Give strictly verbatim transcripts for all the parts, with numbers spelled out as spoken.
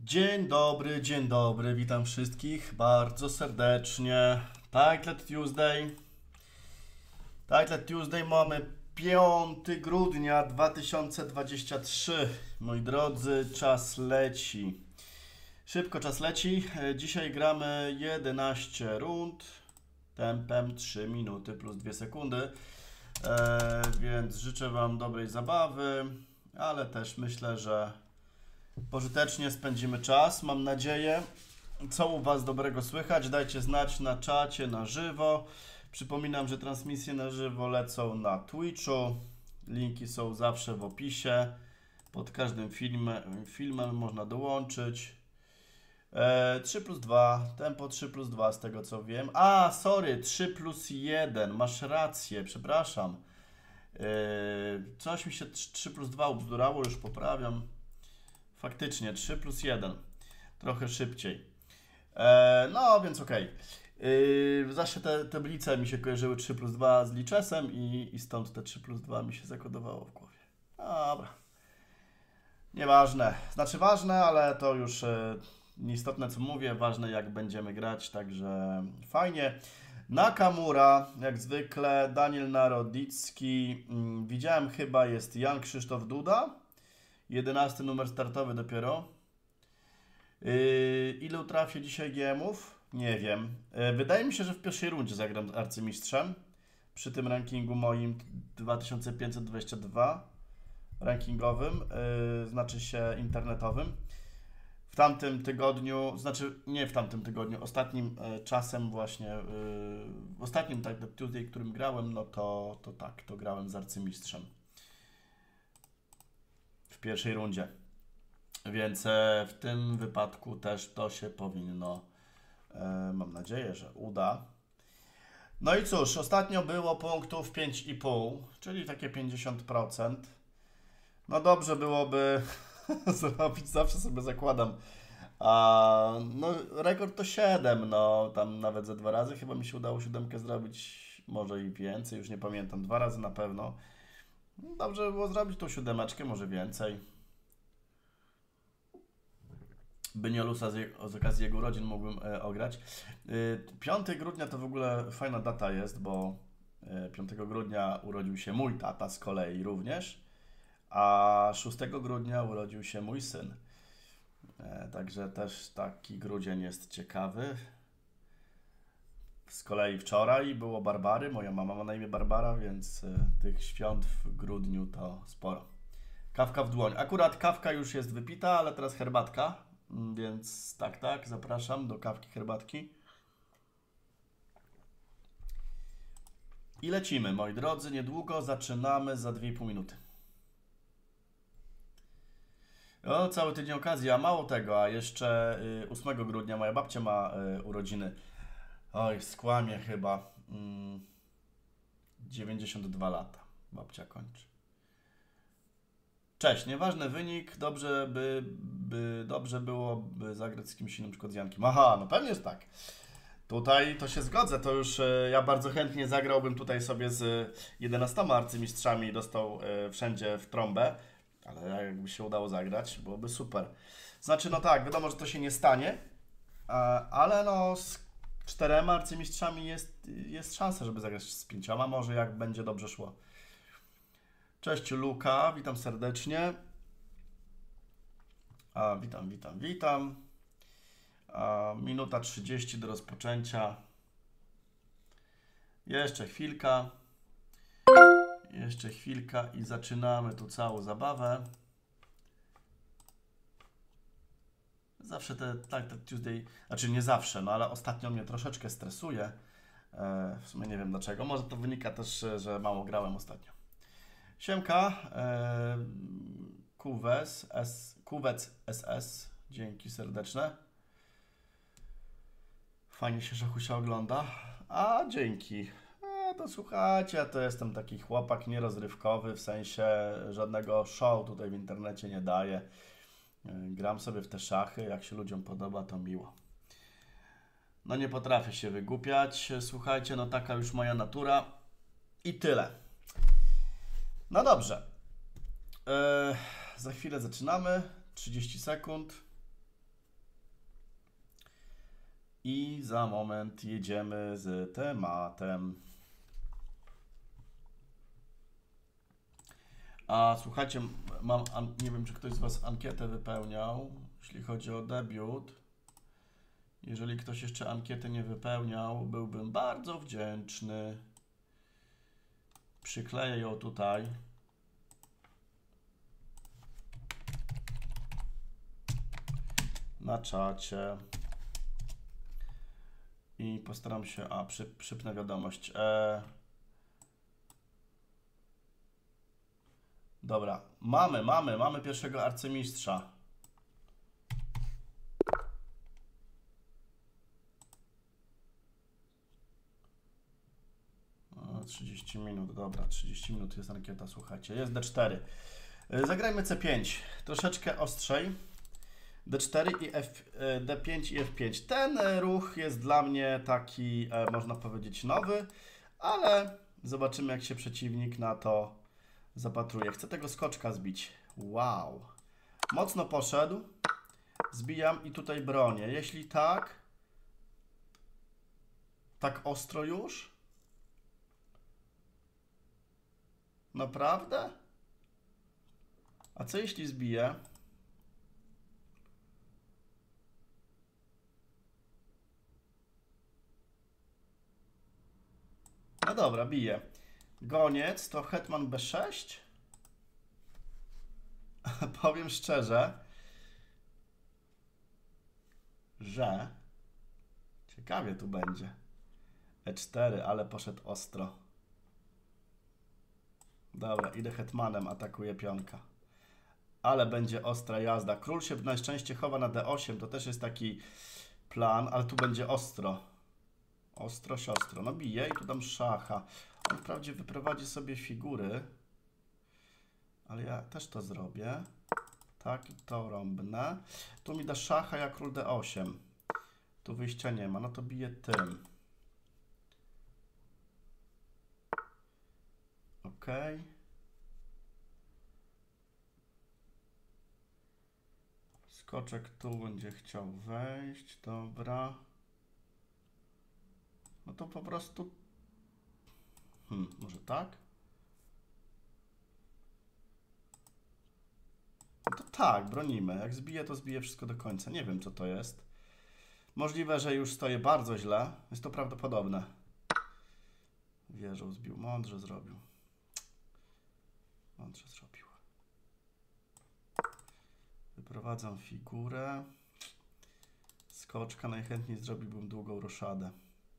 Dzień dobry, dzień dobry, witam wszystkich bardzo serdecznie. Title Tuesday. Title Tuesday mamy piątego grudnia dwa tysiące dwudziestego trzeciego. Moi drodzy, czas leci. Szybko czas leci. Dzisiaj gramy jedenaście rund. Tempem trzy minuty plus dwie sekundy. E, więc życzę Wam dobrej zabawy, ale też myślę, że pożytecznie spędzimy czas, mam nadzieję. Co u Was dobrego słychać? Dajcie znać na czacie, na żywo. Przypominam, że transmisje na żywo lecą na Twitchu. Linki są zawsze w opisie. Pod każdym filmem, filmem można dołączyć. E, trzy plus dwa, tempo trzy plus dwa z tego co wiem. A, sorry, trzy plus jeden, masz rację, przepraszam. E, coś mi się trzy plus dwa ubzdurało, już poprawiam. Faktycznie, trzy plus jeden. Trochę szybciej. E, no, więc okej. Okay. Zawsze te tablice mi się kojarzyły trzy plus dwa z liczesem i, i stąd te trzy plus dwa mi się zakodowało w głowie. Dobra. Nieważne. Znaczy ważne, ale to już e, nieistotne co mówię. Ważne jak będziemy grać, także fajnie. Nakamura, jak zwykle. Daniel Narodicki. Mm, widziałem chyba jest Jan Krzysztof Duda. jedenasty numer startowy dopiero. Yy, ile trafię dzisiaj G M-ów? Nie wiem. Yy, wydaje mi się, że w pierwszej rundzie zagram arcymistrzem. Przy tym rankingu moim dwa tysiące pięćset dwadzieścia dwa rankingowym, yy, znaczy się internetowym. W tamtym tygodniu, znaczy nie w tamtym tygodniu, ostatnim yy, czasem właśnie, yy, w ostatnim tak, Tuesday, którym grałem, no to, to tak, to grałem z arcymistrzem. W pierwszej rundzie. Więc e, w tym wypadku też to się powinno, e, mam nadzieję, że uda. No i cóż, ostatnio było punktów pięć i pół, czyli takie pięćdziesiąt procent. No dobrze byłoby zrobić, zawsze sobie zakładam. A, no rekord to siedem, no tam nawet ze dwa razy chyba mi się udało siódemkę zrobić, może i więcej, już nie pamiętam, dwa razy na pewno. Dobrze by było zrobić tą siódemeczkę, może więcej. Byniolusa z, z okazji jego urodzin mógłbym e, ograć. E, piątego grudnia to w ogóle fajna data jest, bo e, piątego grudnia urodził się mój tata z kolei również, a szóstego grudnia urodził się mój syn. E, także też taki grudzień jest ciekawy. Z kolei wczoraj było Barbary, moja mama ma na imię Barbara, więc e, tych świąt w grudniu to sporo. Kawka w dłoń. Akurat kawka już jest wypita, ale teraz herbatka. Więc tak, tak, zapraszam do kawki, herbatki. I lecimy, moi drodzy, niedługo zaczynamy za dwie i pół minuty. O, cały tydzień okazji, a mało tego, a jeszcze y, ósmego grudnia moja babcia ma y, urodziny. Oj, skłamie chyba. Mm, dziewięćdziesiąt dwa lata babcia kończy. Cześć, nieważny wynik, dobrze by, by dobrze byłoby zagrać z kimś innym, na przykład z Jankiem. Aha, no pewnie jest tak. Tutaj to się zgodzę, to już e, ja bardzo chętnie zagrałbym tutaj sobie z jedenastoma arcymistrzami i dostał e, wszędzie w trąbę, ale jakby się udało zagrać, byłoby super. Znaczy, no tak, wiadomo, że to się nie stanie, a, ale no z czterema arcymistrzami jest, jest szansa, żeby zagrać z pięcioma, może jak będzie dobrze szło. Cześć Luka, witam serdecznie. A, witam, witam, witam. A, minuta trzydzieści do rozpoczęcia. Jeszcze chwilka. Jeszcze chwilka i zaczynamy tu całą zabawę. Zawsze te, tak, te Tuesday, znaczy nie zawsze, no ale ostatnio mnie troszeczkę stresuje. E, w sumie nie wiem dlaczego. Może to wynika też, że mało grałem ostatnio. Siemka, e, Kuwec, S, Kuwec S S, dzięki serdeczne. Fajnie się szachusia ogląda. A, dzięki. E, to słuchajcie, ja to jestem taki chłopak nierozrywkowy, w sensie żadnego show tutaj w internecie nie daję. E, gram sobie w te szachy, jak się ludziom podoba, to miło. No nie potrafię się wygłupiać, słuchajcie, no taka już moja natura i tyle. No dobrze, eee, za chwilę zaczynamy, trzydzieści sekund. I za moment jedziemy z tematem. A słuchajcie, mam, nie wiem, czy ktoś z Was ankietę wypełniał, jeśli chodzi o debiut. Jeżeli ktoś jeszcze ankiety nie wypełniał, byłbym bardzo wdzięczny. Przykleję ją tutaj. Na czacie. I postaram się, a przy, przypnę wiadomość. E... Dobra, mamy, mamy, mamy pierwszego arcymistrza. O, trzydzieści minut, dobra, trzydzieści minut jest ankieta, słuchajcie. Jest D cztery. Zagrajmy C pięć, troszeczkę ostrzej. D cztery i F, D pięć i F pięć. Ten ruch jest dla mnie taki, można powiedzieć, nowy, ale zobaczymy, jak się przeciwnik na to zapatruje. Chcę tego skoczka zbić. Wow. Mocno poszedł. Zbijam i tutaj bronię. Jeśli tak, tak ostro już? Naprawdę? A co jeśli zbiję? No dobra, biję. Goniec to hetman B sześć. Powiem szczerze, że ciekawie tu będzie. E cztery, ale poszedł ostro. Dobra, idę hetmanem, atakuję pionka. Ale będzie ostra jazda. Król się na szczęście chowa na D osiem, to też jest taki plan, ale tu będzie ostro. Ostro, siostro. No bije i tu dam szacha. On wprawdzie wyprowadzi sobie figury, ale ja też to zrobię. Tak, i to rąbnę. Tu mi da szacha, ja król D osiem. Tu wyjścia nie ma, no to biję tym. Ok. Skoczek tu będzie chciał wejść, dobra. No to po prostu... Hmm, może tak? No to tak, bronimy. Jak zbiję, to zbiję wszystko do końca. Nie wiem, co to jest. Możliwe, że już stoję bardzo źle. Jest to prawdopodobne. Wieżą zbił. Mądrze zrobił. Mądrze zrobił. Wyprowadzam figurę. Skoczka najchętniej zrobiłbym długą roszadę.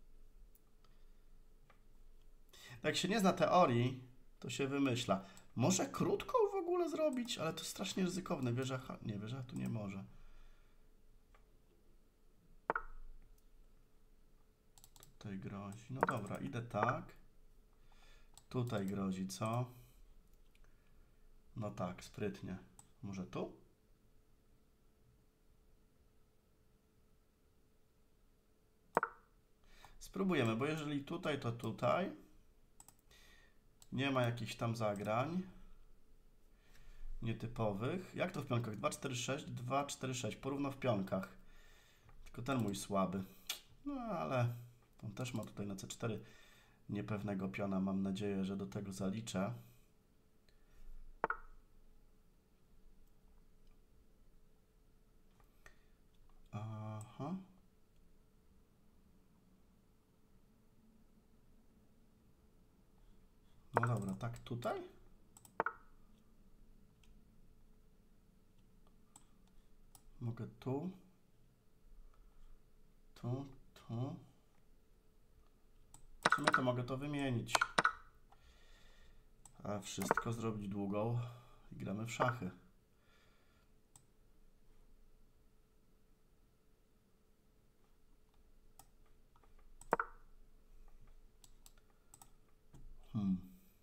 Jak się nie zna teorii, to się wymyśla. Może krótką w ogóle zrobić, ale to strasznie ryzykowne. Wieża, nie, wieża tu nie może. Tutaj grozi. No dobra, idę tak. Tutaj grozi, co? No tak, sprytnie. Może tu? Spróbujemy, bo jeżeli tutaj, to tutaj. Nie ma jakichś tam zagrań nietypowych. Jak to w pionkach? dwa, cztery, sześć, dwa, cztery, sześć. Porówno w pionkach. Tylko ten mój słaby. No ale on też ma tutaj na C cztery niepewnego piona. Mam nadzieję, że do tego zaliczę. Aha. No dobra, tak tutaj? Mogę tu. Tu, tu. W sumie to mogę to wymienić. A wszystko zrobić długą i gramy w szachy. Hmm.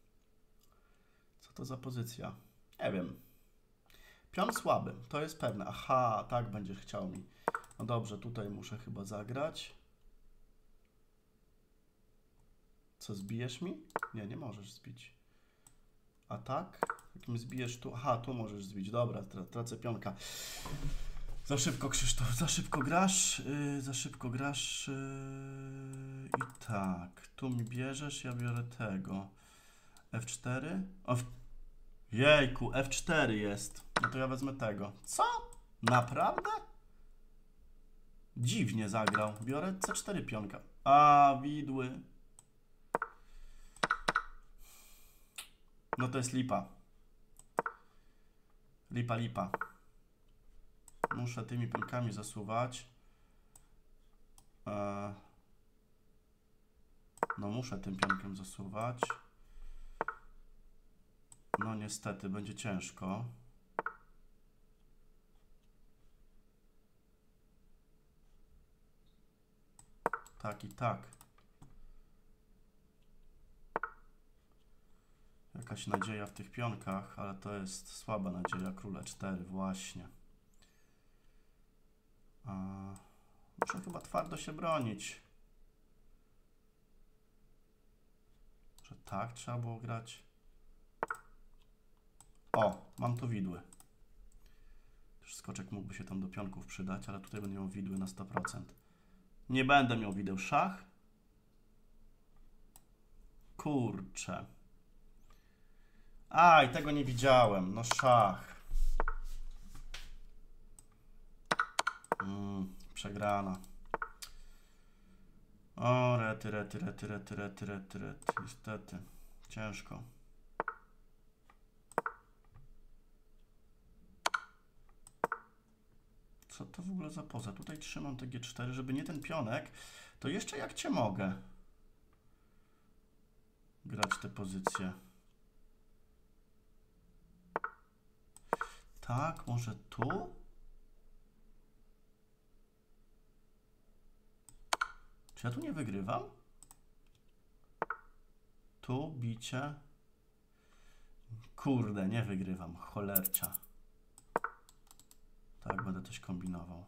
Co to za pozycja? Nie wiem. Pion słaby, to jest pewne. Aha, tak będziesz chciał mi. No dobrze, tutaj muszę chyba zagrać. Co, zbijesz mi? Nie, nie możesz zbić. A tak? Jakim zbijesz tu? Aha, tu możesz zbić. Dobra, tracę pionka. Za szybko, Krzysztof, za szybko grasz, yy, za szybko grasz yy, i tak, tu mi bierzesz, ja biorę tego. F cztery? O, w... Jejku, F cztery jest. No to ja wezmę tego. Co? Naprawdę? Dziwnie zagrał. Biorę C cztery pionka. A, widły. No to jest lipa. Lipa, lipa. Muszę tymi pionkami zasuwać. Eee, no muszę tym pionkiem zasuwać. No niestety, będzie ciężko. Tak i tak. Jakaś nadzieja w tych pionkach, ale to jest słaba nadzieja. Króle cztery, właśnie. A, muszę chyba twardo się bronić. Że tak trzeba było grać. O, mam tu widły. Też skoczek mógłby się tam do pionków przydać, ale tutaj będę miał widły na sto procent. Nie będę miał wideł szach. Kurczę. Aj, tego nie widziałem. No szach. Mm, przegrana. O, rety, rety, rety, rety, rety, rety, rety. Niestety. Ciężko. Co to w ogóle za poza? Tutaj trzymam te G cztery, żeby nie ten pionek. To jeszcze jak cię mogę grać te pozycje. Tak, może tu? Czy ja tu nie wygrywam? Tu bicie. Kurde, nie wygrywam. Cholercia. Tak, będę coś kombinował.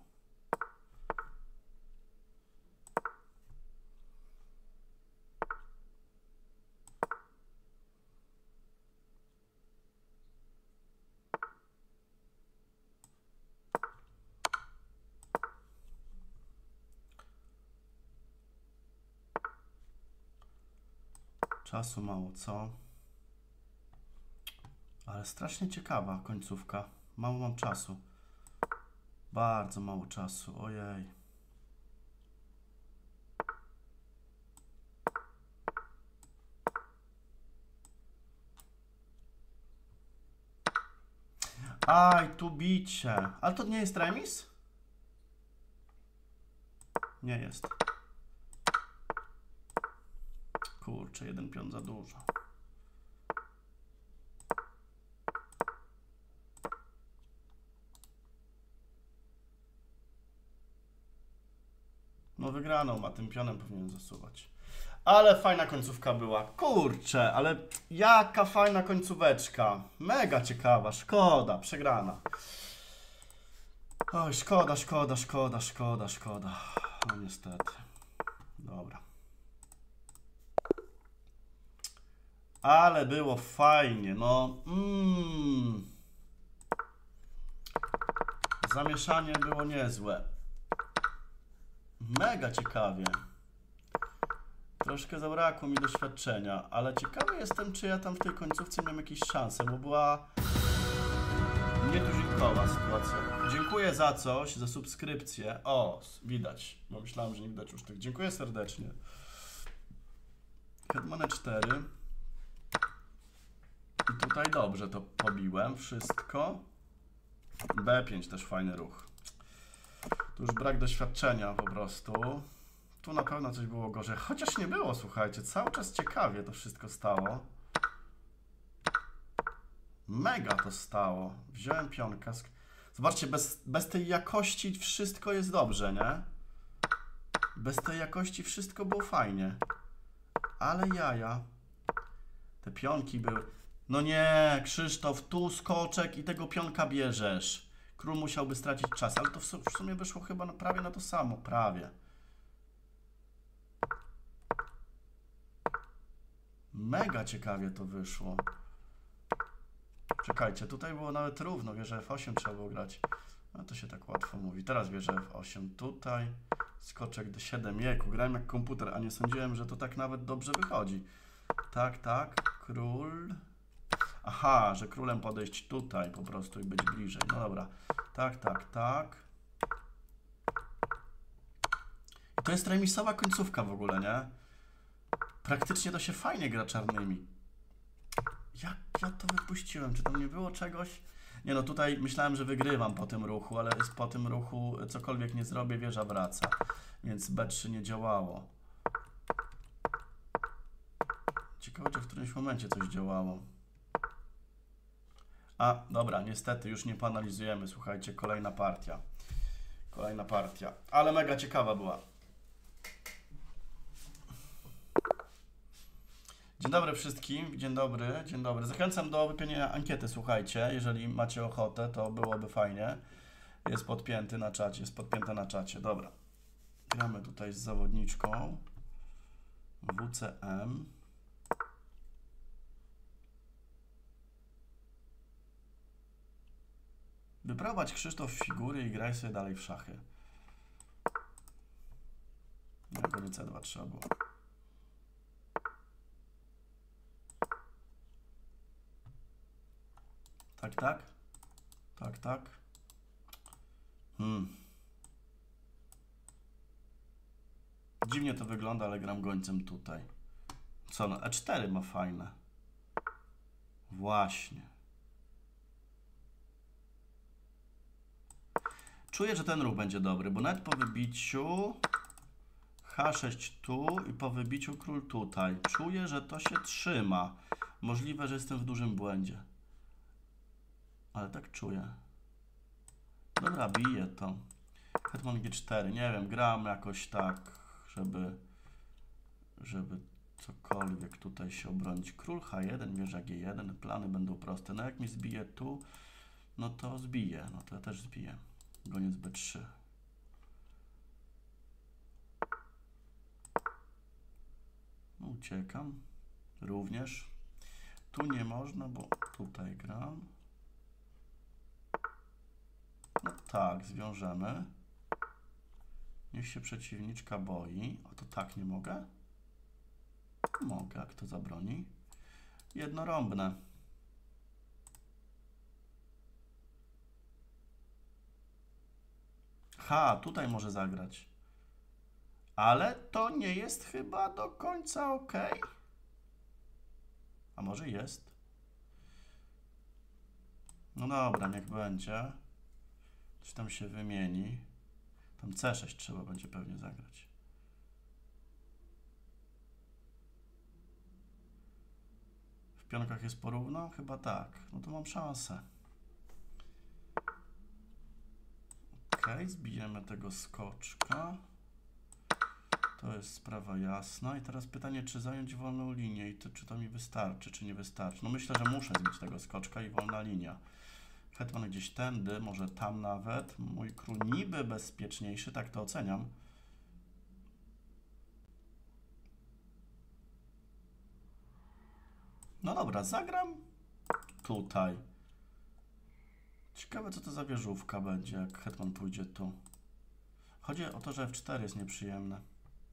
Czasu mało, co? Ale strasznie ciekawa końcówka. Mało mam czasu. Bardzo mało czasu, ojej. Aj, tu bicie. Ale to nie jest remis? Nie jest. Kurczę, jeden pion za dużo. No wygraną ma, tym pionem powinien zasuwać. Ale fajna końcówka była. Kurczę, ale jaka fajna końcóweczka. Mega ciekawa, szkoda, przegrana. Oj, szkoda, szkoda, szkoda, szkoda, szkoda. No niestety. Dobra. Ale było fajnie, no. Mm. Zamieszanie było niezłe. Mega ciekawie. Troszkę zabrakło mi doświadczenia, ale ciekawy jestem, czy ja tam w tej końcówce miałem jakieś szanse, bo była nietuzinkowa sytuacja. Dziękuję za coś, za subskrypcję. O, widać, bo myślałem, że nie widać już tych. Dziękuję serdecznie. Hetman E cztery. I tutaj dobrze to pobiłem wszystko. B pięć też fajny ruch. Tu już brak doświadczenia po prostu. Tu na pewno coś było gorzej. Chociaż nie było, słuchajcie. Cały czas ciekawie to wszystko stało. Mega to stało. Wziąłem pionka. Zobaczcie, bez, bez tej jakości wszystko jest dobrze, nie? Bez tej jakości wszystko było fajnie. Ale jaja. Te pionki były... No nie, Krzysztof, tu skoczek i tego pionka bierzesz. Król musiałby stracić czas, ale to w sumie wyszło chyba na, prawie na to samo. Prawie. Mega ciekawie to wyszło. Czekajcie, tutaj było nawet równo, wieżę F osiem trzeba było grać. No to się tak łatwo mówi. Teraz wieża F osiem tutaj. Skoczek D siedem. Jeku, grałem jak komputer, a nie sądziłem, że to tak nawet dobrze wychodzi. Tak, tak. Król. Aha, że królem podejść tutaj po prostu i być bliżej. No dobra. Tak, tak, tak. I to jest remisowa końcówka w ogóle, nie? Praktycznie to się fajnie gra czarnymi. Jak ja to wypuściłem? Czy tam nie było czegoś? Nie no, tutaj myślałem, że wygrywam po tym ruchu, ale po tym ruchu cokolwiek nie zrobię, wieża wraca. Więc B trzy nie działało. Ciekawe, czy w którymś momencie coś działało. A, dobra, niestety już nie poanalizujemy. Słuchajcie, kolejna partia. Kolejna partia. Ale mega ciekawa była. Dzień dobry wszystkim, dzień dobry, dzień dobry. Zachęcam do wypełnienia ankiety, słuchajcie, jeżeli macie ochotę, to byłoby fajnie. Jest podpięty na czacie, jest podpięta na czacie, dobra. Gramy tutaj z zawodniczką W C M. Wyprowadź Krzysztof figury i graj sobie dalej w szachy. Na koniec C dwa trzeba było. Tak, tak. Tak, tak. Hmm. Dziwnie to wygląda, ale gram gońcem tutaj. Co no? E cztery ma fajne. Właśnie. Czuję, że ten ruch będzie dobry, bo nawet po wybiciu H sześć tu i po wybiciu król tutaj. Czuję, że to się trzyma. Możliwe, że jestem w dużym błędzie. Ale tak czuję. Dobra, biję to. Hetman G cztery. Nie wiem, gram jakoś tak, żeby żeby cokolwiek tutaj się obronić. Król H jeden, wieża G jeden. Plany będą proste. No jak mi zbije tu, no to zbiję. No to ja też zbiję. Goniec B trzy. No, uciekam. Również. Tu nie można, bo tutaj gram. No tak, zwiążemy. Niech się przeciwniczka boi. A to tak nie mogę? Mogę, jak to zabroni. Jednorąbne. Ha, tutaj może zagrać. Ale to nie jest chyba do końca ok. A może jest? No dobra, niech będzie. Coś tam się wymieni. Tam C sześć trzeba będzie pewnie zagrać. W pionkach jest porówno? Chyba tak. No to mam szansę. Ok, zbijemy tego skoczka. To jest sprawa jasna. I teraz pytanie, czy zająć wolną linię i to, czy to mi wystarczy, czy nie wystarczy. No myślę, że muszę zbić tego skoczka i wolna linia. Hetman gdzieś tędy, może tam nawet. Mój król niby bezpieczniejszy, tak to oceniam. No dobra, zagram tutaj. Ciekawe, co to za wieżówka będzie, jak hetman pójdzie tu. Chodzi o to, że F cztery jest nieprzyjemne.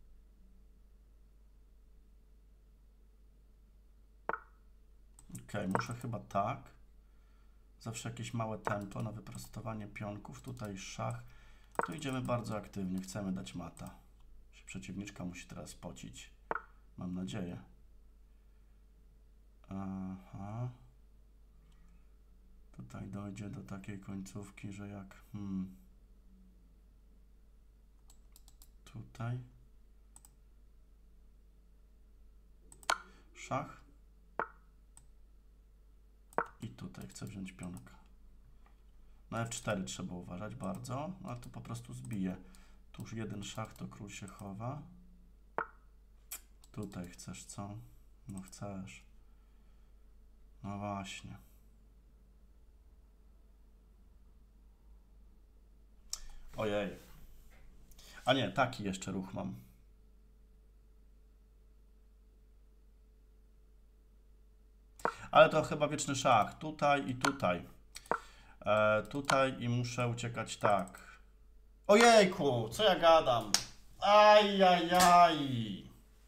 Ok, muszę chyba tak. Zawsze jakieś małe tempo na wyprostowanie pionków. Tutaj szach. Tu idziemy bardzo aktywnie. Chcemy dać mata. Przeciwniczka musi teraz pocić. Mam nadzieję. Aha. Tutaj dojdzie do takiej końcówki, że jak... Hmm. Tutaj. Szach. I tutaj chcę wziąć pionka. Na F cztery trzeba uważać bardzo, ale to po prostu zbije. Tu już jeden szach, to król się chowa. Tutaj chcesz co? No chcesz. No właśnie. Ojej. A nie, taki jeszcze ruch mam. Ale to chyba wieczny szach. Tutaj i tutaj. E, tutaj i muszę uciekać tak. Ojejku, co ja gadam? Ajajaj.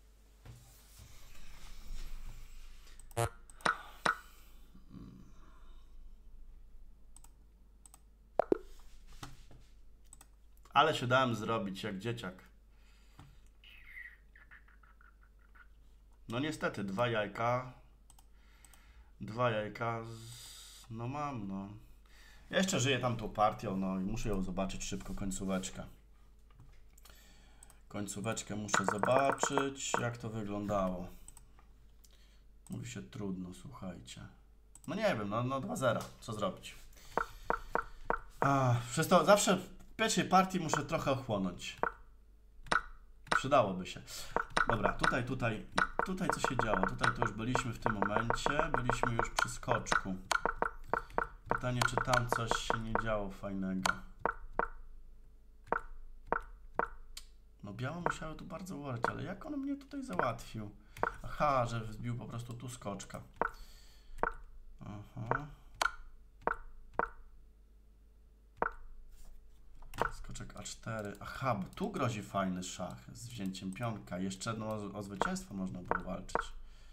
Ale się dałem zrobić jak dzieciak. No niestety, dwa jajka. Dwa jajka. Z... No mam, no. Ja jeszcze żyję tam tą partią, no i muszę ją zobaczyć szybko, końcóweczkę. Końcóweczkę muszę zobaczyć, jak to wyglądało. Mówi się trudno, słuchajcie. No nie wiem, no, no dwa zero, co zrobić? A, przez to zawsze w pierwszej partii muszę trochę ochłonąć. Przydałoby się. Dobra, tutaj, tutaj, tutaj co się działo? Tutaj to już byliśmy w tym momencie, byliśmy już przy skoczku. Pytanie, czy tam coś się nie działo fajnego. No biało musiało tu bardzo uważać, ale jak on mnie tutaj załatwił? Aha, że wzbił po prostu tu skoczka. Aha. Skoczek A cztery. Aha, bo tu grozi fajny szach z wzięciem pionka. Jeszcze no, o, o zwycięstwo można było walczyć.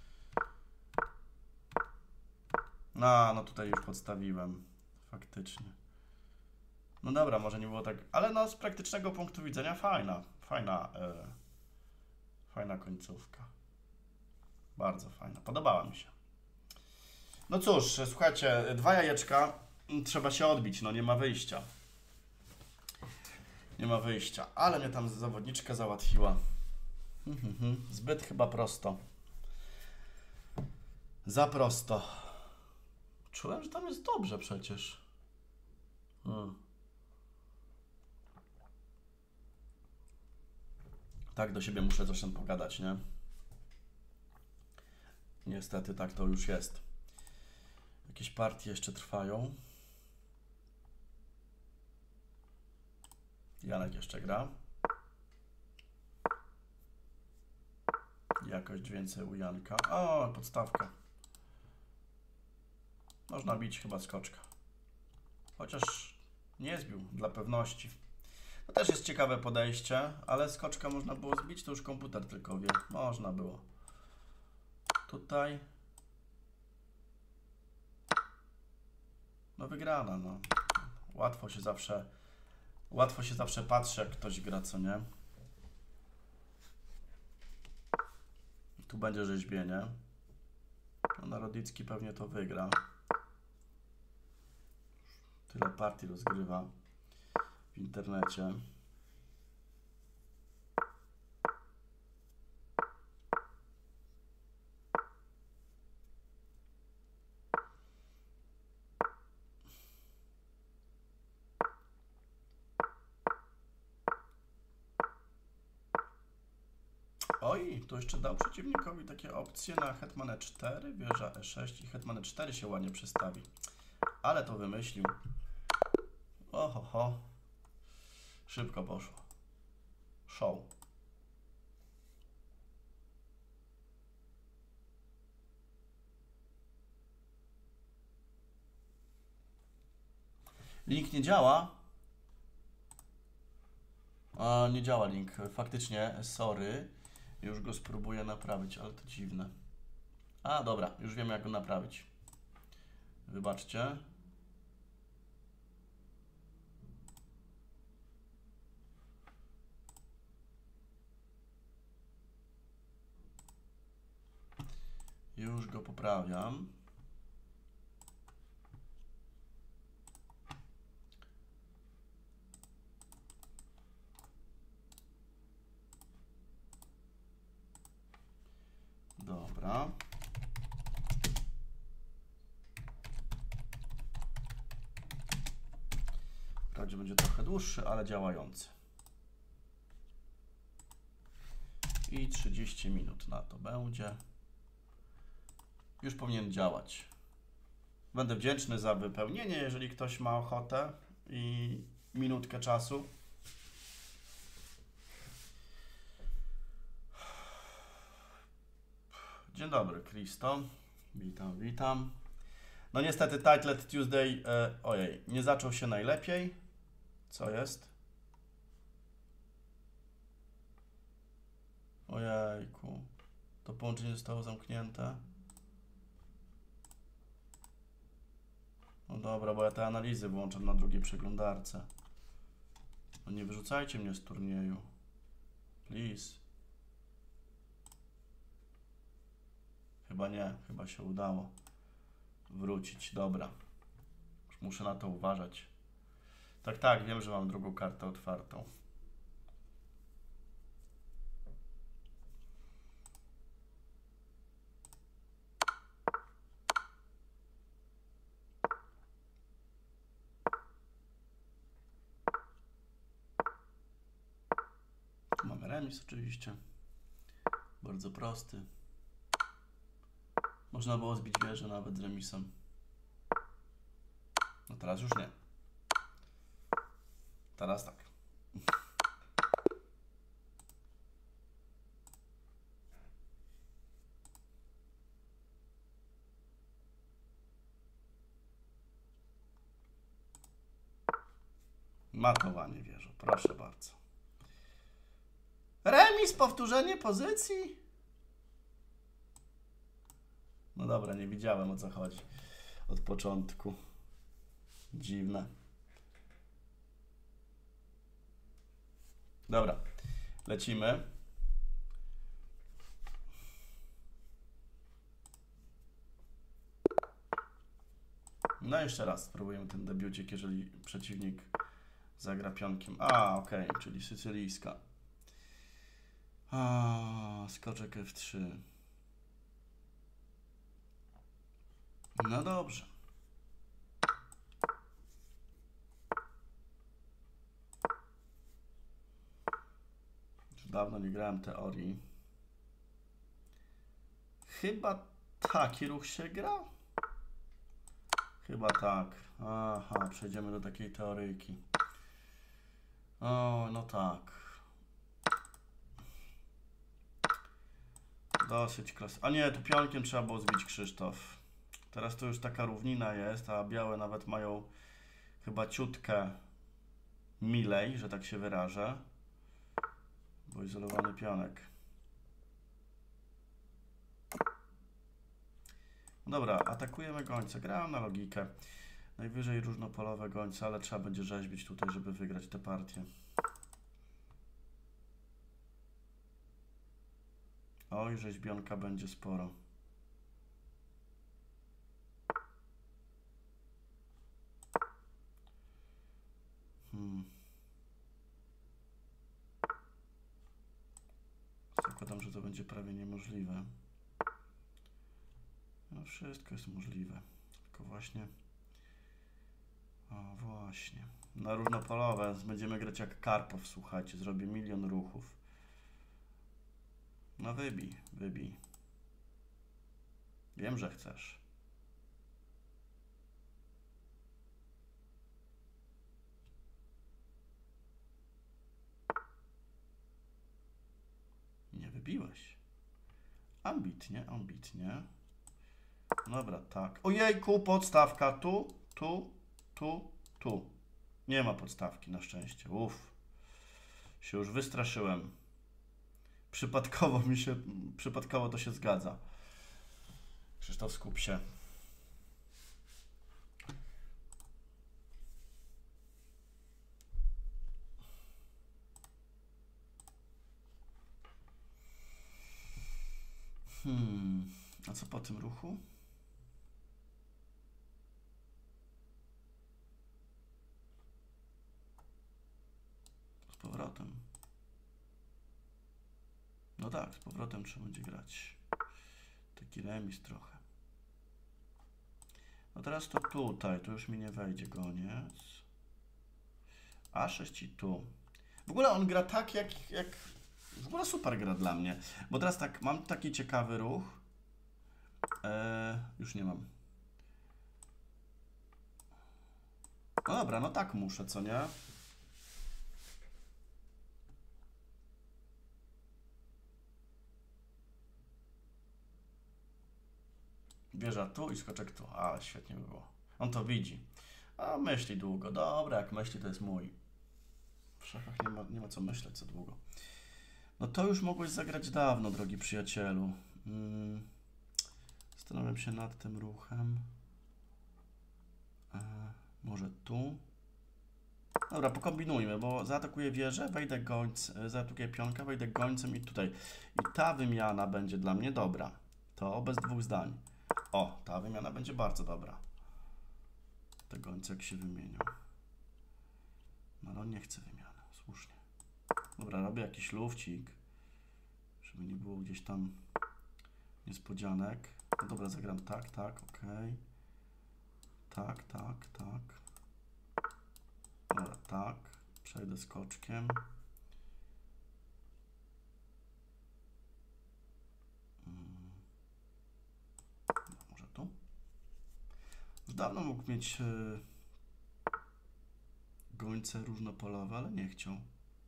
No, no tutaj już podstawiłem. Faktycznie. No dobra, może nie było tak... Ale no z praktycznego punktu widzenia fajna. Fajna... Yy, fajna końcówka. Bardzo fajna. Podobała mi się. No cóż, słuchajcie, dwa jajeczka. Trzeba się odbić, no nie ma wyjścia. Nie ma wyjścia. Ale mnie tam zawodniczka załatwiła. Zbyt chyba prosto. Za prosto. Czułem, że tam jest dobrze przecież. Hmm. Tak do siebie muszę coś tam pogadać, nie? Niestety tak to już jest. Jakieś partie jeszcze trwają. Janek jeszcze gra. Jakość więcej u Janka. O, podstawka. Można bić chyba skoczka. Chociaż nie zbił, dla pewności. To też jest ciekawe podejście, ale skoczka można było zbić, to już komputer tylko wie. Można było. Tutaj. No wygrana, no. Łatwo się zawsze, łatwo się zawsze patrzy, jak ktoś gra, co nie? Tu będzie rzeźbienie. No, Narodicki pewnie to wygra. Tyle partii rozgrywa w internecie. Oj, to jeszcze dał przeciwnikowi takie opcje na hetman E cztery, wieża E sześć i hetman E cztery się ładnie przestawi. Ale to wymyślił. Oho, ho. Szybko poszło. Show. Link nie działa. A, nie działa link. Faktycznie, sorry. Już go spróbuję naprawić, ale to dziwne. A, dobra, już wiem, jak go naprawić. Wybaczcie. Już go poprawiam. Dobra. Wprawdzie będzie trochę dłuższy, ale działający. I trzydzieści minut na to będzie. Już powinien działać. Będę wdzięczny za wypełnienie, jeżeli ktoś ma ochotę i minutkę czasu. Dzień dobry, Kristo. Witam, witam. No niestety Tightlet Tuesday, e, ojej, nie zaczął się najlepiej. Co jest? Ojejku. To połączenie zostało zamknięte. No dobra, bo ja te analizy włączam na drugiej przeglądarce. No nie wyrzucajcie mnie z turnieju. Please. Chyba nie, chyba się udało wrócić. Dobra. Już muszę na to uważać. Tak, tak, wiem, że mam drugą kartę otwartą. Tu mamy remis oczywiście. Bardzo prosty. Można było zbić wieżę nawet z remisem. No teraz już nie. Teraz tak. Matowanie wieżą, proszę bardzo. Remis, powtórzenie pozycji? No dobra, nie widziałem, o co chodzi od początku. Dziwne. Dobra, lecimy. No jeszcze raz spróbujemy ten debiucik, jeżeli przeciwnik zagra pionkiem. A, okej, okay, czyli sycylijska. A, skoczek F trzy. No dobrze. Już dawno nie grałem teorii. Chyba taki ruch się gra? Chyba tak. Aha, przejdziemy do takiej teoryjki. O, no tak. Dosyć klas. A nie, tu pionkiem trzeba było zbić Krzysztof. Teraz to już taka równina jest, a białe nawet mają chyba ciutkę milej, że tak się wyrażę. Bo izolowany pionek. Dobra, atakujemy gońce. Grałem na logikę. Najwyżej różnopolowe gońce, ale trzeba będzie rzeźbić tutaj, żeby wygrać tę partię. Oj, rzeźbionka będzie sporo. Hmm. Zakładam, że to będzie prawie niemożliwe. No wszystko jest możliwe. Tylko właśnie... O, właśnie. Na różnopolowe będziemy grać jak Karpow, słuchajcie. Zrobię milion ruchów. No wybij, wybij. Wiem, że chcesz. Nie wybiłeś. Ambitnie, ambitnie. Dobra, tak. Ojejku, podstawka tu, tu, tu, tu. Nie ma podstawki, na szczęście. Uff. Się już wystraszyłem. Przypadkowo mi się, przypadkowo to się zgadza. Krzysztof, skup się. Hmm. A co po tym ruchu? Z powrotem. No tak, z powrotem trzeba będzie grać. Taki remis trochę. No teraz to tutaj, tu już mi nie wejdzie goniec. A sześć i tu. W ogóle on gra tak jak, jak... W ogóle super gra dla mnie. Bo teraz tak, mam taki ciekawy ruch. Eee, już nie mam. No dobra, no tak muszę, co nie? Wieża tu i skoczek tu. A, świetnie by było. On to widzi. A myśli długo. Dobra, jak myśli, to jest mój. W szachach nie ma, nie ma co myśleć za długo. No to już mogłeś zagrać dawno, drogi przyjacielu. Hmm. Zastanawiam się nad tym ruchem. E, może tu. Dobra, pokombinujmy, bo zaatakuję wieżę, wejdę gońcem, zaatakuję pionka, wejdę gońcem i tutaj. I ta wymiana będzie dla mnie dobra. To bez dwóch zdań. O, ta wymiana będzie bardzo dobra. Te gońce jak się wymienią. No ale on nie chce wymiany, słusznie. Dobra, robię jakiś lufcik, żeby nie było gdzieś tam niespodzianek. No dobra, zagram tak, tak, ok. Tak, tak, tak. Dobra, tak. Przejdę skoczkiem. Hmm. Może tu? Już dawno mógł mieć yy, gońce różnopolowe, ale nie chciał.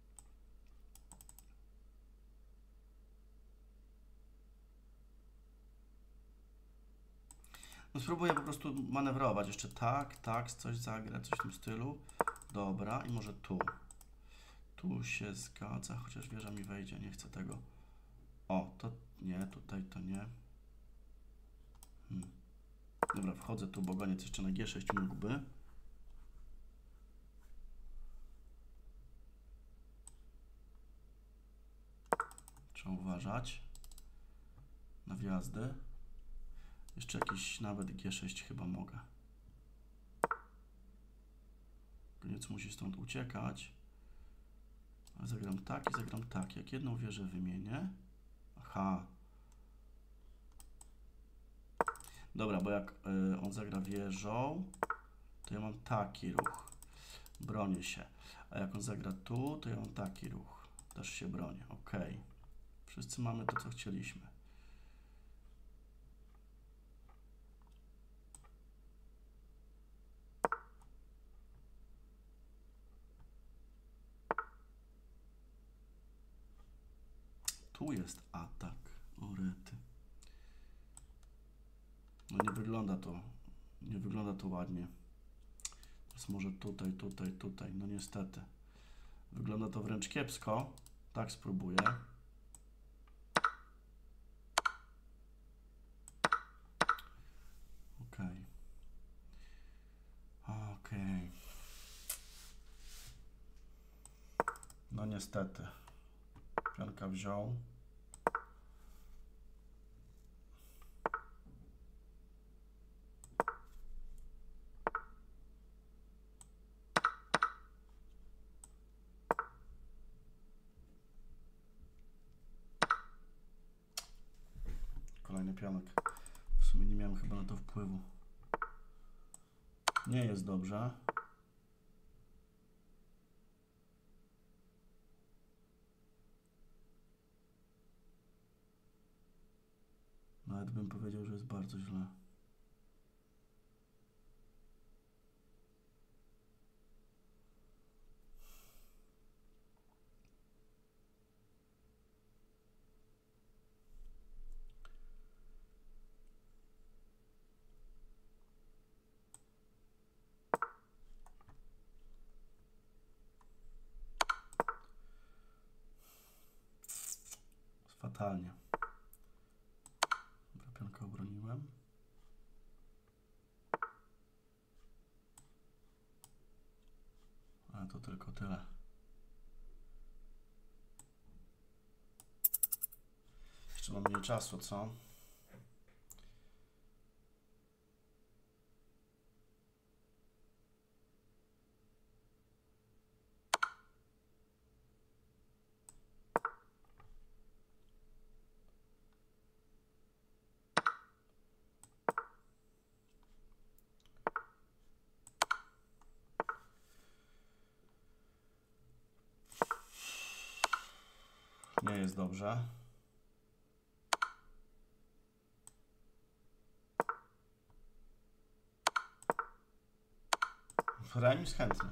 No spróbuję po prostu manewrować. Jeszcze tak, tak, coś zagrać, coś w tym stylu. Dobra, i może tu. Tu się zgadza, chociaż wieża mi wejdzie, nie chcę tego. O, to nie, tutaj to nie. Hmm. Dobra, wchodzę tu, bo goniec jeszcze na G sześć mógłby. Trzeba uważać na wjazdy. Jeszcze jakiś nawet G sześć chyba mogę. Goniec musi stąd uciekać. A zagram tak i zagram tak. Jak jedną wieżę wymienię. Aha. Dobra, bo jak y, on zagra wieżą, to ja mam taki ruch. Bronię się. A jak on zagra tu, to ja mam taki ruch. Też się bronię. Ok. Wszyscy mamy to, co chcieliśmy. Tu jest atak. O rety. No nie wygląda to. Nie wygląda to ładnie. Teraz może tutaj, tutaj, tutaj. No niestety. Wygląda to wręcz kiepsko. Tak spróbuję. Ok. Ok. No niestety. Pionka wziął. Kolejny pionek. W sumie nie miałem chyba na to wpływu. Nie jest dobrze. Nawet bym powiedział, że jest bardzo źle. Fatalnie. Dobra, pionkę obroniłem. Ale to tylko tyle. Jeszcze mam mniej czasu, co? Nie jest dobrze. Remis chętny.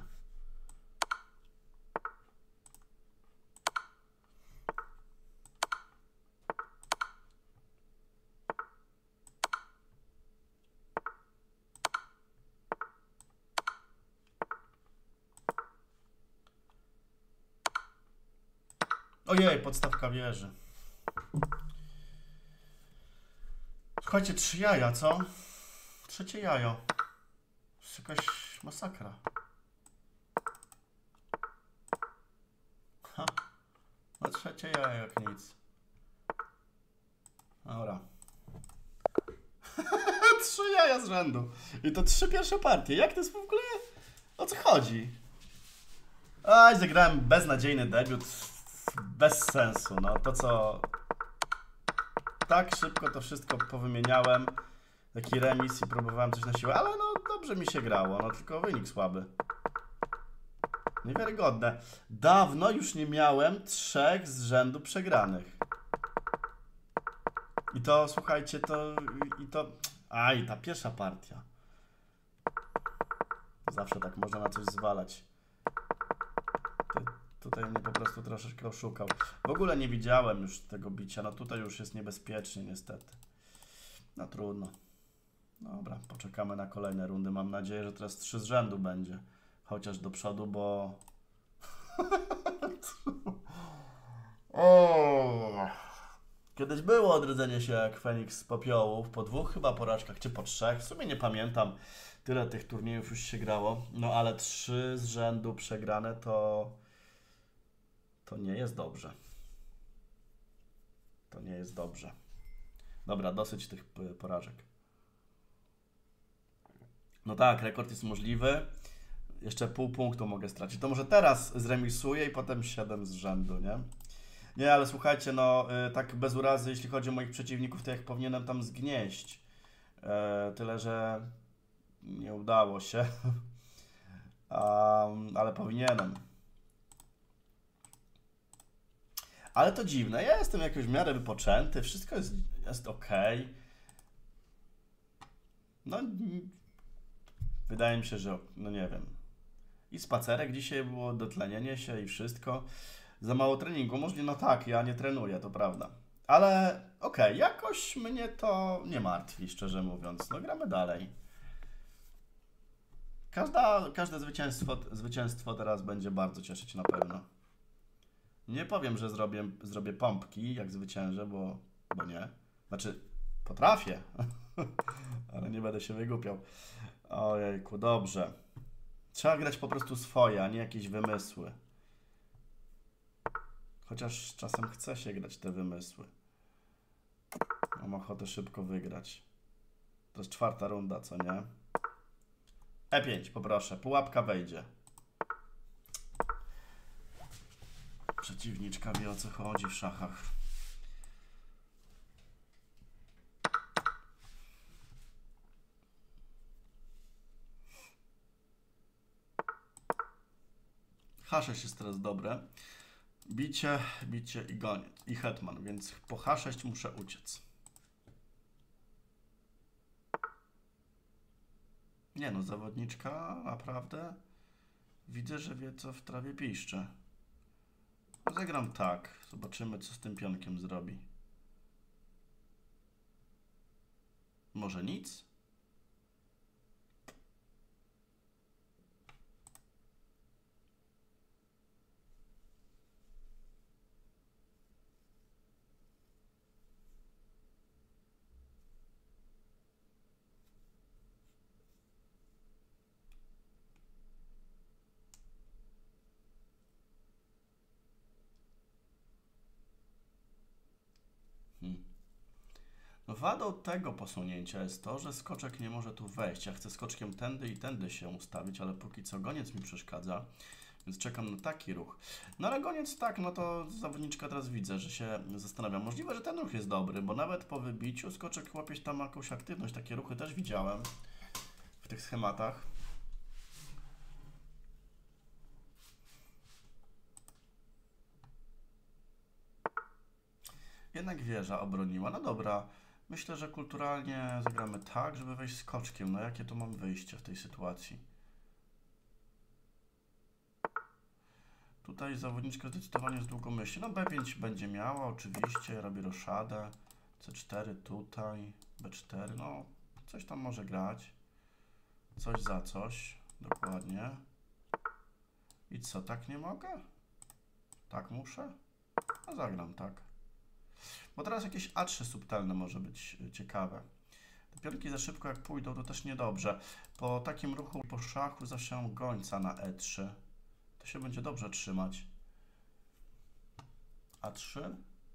Ojej, podstawka wieży. Słuchajcie, trzy jaja, co? Trzecie jajo. To jest jakaś masakra. Ha. No trzecie jajo jak nic. Dobra. Trzy jaja z rzędu. I to trzy pierwsze partie. Jak to jest w ogóle? O co chodzi? Aj, zagrałem beznadziejny debiut. Bez sensu. No to co... Tak szybko to wszystko powymieniałem. Taki remis i próbowałem coś na siłę, ale no dobrze mi się grało, no tylko wynik słaby. Niewiarygodne. Dawno już nie miałem trzech z rzędu przegranych. I to, słuchajcie, to... I to... Aj, ta pierwsza partia. Zawsze tak można na coś zwalać. Ty, tutaj mnie po prostu troszeczkę oszukał. W ogóle nie widziałem już tego bicia. No tutaj już jest niebezpiecznie niestety. No trudno. Dobra, poczekamy na kolejne rundy. Mam nadzieję, że teraz trzy z rzędu będzie. Chociaż do przodu, bo... o! Kiedyś było odrodzenie się jak Feniks z popiołów. Po dwóch chyba porażkach, czy po trzech. W sumie nie pamiętam. Tyle tych turniejów już się grało. No ale trzy z rzędu przegrane to... To nie jest dobrze. To nie jest dobrze. Dobra, dosyć tych porażek. No tak, rekord jest możliwy. Jeszcze pół punktu mogę stracić. To może teraz zremisuję i potem siedem z rzędu, nie? Nie, ale słuchajcie, no yy, tak bez urazy, jeśli chodzi o moich przeciwników, to jak powinienem tam zgnieść. Yy, tyle, że nie udało się. um, ale powinienem. Ale to dziwne. Ja jestem jakoś w miarę wypoczęty. Wszystko jest, jest ok. No... Wydaje mi się, że, no nie wiem, i spacerek dzisiaj było, dotlenienie się i wszystko. Za mało treningu, możliwe, no tak, ja nie trenuję, to prawda. Ale okej, okay, jakoś mnie to nie martwi, szczerze mówiąc. No gramy dalej. Każda, każde zwycięstwo, zwycięstwo teraz będzie bardzo cieszyć na pewno. Nie powiem, że zrobię, zrobię pompki, jak zwyciężę, bo, bo nie. Znaczy, potrafię, ale nie będę się wygłupiał. Ojejku, dobrze. Trzeba grać po prostu swoje, a nie jakieś wymysły. Chociaż czasem chce się grać te wymysły. Mam ochotę szybko wygrać. To jest czwarta runda, co nie? E pięć, poproszę. Pułapka wejdzie. Przeciwniczka wie, o co chodzi w szachach. H sześć jest teraz dobre. Bicie, bicie i goniec. I hetman, więc po H sześć muszę uciec. Nie no, zawodniczka naprawdę widzę, że wie, co w trawie piszcze. Zagram tak. Zobaczymy, co z tym pionkiem zrobi. Może nic? Hmm. No wadą tego posunięcia jest to, że skoczek nie może tu wejść. Ja chcę skoczkiem tędy i tędy się ustawić, ale póki co goniec mi przeszkadza, więc czekam na taki ruch. No ale goniec tak, no to zawodniczka teraz widzę, że się zastanawia. Możliwe, że ten ruch jest dobry, bo nawet po wybiciu skoczek łapieć tam jakąś aktywność. Takie ruchy też widziałem w tych schematach. Jednak wieża obroniła. No dobra, myślę, że kulturalnie zagramy tak, żeby wejść skoczkiem. No jakie tu mam wyjście w tej sytuacji? Tutaj zawodniczka zdecydowanie z długo myśli. No B pięć będzie miała, oczywiście. Robię roszadę. C cztery tutaj. B cztery, no coś tam może grać. Coś za coś. Dokładnie. I co, tak nie mogę? Tak muszę? No zagram, tak. Bo teraz jakieś A trzy subtelne może być ciekawe. Te pionki za szybko jak pójdą, to też niedobrze. Po takim ruchu po szachu zawsze mam gońca na E trzy. To się będzie dobrze trzymać. A trzy.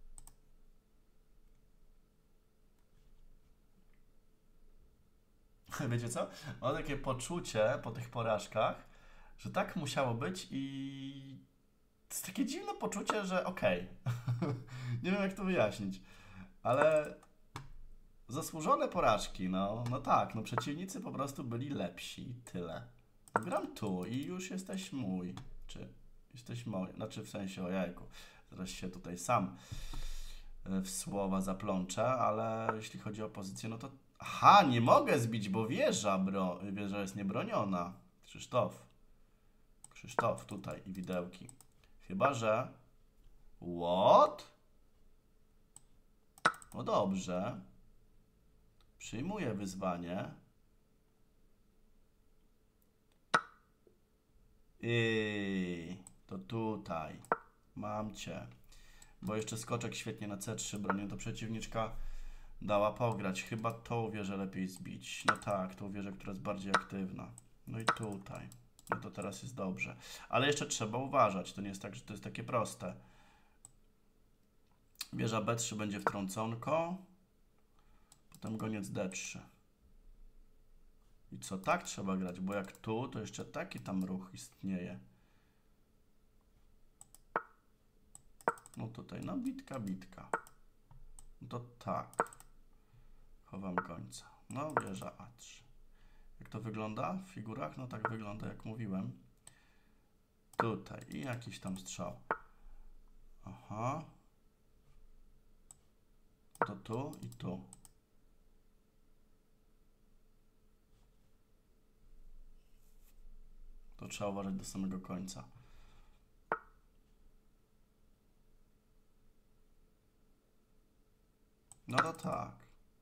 Wiecie co? Mam takie poczucie po tych porażkach, że tak musiało być i to jest takie dziwne poczucie, że okej. Okay. Nie wiem jak to wyjaśnić, ale zasłużone porażki, no, no tak, no przeciwnicy po prostu byli lepsi, tyle. Gram tu i już jesteś mój, czy jesteś mój, znaczy w sensie o jajku. Zaraz się tutaj sam w słowa zaplączę, ale jeśli chodzi o pozycję, no to... Aha, nie mogę zbić, bo wieża, bro... wieża jest niebroniona. Krzysztof. Krzysztof, tutaj i widełki. Chyba, że... What? No dobrze. Przyjmuję wyzwanie. I to tutaj. Mam cię. Bo jeszcze skoczek świetnie na C trzy bronię, to przeciwniczka dała pograć. Chyba tą wieżę lepiej zbić. No tak, tą wieżę, która jest bardziej aktywna. No i tutaj. No to teraz jest dobrze. Ale jeszcze trzeba uważać. To nie jest tak, że to jest takie proste. Wieża B trzy będzie wtrąconko. Potem goniec D trzy. I co? Tak trzeba grać, bo jak tu, to jeszcze taki tam ruch istnieje. No tutaj, no bitka, bitka. No to tak. Chowam końca. No wieża A trzy. Jak to wygląda w figurach? No tak wygląda jak mówiłem. Tutaj i jakiś tam strzał. Aha. To tu i tu. To trzeba uważać do samego końca. No to tak.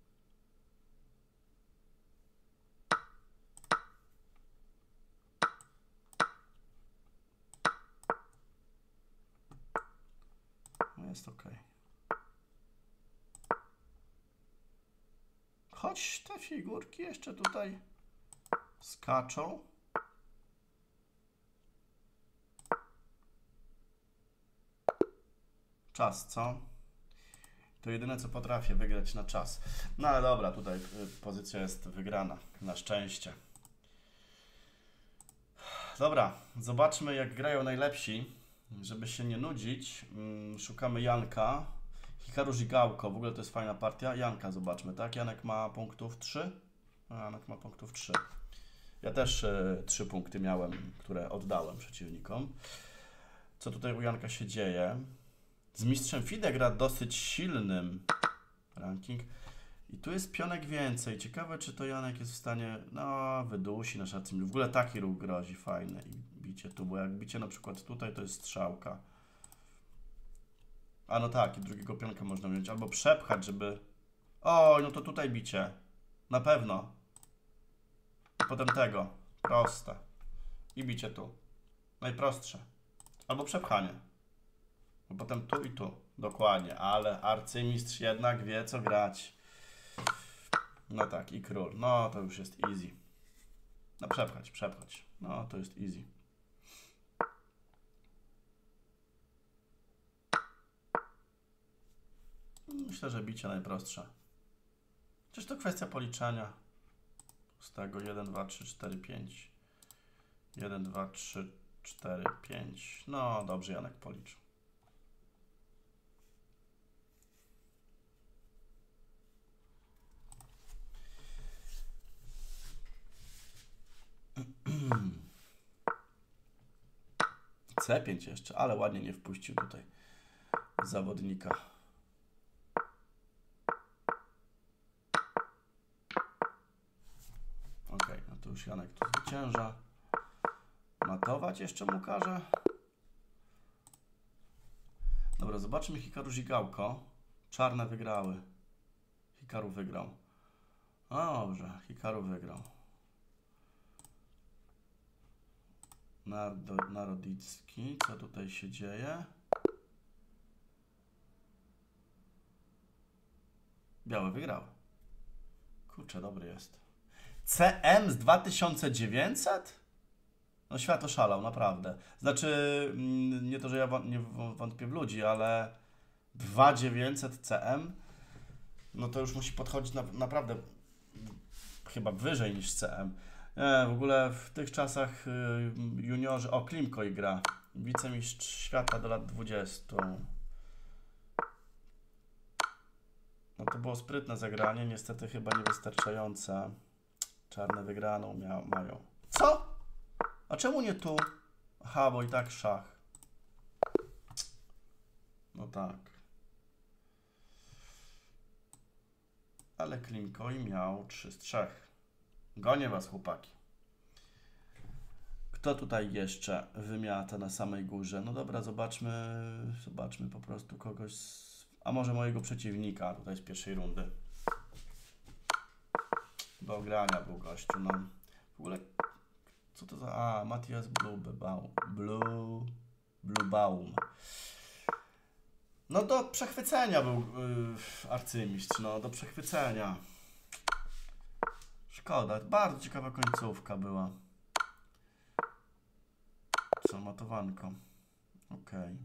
No jest ok. Choć te figurki jeszcze tutaj skaczą. Czas, co? To jedyne, co potrafię, wygrać na czas. No ale dobra, tutaj pozycja jest wygrana. Na szczęście. Dobra, zobaczmy jak grają najlepsi. Żeby się nie nudzić, szukamy Janka. Hikaru Żigałko, w ogóle to jest fajna partia. Janka zobaczmy, tak? Janek ma punktów trzy? Janek ma punktów trzy. Ja też y, trzy punkty miałem, które oddałem przeciwnikom. Co tutaj u Janka się dzieje? Z mistrzem FIDE gra dosyć silnym ranking. I tu jest pionek więcej. Ciekawe, czy to Janek jest w stanie... No, wydusi nasz arcymistrz. W ogóle taki ruch grozi fajny. I bicie tu, bo jak bicie na przykład tutaj, to jest strzałka. A no tak, i drugiego pionka można wziąć. Albo przepchać, żeby... Oj, no to tutaj bicie. Na pewno. I potem tego. Proste. I bicie tu. Najprostsze. Albo przepchanie. Bo potem tu i tu. Dokładnie. Ale arcymistrz jednak wie, co grać. No tak, i król. No to już jest easy. No przepchać, przepchać. No to jest easy. Myślę, że bicie najprostsze. Przecież to kwestia policzenia. Z tego jeden, dwa, trzy, cztery, pięć. jeden, dwa, trzy, cztery, pięć. No dobrze, Janek policzył. C pięć jeszcze, ale ładnie nie wpuścił tutaj zawodnika. Ok, no to już Janek tu zwycięża. Matować jeszcze mu każe. Dobra, zobaczmy Hikaru Żigałko. Czarne wygrały. Hikaru wygrał. Dobrze, Hikaru wygrał. Narodicki, co tutaj się dzieje? Białe wygrały. Kurczę, dobry jest. C M z dwa tysiące dziewięćset? No świat oszalał, naprawdę. Znaczy, mm, nie to, że ja wą- nie w- wątpię w ludzi, ale dwa tysiące dziewięćset C M, no to już musi podchodzić na, naprawdę chyba wyżej niż C M. Nie, w ogóle w tych czasach y, juniorzy... O, Klimkoj gra. Wicemistrz świata do lat dwudziestu. No to było sprytne zagranie, niestety chyba niewystarczające. Czarne wygraną mia mają. Co? A czemu nie tu? Aha, bo i tak szach. No tak. Ale Klimkoj miał trzy z trzech. Gonię was, chłopaki. Kto tutaj jeszcze wymiata na samej górze? No dobra, zobaczmy, zobaczmy po prostu kogoś z... A może mojego przeciwnika tutaj z pierwszej rundy. Do ogrania był gościu, no. W ogóle, co to za... A, Matthias Bluebaum. Blue... Bluebaum. No do przechwycenia był yy, arcymistrz, no do przechwycenia. Szkoda, bardzo ciekawa końcówka była. Co, matowanko. Okej. Okay.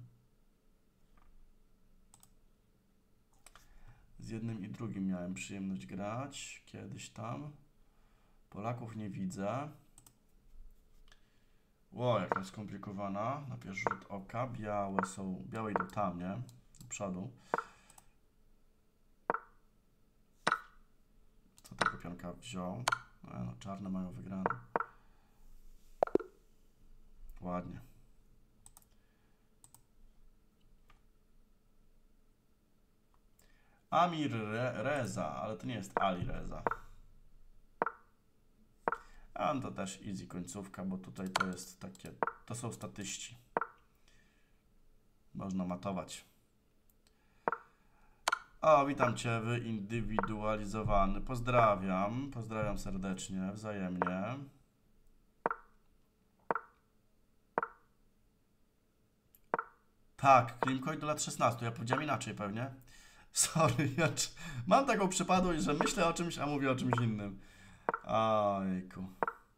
Z jednym i drugim miałem przyjemność grać kiedyś tam. Polaków nie widzę. Ło, jaka skomplikowana. Na pierwszy rzut oka. Białe są... Białe idą tam, nie? Do przodu. Co tego pionka wziął? E, no, czarne mają wygraną. Ładnie. Amir Re Reza, ale to nie jest Ali Reza. A no to też easy końcówka, bo tutaj to jest takie... To są statyści. Można matować. O, witam Cię, wyindywidualizowany. Pozdrawiam. Pozdrawiam serdecznie, wzajemnie. Tak, Klimkoj do lat szesnastu. Ja powiedziałem inaczej pewnie. Sorry, ja mam taką przypadłość, że myślę o czymś, a mówię o czymś innym. Ojku.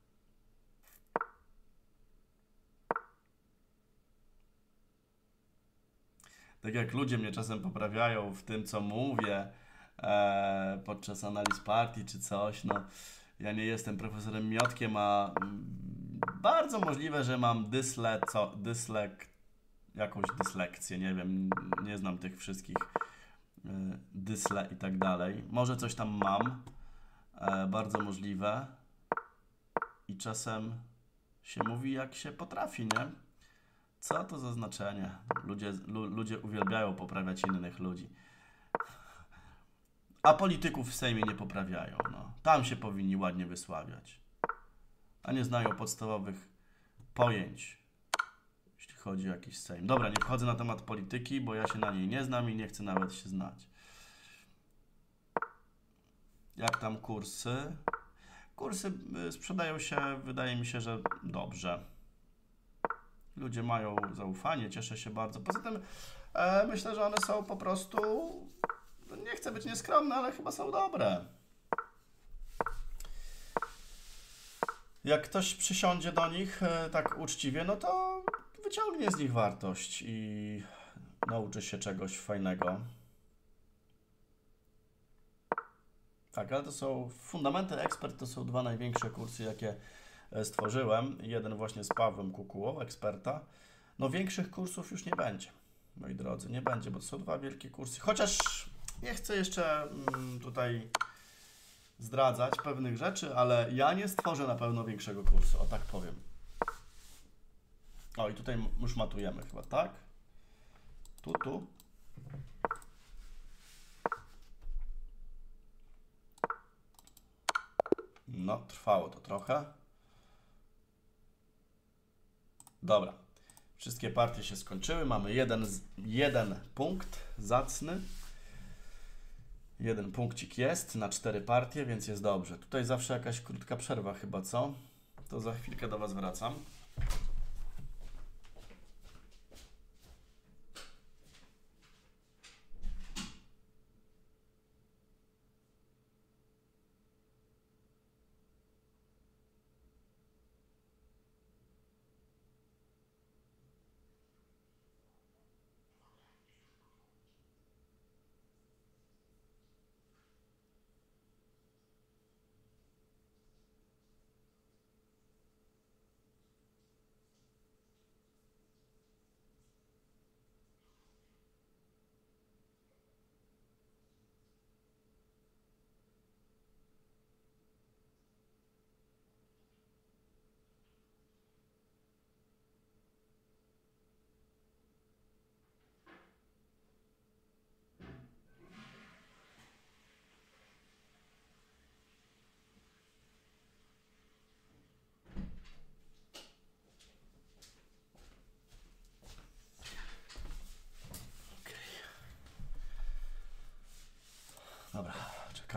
Tak jak ludzie mnie czasem poprawiają w tym, co mówię e, podczas analiz partii czy coś, no ja nie jestem profesorem Miotkiem, a mm, bardzo możliwe, że mam dysle, co, dyslek, jakąś dyslekcję, nie wiem, nie znam tych wszystkich y, dysle i tak dalej. Może coś tam mam, e, bardzo możliwe i czasem się mówi jak się potrafi, nie? Co to za znaczenie? Ludzie, lu, ludzie uwielbiają poprawiać innych ludzi. A polityków w Sejmie nie poprawiają. No. Tam się powinni ładnie wysławiać. A nie znają podstawowych pojęć, jeśli chodzi o jakiś Sejm. Dobra, nie wchodzę na temat polityki, bo ja się na niej nie znam i nie chcę nawet się znać. Jak tam kursy? Kursy sprzedają się, wydaje mi się, że dobrze. Ludzie mają zaufanie, cieszę się bardzo. Poza tym e, myślę, że one są po prostu, no nie chcę być nieskromny, ale chyba są dobre. Jak ktoś przysiądzie do nich e, tak uczciwie, no to wyciągnie z nich wartość i nauczy się czegoś fajnego. Tak, ale to są Fundamenty Ekspert, to są dwa największe kursy, jakie stworzyłem. Jeden właśnie z Pawłem Kukułą, eksperta. No większych kursów już nie będzie, moi drodzy, nie będzie, bo to są dwa wielkie kursy. Chociaż nie chcę jeszcze mm, tutaj zdradzać pewnych rzeczy, ale ja nie stworzę na pewno większego kursu, o tak powiem. O i tutaj już matujemy chyba, tak? Tu, tu. No, trwało to trochę. Dobra. Wszystkie partie się skończyły. Mamy jeden, jeden punkt zacny. Jeden punkcik jest na cztery partie, więc jest dobrze. Tutaj zawsze jakaś krótka przerwa chyba, co? To za chwilkę do Was wracam.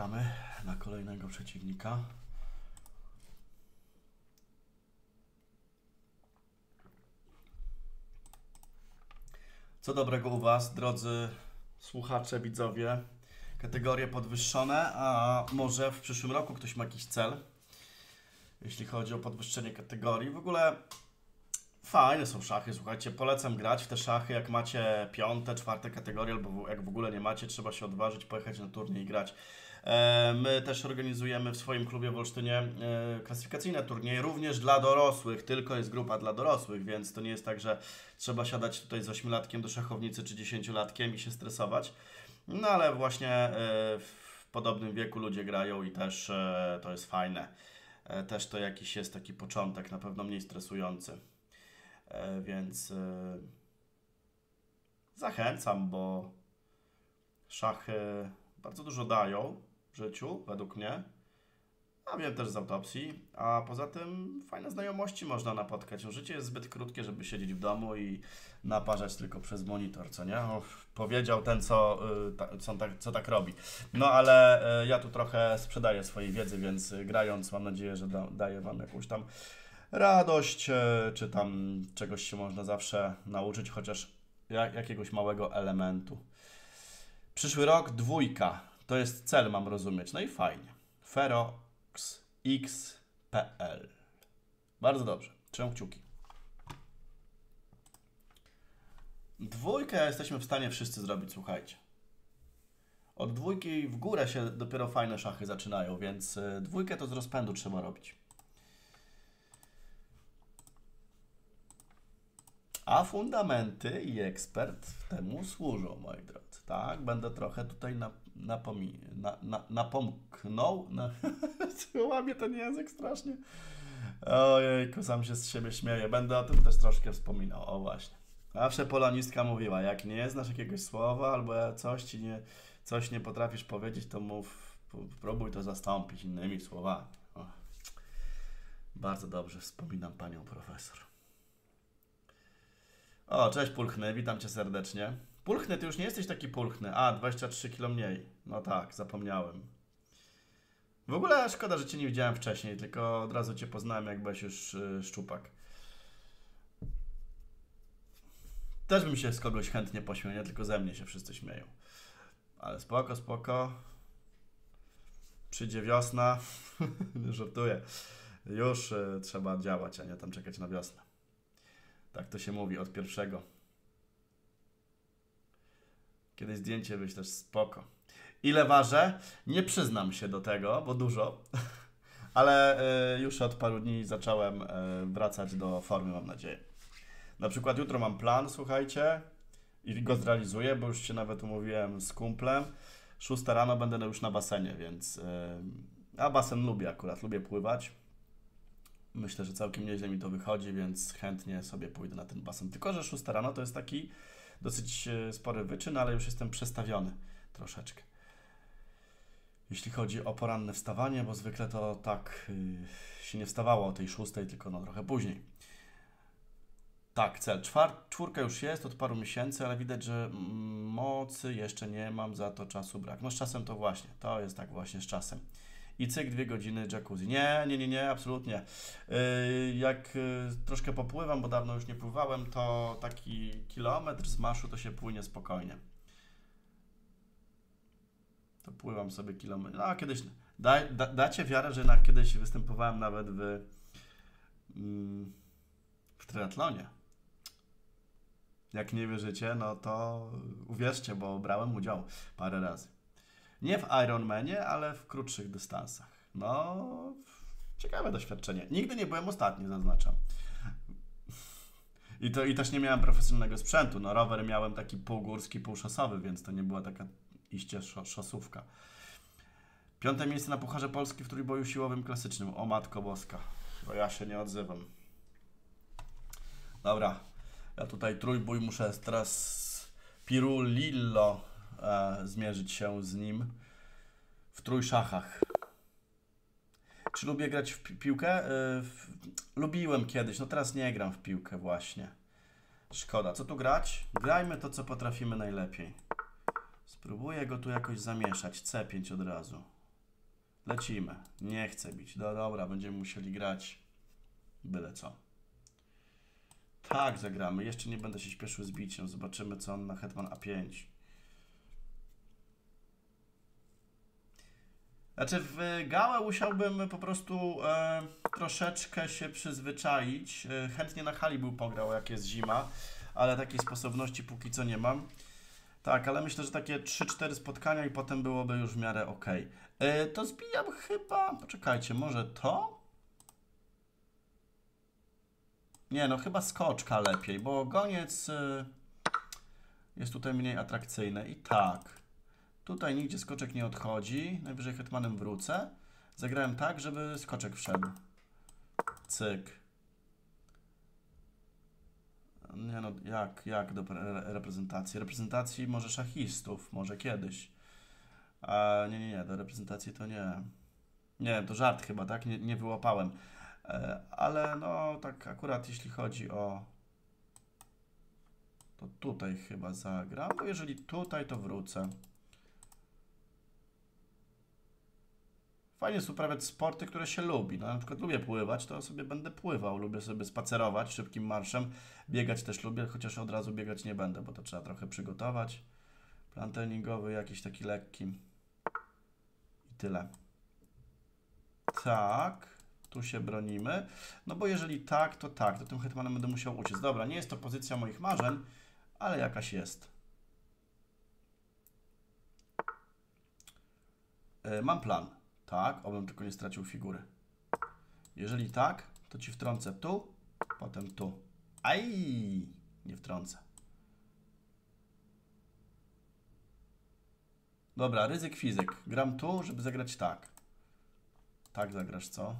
czekamy na kolejnego przeciwnika. Co dobrego u Was, drodzy słuchacze, widzowie? Kategorie podwyższone, a może w przyszłym roku ktoś ma jakiś cel, jeśli chodzi o podwyższenie kategorii. W ogóle fajne są szachy, słuchajcie, polecam grać w te szachy, jak macie piąte, czwarte kategorie, albo jak w ogóle nie macie, trzeba się odważyć, pojechać na turniej i grać. My też organizujemy w swoim klubie w Olsztynie klasyfikacyjne turnieje, również dla dorosłych, tylko jest grupa dla dorosłych, więc to nie jest tak, że trzeba siadać tutaj z ośmiolatkiem do szachownicy czy dziesięciolatkiem i się stresować. No ale właśnie w podobnym wieku ludzie grają i też to jest fajne. Też to jakiś jest taki początek, na pewno mniej stresujący. Więc zachęcam, bo szachy bardzo dużo dają w życiu, według mnie. A wiem też z autopsji. A poza tym fajne znajomości można napotkać. No, życie jest zbyt krótkie, żeby siedzieć w domu i naparzać tylko przez monitor, co nie? O, powiedział ten, co, co, tak, co tak robi. No ale ja tu trochę sprzedaję swojej wiedzy, więc grając mam nadzieję, że da, daję Wam jakąś tam radość, czy tam czegoś się można zawsze nauczyć, chociaż jak, jakiegoś małego elementu. Przyszły rok dwójka. To jest cel, mam rozumieć. No i fajnie. ferox x kropka p l. Bardzo dobrze. Trzymam kciuki. Dwójkę jesteśmy w stanie wszyscy zrobić, słuchajcie. Od dwójki w górę się dopiero fajne szachy zaczynają, więc dwójkę to z rozpędu trzeba robić. A fundamenty i ekspert temu służą, moi drodzy. Tak, będę trochę tutaj na, napomi, na, na, napomknął. Na, łamie ten język strasznie. Ojejku, sam się z siebie śmieję. Będę o tym też troszkę wspominał. O właśnie. Zawsze polonistka mówiła, jak nie znasz jakiegoś słowa albo coś ci nie, coś nie potrafisz powiedzieć, to mów, próbuj to zastąpić innymi słowami. O. Bardzo dobrze wspominam panią profesor. O, cześć Pulchny, witam Cię serdecznie. Pulchny, Ty już nie jesteś taki pulchny. A, dwadzieścia trzy kilo mniej. No tak, zapomniałem. W ogóle szkoda, że Cię nie widziałem wcześniej, tylko od razu Cię poznałem, jak byłeś już yy, szczupak. Też bym się z kogoś chętnie pośmiał, nie tylko ze mnie się wszyscy śmieją. Ale spoko, spoko. Przyjdzie wiosna. Żartuję. Już yy, trzeba działać, a nie tam czekać na wiosnę. Tak to się mówi, od pierwszego. Kiedyś zdjęcie wyślesz, spoko. Ile ważę? Nie przyznam się do tego, bo dużo. Ale y, już od paru dni zacząłem y, wracać do formy, mam nadzieję. Na przykład jutro mam plan, słuchajcie, i go zrealizuję, bo już się nawet umówiłem z kumplem. Szósta rano będę już na basenie, więc... Y, a basen lubię akurat, lubię pływać. Myślę, że całkiem nieźle mi to wychodzi, więc chętnie sobie pójdę na ten basen. Tylko że szósta rano to jest taki dosyć spory wyczyn, ale już jestem przestawiony troszeczkę. Jeśli chodzi o poranne wstawanie, bo zwykle to tak yy, się nie wstawało o tej szóstej, tylko no trochę później. Tak, cel. Czwar czwórka już jest od paru miesięcy, ale widać, że mocy jeszcze nie mam, za to czasu brak. No z czasem to właśnie, to jest tak właśnie z czasem. I cyk, dwie godziny jacuzzi. Nie, nie, nie, nie, absolutnie. Yy, jak yy, troszkę popływam, bo dawno już nie pływałem, to taki kilometr z maszu to się płynie spokojnie. To pływam sobie kilometr. No, kiedyś, da, da, dacie wiarę, że jednak kiedyś występowałem nawet w, mm, w triatlonie. Jak nie wierzycie, no to uwierzcie, bo brałem udział parę razy. Nie w Ironmanie, ale w krótszych dystansach. No, ciekawe doświadczenie. Nigdy nie byłem ostatni, zaznaczam. I, to, I też nie miałem profesjonalnego sprzętu. No, rower miałem taki półgórski, półszosowy, więc to nie była taka iście szosówka. Piąte miejsce na Pucharze Polski w trójboju siłowym klasycznym. O matko boska, bo ja się nie odzywam. Dobra, ja tutaj trójbój muszę teraz Pirulillo e, zmierzyć się z nim w trójszachach. Czy lubię grać w pi piłkę? E, w, lubiłem kiedyś, no teraz nie gram w piłkę właśnie. Szkoda. Co tu grać? Grajmy to, co potrafimy najlepiej. Spróbuję go tu jakoś zamieszać. C pięć od razu. Lecimy. Nie chcę bić. No dobra, będziemy musieli grać byle co. Tak, zagramy. Jeszcze nie będę się śpieszył z biciem. Zobaczymy, co on ma hetman a pięć. Znaczy, w gałę musiałbym po prostu e, troszeczkę się przyzwyczaić. E, chętnie na hali był pograł, jak jest zima, ale takiej sposobności póki co nie mam. Tak, ale myślę, że takie trzy cztery spotkania i potem byłoby już w miarę ok. E, to zbijam chyba... Poczekajcie, może to? Nie, no chyba skoczka lepiej, bo goniec y, jest tutaj mniej atrakcyjny. I tak, tutaj nigdzie skoczek nie odchodzi, najwyżej hetmanem wrócę. Zagrałem tak, żeby skoczek wszedł. Cyk. Nie no, jak, jak do reprezentacji? Reprezentacji może szachistów, może kiedyś. A nie, nie, nie, do reprezentacji to nie. Nie, to żart chyba, tak? Nie, nie wyłapałem. Ale no tak akurat jeśli chodzi o to tutaj chyba zagram, bo jeżeli tutaj to wrócę. Fajnie jest uprawiać sporty, które się lubi. No, na przykład lubię pływać, to sobie będę pływał. Lubię sobie spacerować szybkim marszem. Biegać też lubię, chociaż od razu biegać nie będę, bo to trzeba trochę przygotować. Plan treningowy jakiś taki lekki. I tyle. Tak. Tu się bronimy. No bo jeżeli tak, to tak. To tym hetmanem będę musiał uciec. Dobra, nie jest to pozycja moich marzeń, ale jakaś jest. Yy, mam plan. Tak, obym tylko nie stracił figury. Jeżeli tak, to ci wtrącę tu, potem tu. Aj! Nie wtrącę. Dobra, ryzyk fizyk. Gram tu, żeby zagrać tak. Tak zagrasz, co?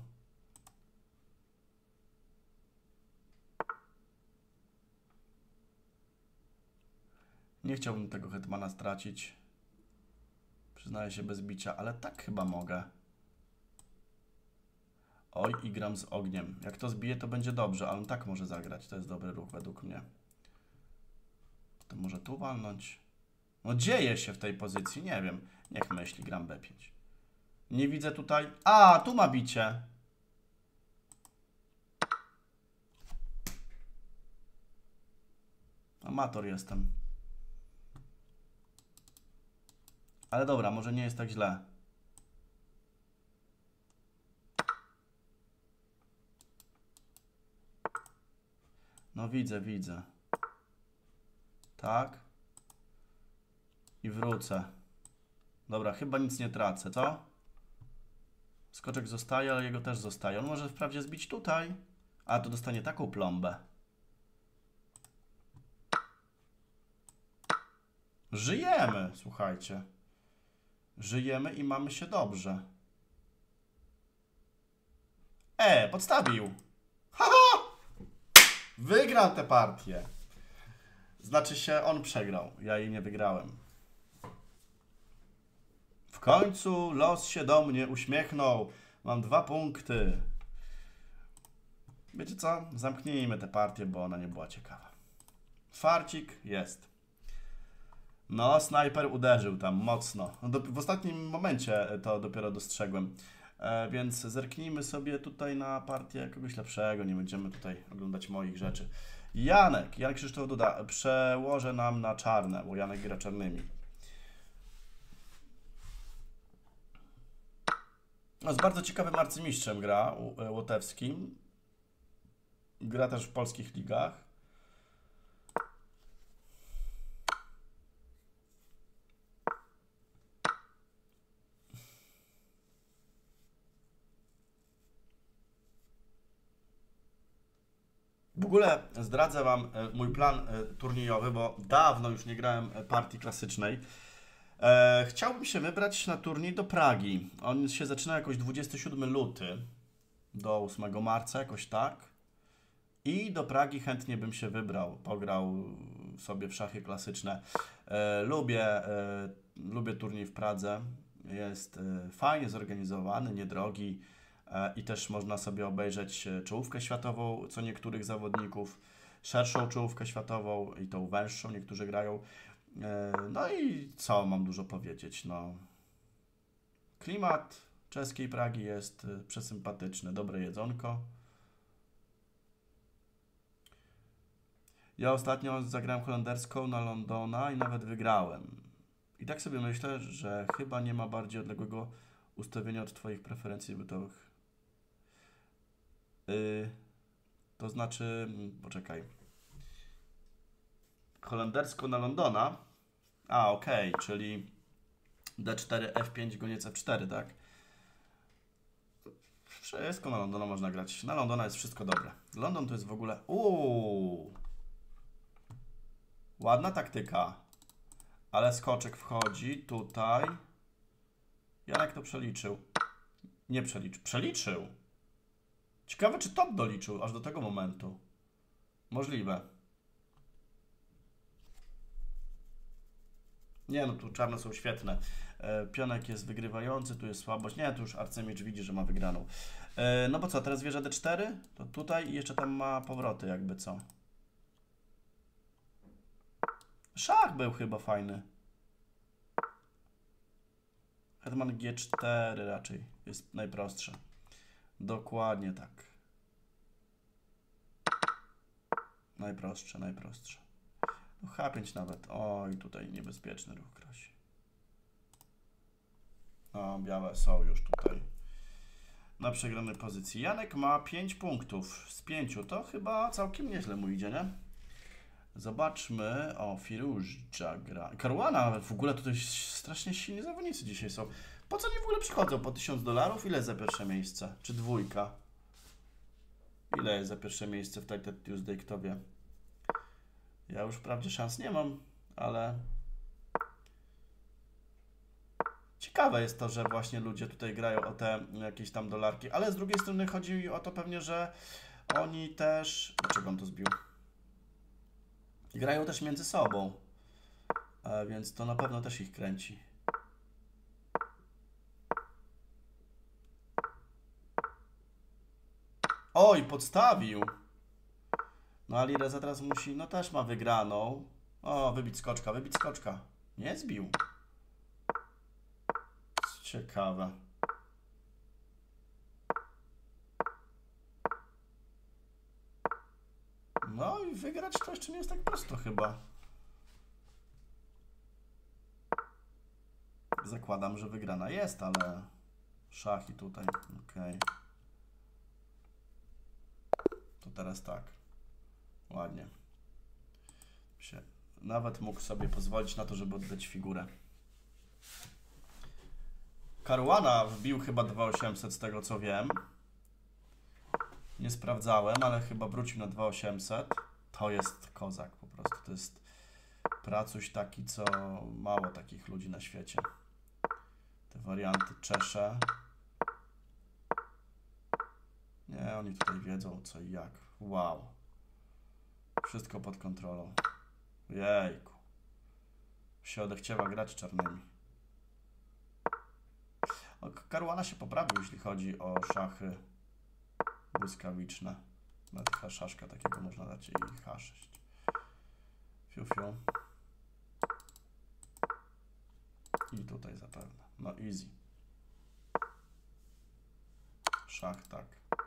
Nie chciałbym tego hetmana stracić. Przyznaję się bez bicia, ale tak chyba mogę. Oj, i gram z ogniem. Jak to zbije, to będzie dobrze, ale on tak może zagrać. To jest dobry ruch według mnie. To może tu walnąć. No dzieje się w tej pozycji, nie wiem. Niech myśli, gram be pięć. Nie widzę tutaj... A, tu ma bicie. Amator jestem. Ale dobra, może nie jest tak źle. No widzę, widzę. Tak. I wrócę. Dobra, chyba nic nie tracę, co? Skoczek zostaje, ale jego też zostaje. On może wprawdzie zbić tutaj, a to dostanie taką plombę. Żyjemy, słuchajcie. Żyjemy i mamy się dobrze. E, podstawił. Haha! Wygrał tę partię. Znaczy się, on przegrał. Ja jej nie wygrałem. W końcu los się do mnie uśmiechnął. Mam dwa punkty. Wiecie co? Zamknijmy tę partię, bo ona nie była ciekawa. Farcik jest. No, snajper uderzył tam mocno. No, do, w ostatnim momencie to dopiero dostrzegłem. E, więc zerknijmy sobie tutaj na partię kogoś lepszego. Nie będziemy tutaj oglądać moich rzeczy. Janek, Jan Krzysztof Duda, przełożę nam na czarne, bo Janek gra czarnymi. No, z bardzo ciekawym arcymistrzem gra, Łotewskim. Gra też w polskich ligach. W ogóle zdradzę Wam mój plan turniejowy, bo dawno już nie grałem partii klasycznej. E, chciałbym się wybrać na turniej do Pragi. On się zaczyna jakoś dwudziestego siódmego lutego do ósmego marca, jakoś tak. I do Pragi chętnie bym się wybrał. Pograł sobie w szachy klasyczne. E, lubię, e, lubię turniej w Pradze. Jest e, fajnie zorganizowany, niedrogi. I też można sobie obejrzeć czołówkę światową co niektórych zawodników, szerszą czołówkę światową i tą węższą, niektórzy grają. No i co mam dużo powiedzieć, no. Klimat Czeskiej Pragi jest y, przesympatyczny, dobre jedzonko. Ja ostatnio zagrałem holenderską na Londona i nawet wygrałem. I tak sobie myślę, że chyba nie ma bardziej odległego ustawienia od Twoich preferencji bytowych. Yy, to znaczy, poczekaj. Holenderską na Londona. A, okej, okay, czyli D cztery, F pięć, goniec F cztery, tak? Wszystko na Londona można grać. Na Londona jest wszystko dobre. London to jest w ogóle... Uuu. Ładna taktyka. Ale skoczek wchodzi tutaj. Janek to przeliczył. Nie przeliczył. Przeliczył. Ciekawe, czy top doliczył aż do tego momentu. Możliwe. Nie, no tu czarne są świetne. E, pionek jest wygrywający, tu jest słabość. Nie, tu już arcymiecz widzi, że ma wygraną. E, no bo co, teraz wieża D cztery? To tutaj i jeszcze tam ma powroty, jakby co. Szach był chyba fajny. Hetman G cztery raczej jest najprostsze. Dokładnie tak. Najprostsze, najprostsze. H pięć nawet. Oj, tutaj niebezpieczny ruch grozi. O, białe są już tutaj na przegranej pozycji. Janek ma pięć punktów z pięciu. To chyba całkiem nieźle mu idzie, nie? Zobaczmy. O, Firużdża gra. Caruana, w ogóle tutaj strasznie silni zawodnicy dzisiaj są. Po co oni w ogóle przychodzą? Po tysiąc dolarów? Ile za pierwsze miejsce? Czy dwójka? Ile jest za pierwsze miejsce w Titled Tuesday? Kto wie? Ja już wprawdzie szans nie mam, ale ciekawe jest to, że właśnie ludzie tutaj grają o te jakieś tam dolarki, ale z drugiej strony chodzi mi o to pewnie, że oni też... Dlaczego on to zbił? Grają też między sobą, a więc to na pewno też ich kręci. Oj, podstawił! No a Lireza teraz musi, no też ma wygraną. O, wybić skoczka, wybić skoczka. Nie zbił. Ciekawe. No i wygrać to jeszcze nie jest tak prosto chyba. Zakładam, że wygrana jest, ale szachy tutaj. Okej. To teraz tak. Ładnie. Się nawet mógł sobie pozwolić na to, żeby oddać figurę. Caruana wbił chyba dwa tysiące osiemset z tego co wiem. Nie sprawdzałem, ale chyba wrócił na dwa tysiące osiemset. To jest kozak po prostu. To jest pracuś taki, co mało takich ludzi na świecie. Te warianty czesze. Nie, oni tutaj wiedzą co i jak. Wow. Wszystko pod kontrolą. Jejku. Się odechciewa grać czarnymi. O, Caruana się poprawił, jeśli chodzi o szachy błyskawiczne. Nawet szaszka takiego można dać i H sześć. Fiu, fiu. I tutaj zapewne. No easy. Szach tak.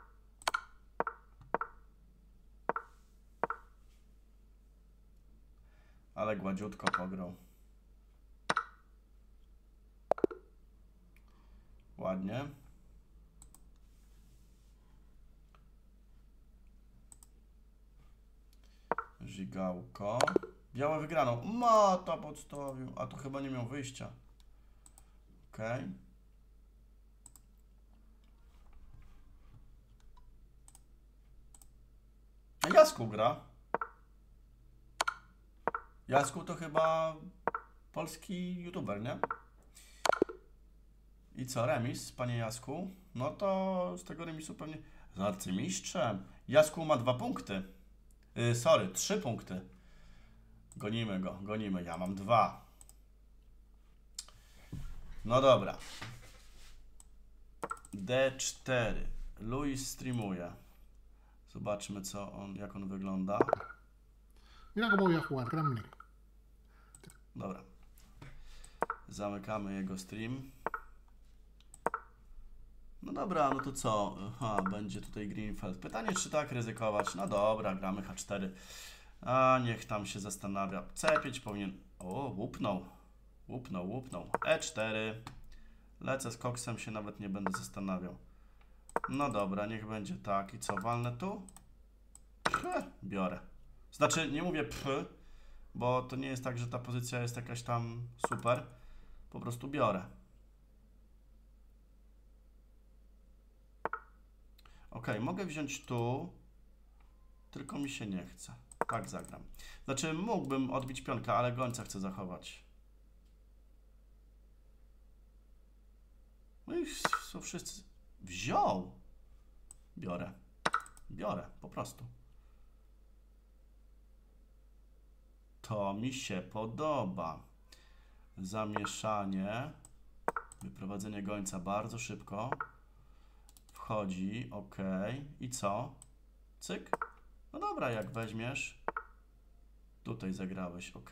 Ale gładziutko pograł. Ładnie. Żigałko. Białe wygraną. Mata podstawił. A tu chyba nie miał wyjścia. Okej. Okay. Jasku gra. Jasku to chyba polski youtuber, nie? I co, remis, panie Jasku? No to z tego remisu pewnie... Z arcymistrzem. Jasku ma dwa punkty. Yy, sorry, trzy punkty. Gonimy go, gonimy. Ja mam dwa. No dobra. D cztery. Luis streamuje. Zobaczmy, co on, jak on wygląda. Mira cómo voy a jugar, Gremlin. Dobra. Zamykamy jego stream. No dobra, no to co? Aha, będzie tutaj Greenfeld. Pytanie, czy tak ryzykować? No dobra, gramy H cztery. A niech tam się zastanawia. C pięć powinien... O, łupnął. Łupnął, łupnął. E cztery. Lecę z koksem, się nawet nie będę zastanawiał. No dobra, niech będzie tak. I co, walnę tu? Pch, biorę. Znaczy, nie mówię pch, bo to nie jest tak, że ta pozycja jest jakaś tam super. Po prostu biorę. Ok, mogę wziąć tu, tylko mi się nie chce. Tak zagram. Znaczy, mógłbym odbić pionka, ale gońca chcę zachować. No i są wszyscy... Wziął! Biorę. Biorę, po prostu. To mi się podoba. Zamieszanie. Wyprowadzenie gońca bardzo szybko. Wchodzi, ok. I co? Cyk. No dobra, jak weźmiesz. Tutaj zagrałeś, ok.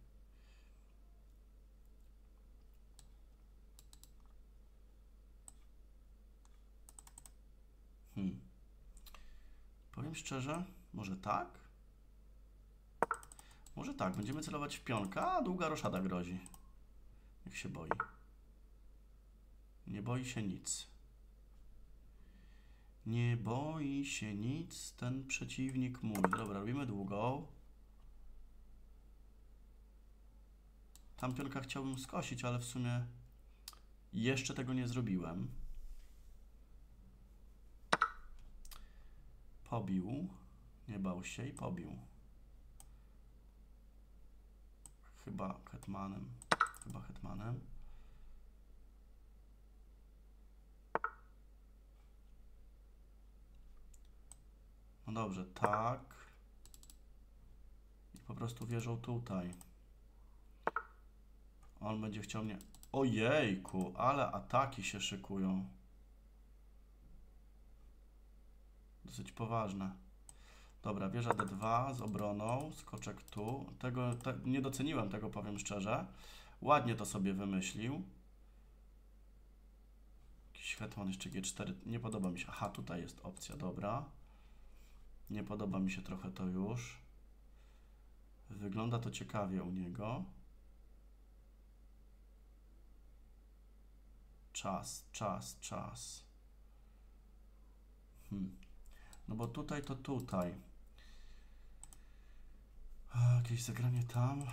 Hmm. Powiem szczerze, może tak? Może tak, będziemy celować w pionka, a długa roszada grozi. Jak się boi. Nie boi się nic. Nie boi się nic ten przeciwnik mój. Dobra, robimy długą. Tam pionka chciałbym skosić, ale w sumie jeszcze tego nie zrobiłem. Pobił. Nie bał się i pobił. Chyba hetmanem. Chyba hetmanem. No dobrze, tak. I po prostu wierzą tutaj. On będzie chciał mnie... Ojejku, ale ataki się szykują. Dosyć poważne. Dobra, wieża D dwa z obroną, skoczek tu. Tego, te, nie doceniłem tego, powiem szczerze. Ładnie to sobie wymyślił. Jakiś hetman jeszcze G cztery. Nie podoba mi się. Aha, tutaj jest opcja, dobra. Nie podoba mi się trochę to już. Wygląda to ciekawie u niego. Czas, czas, czas. Hmm. No bo tutaj to tutaj. A, jakieś zagranie tam.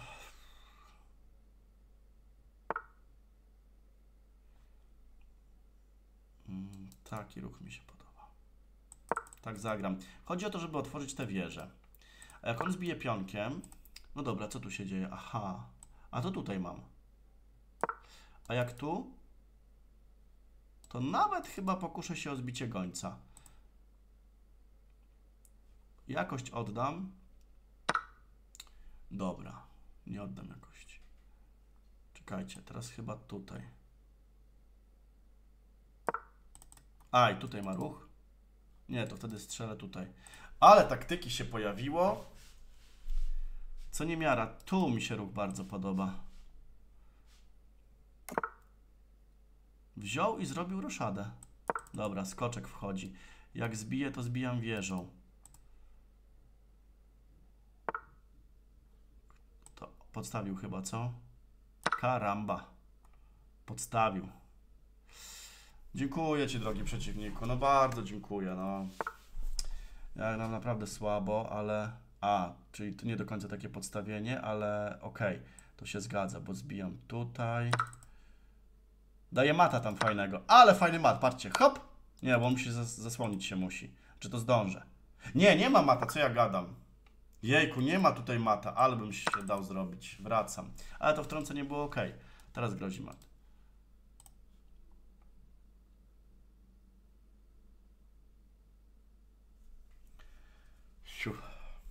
Hmm, taki ruch mi się podoba. Tak zagram. Chodzi o to, żeby otworzyć tę wieżę. A jak on zbije pionkiem... No dobra, co tu się dzieje? Aha. A to tutaj mam. A jak tu? To nawet chyba pokuszę się o zbicie gońca. Jakość oddam. Dobra. Nie oddam jakości. Czekajcie, teraz chyba tutaj. A, i tutaj ma ruch. Nie, to wtedy strzelę tutaj. Ale taktyki się pojawiło. Co nie miara. Tu mi się ruch bardzo podoba. Wziął i zrobił roszadę. Dobra, skoczek wchodzi. Jak zbiję, to zbijam wieżą. To podstawił chyba, co? Karamba. Podstawił. Dziękuję Ci, drogi przeciwniku. No bardzo dziękuję. No. Ja nam naprawdę słabo, ale... A, czyli to nie do końca takie podstawienie, ale okej. Okay. To się zgadza, bo zbijam tutaj. Daję mata tam fajnego. Ale fajny mat, patrzcie. Hop! Nie, bo musi zas zasłonić się musi. Czy to zdążę? Nie, nie ma mata, co ja gadam? Jejku, nie ma tutaj mata, ale bym się dał zrobić. Wracam. Ale to wtrącenie było ok. Teraz grozi mat. Siu.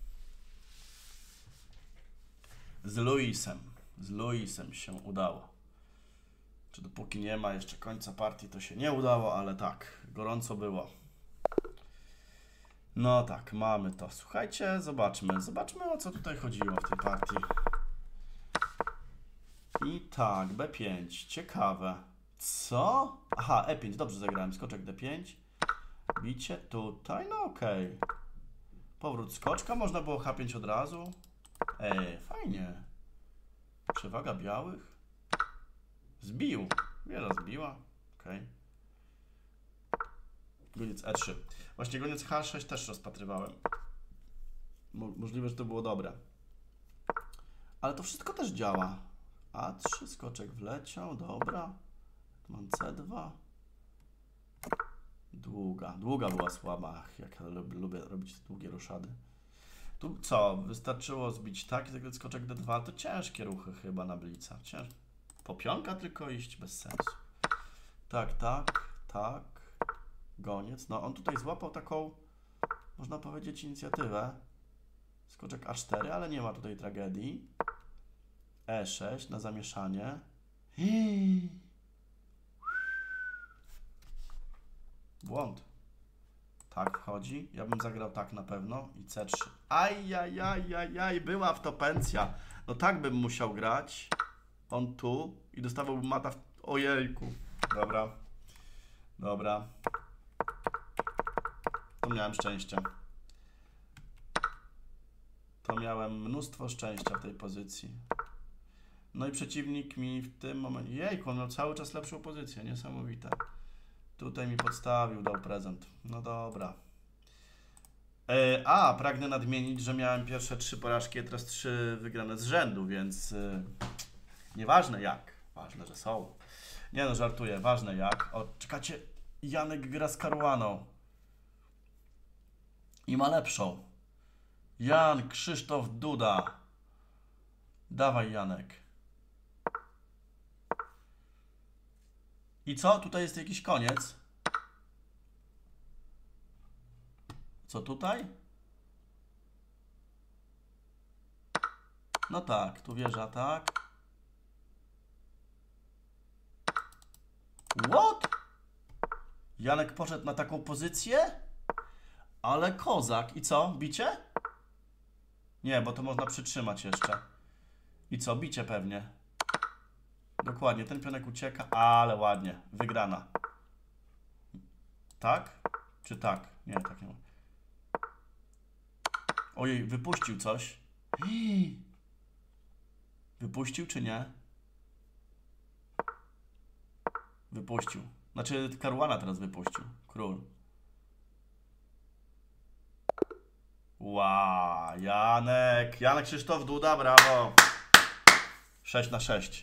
Z Luisem. Z Luisem się udało. Czy dopóki nie ma jeszcze końca partii, to się nie udało, ale tak, gorąco było. No tak, mamy to. Słuchajcie, zobaczmy. Zobaczmy, o co tutaj chodziło w tej partii. I tak, B pięć. Ciekawe. Co? Aha, E pięć, dobrze zagrałem. Skoczek D pięć. Bicie tutaj, no okej. Okay. Powrót skoczka, można było H pięć od razu. Ej, fajnie. Przewaga białych. Zbił. Wiele zbiła. Okej. Okay. Goniec E trzy. Właśnie goniec H sześć też rozpatrywałem. Mo możliwe, że to było dobre. Ale to wszystko też działa. A trzy, skoczek wleciał, dobra. Tu mam C dwa. Długa. Długa była słaba. Ach, jak ja lubię, lubię robić długie ruszady. Tu co? Wystarczyło zbić tak i zagrać skoczek D dwa. To ciężkie ruchy chyba na blica. Cięż... Po pionka tylko iść bez sensu. Tak, tak, tak. Goniec. No on tutaj złapał taką, można powiedzieć, inicjatywę. Skoczek A cztery, ale nie ma tutaj tragedii. E sześć na zamieszanie. Błąd. Tak wchodzi. Ja bym zagrał tak na pewno. I C trzy. Ajajajajaj, była w to pencja. No tak bym musiał grać. On tu. I dostawałbym mata w... Ojejku. Dobra. Dobra. To miałem szczęście. To miałem mnóstwo szczęścia w tej pozycji. No i przeciwnik mi w tym momencie... Jejku, on miał cały czas lepszą pozycję. Niesamowite. Tutaj mi podstawił, dał prezent. No dobra. E, a, pragnę nadmienić, że miałem pierwsze trzy porażki, a teraz trzy wygrane z rzędu, więc... E, nieważne jak. Ważne, że są. Nie no, żartuję. Ważne jak. O, czekacie. Janek gra z Caruaną. I ma lepszą. Jan Krzysztof Duda. Dawaj, Janek. I co? Tutaj jest jakiś koniec. Co tutaj? No tak, tu wieża, tak. What? Janek poszedł na taką pozycję? Ale kozak. I co? Bicie? Nie, bo to można przytrzymać jeszcze. I co? Bicie pewnie. Dokładnie, ten pionek ucieka, ale ładnie. Wygrana. Tak? Czy tak? Nie, tak nie ma. Ojej, wypuścił coś. Wypuścił czy nie? Wypuścił. Znaczy, Caruana teraz wypuścił. Król. Ła, Janek. Janek Krzysztof Duda, brawo. sześć na sześć.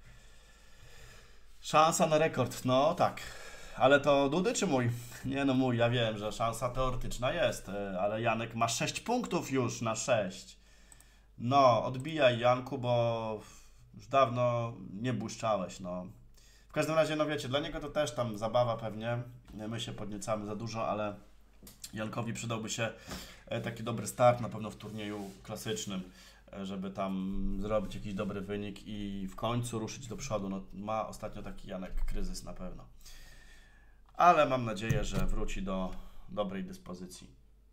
Szansa na rekord. No tak. Ale to Dudy czy mój? Nie no mój, ja wiem, że szansa teoretyczna jest, ale Janek ma sześć punktów już na sześć. No, odbijaj Janku, bo już dawno nie błyszczałeś, no. W każdym razie, no wiecie, dla niego to też tam zabawa pewnie. My się podniecamy za dużo, ale Jankowi przydałby się taki dobry start na pewno w turnieju klasycznym, żeby tam zrobić jakiś dobry wynik i w końcu ruszyć do przodu. No, ma ostatnio taki Janek kryzys na pewno. Ale mam nadzieję, że wróci do dobrej dyspozycji.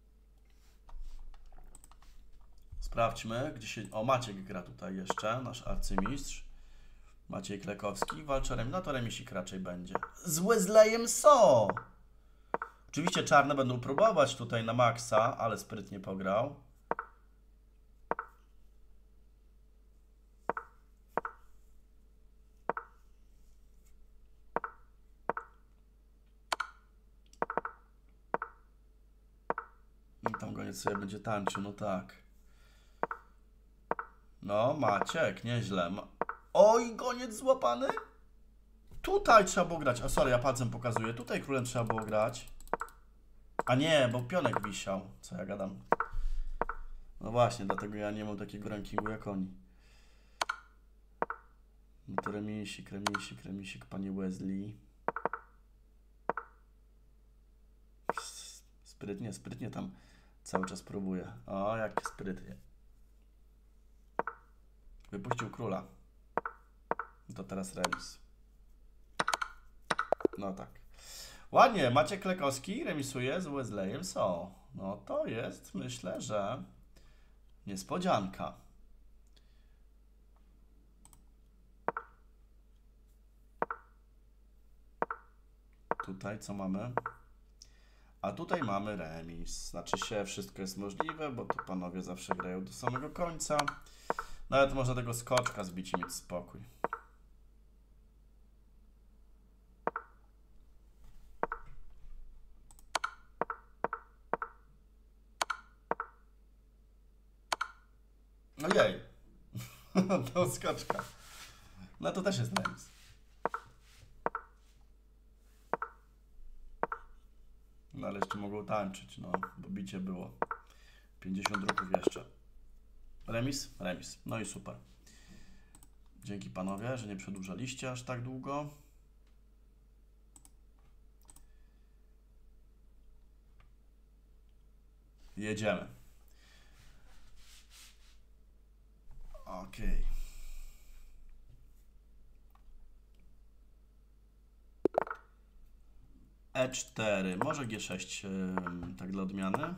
Sprawdźmy, gdzie się... O, Maciek gra tutaj jeszcze, nasz arcymistrz. Maciej Klekowski. Walczy remi... No to remisik raczej będzie. Z Wesleyem So! Oczywiście czarne będą próbować tutaj na maksa, ale sprytnie pograł. I tam goniec sobie będzie tańczył, no tak. No, Maciek, nieźle. Ma... Oj, goniec złapany? Tutaj trzeba było grać. O, sorry, ja palcem pokazuję. Tutaj królem trzeba było grać. A nie, bo pionek wisiał. Co ja gadam? No właśnie, dlatego ja nie mam takiego rankingu jak oni. No to remisik, remisik, remisik, panie Wesley. Sprytnie, sprytnie tam cały czas próbuje. O, jak sprytnie. Wypuścił króla. To teraz remis. No tak. Ładnie, Maciek Klekowski remisuje z Wesleyem So. No to jest, myślę, że niespodzianka. Tutaj co mamy? A tutaj mamy remis. Znaczy się, wszystko jest możliwe, bo to panowie zawsze grają do samego końca. Nawet można tego skoczka zbić i mieć spokój. Ojej. Do skoczka. No to też jest remis. No ale jeszcze mogą tańczyć, no, bo bicie było. pięćdziesiąt ruchów jeszcze. Remis? Remis. No i super. Dzięki panowie, że nie przedłużaliście aż tak długo. Jedziemy. Ok. E cztery, może G sześć, tak dla odmiany.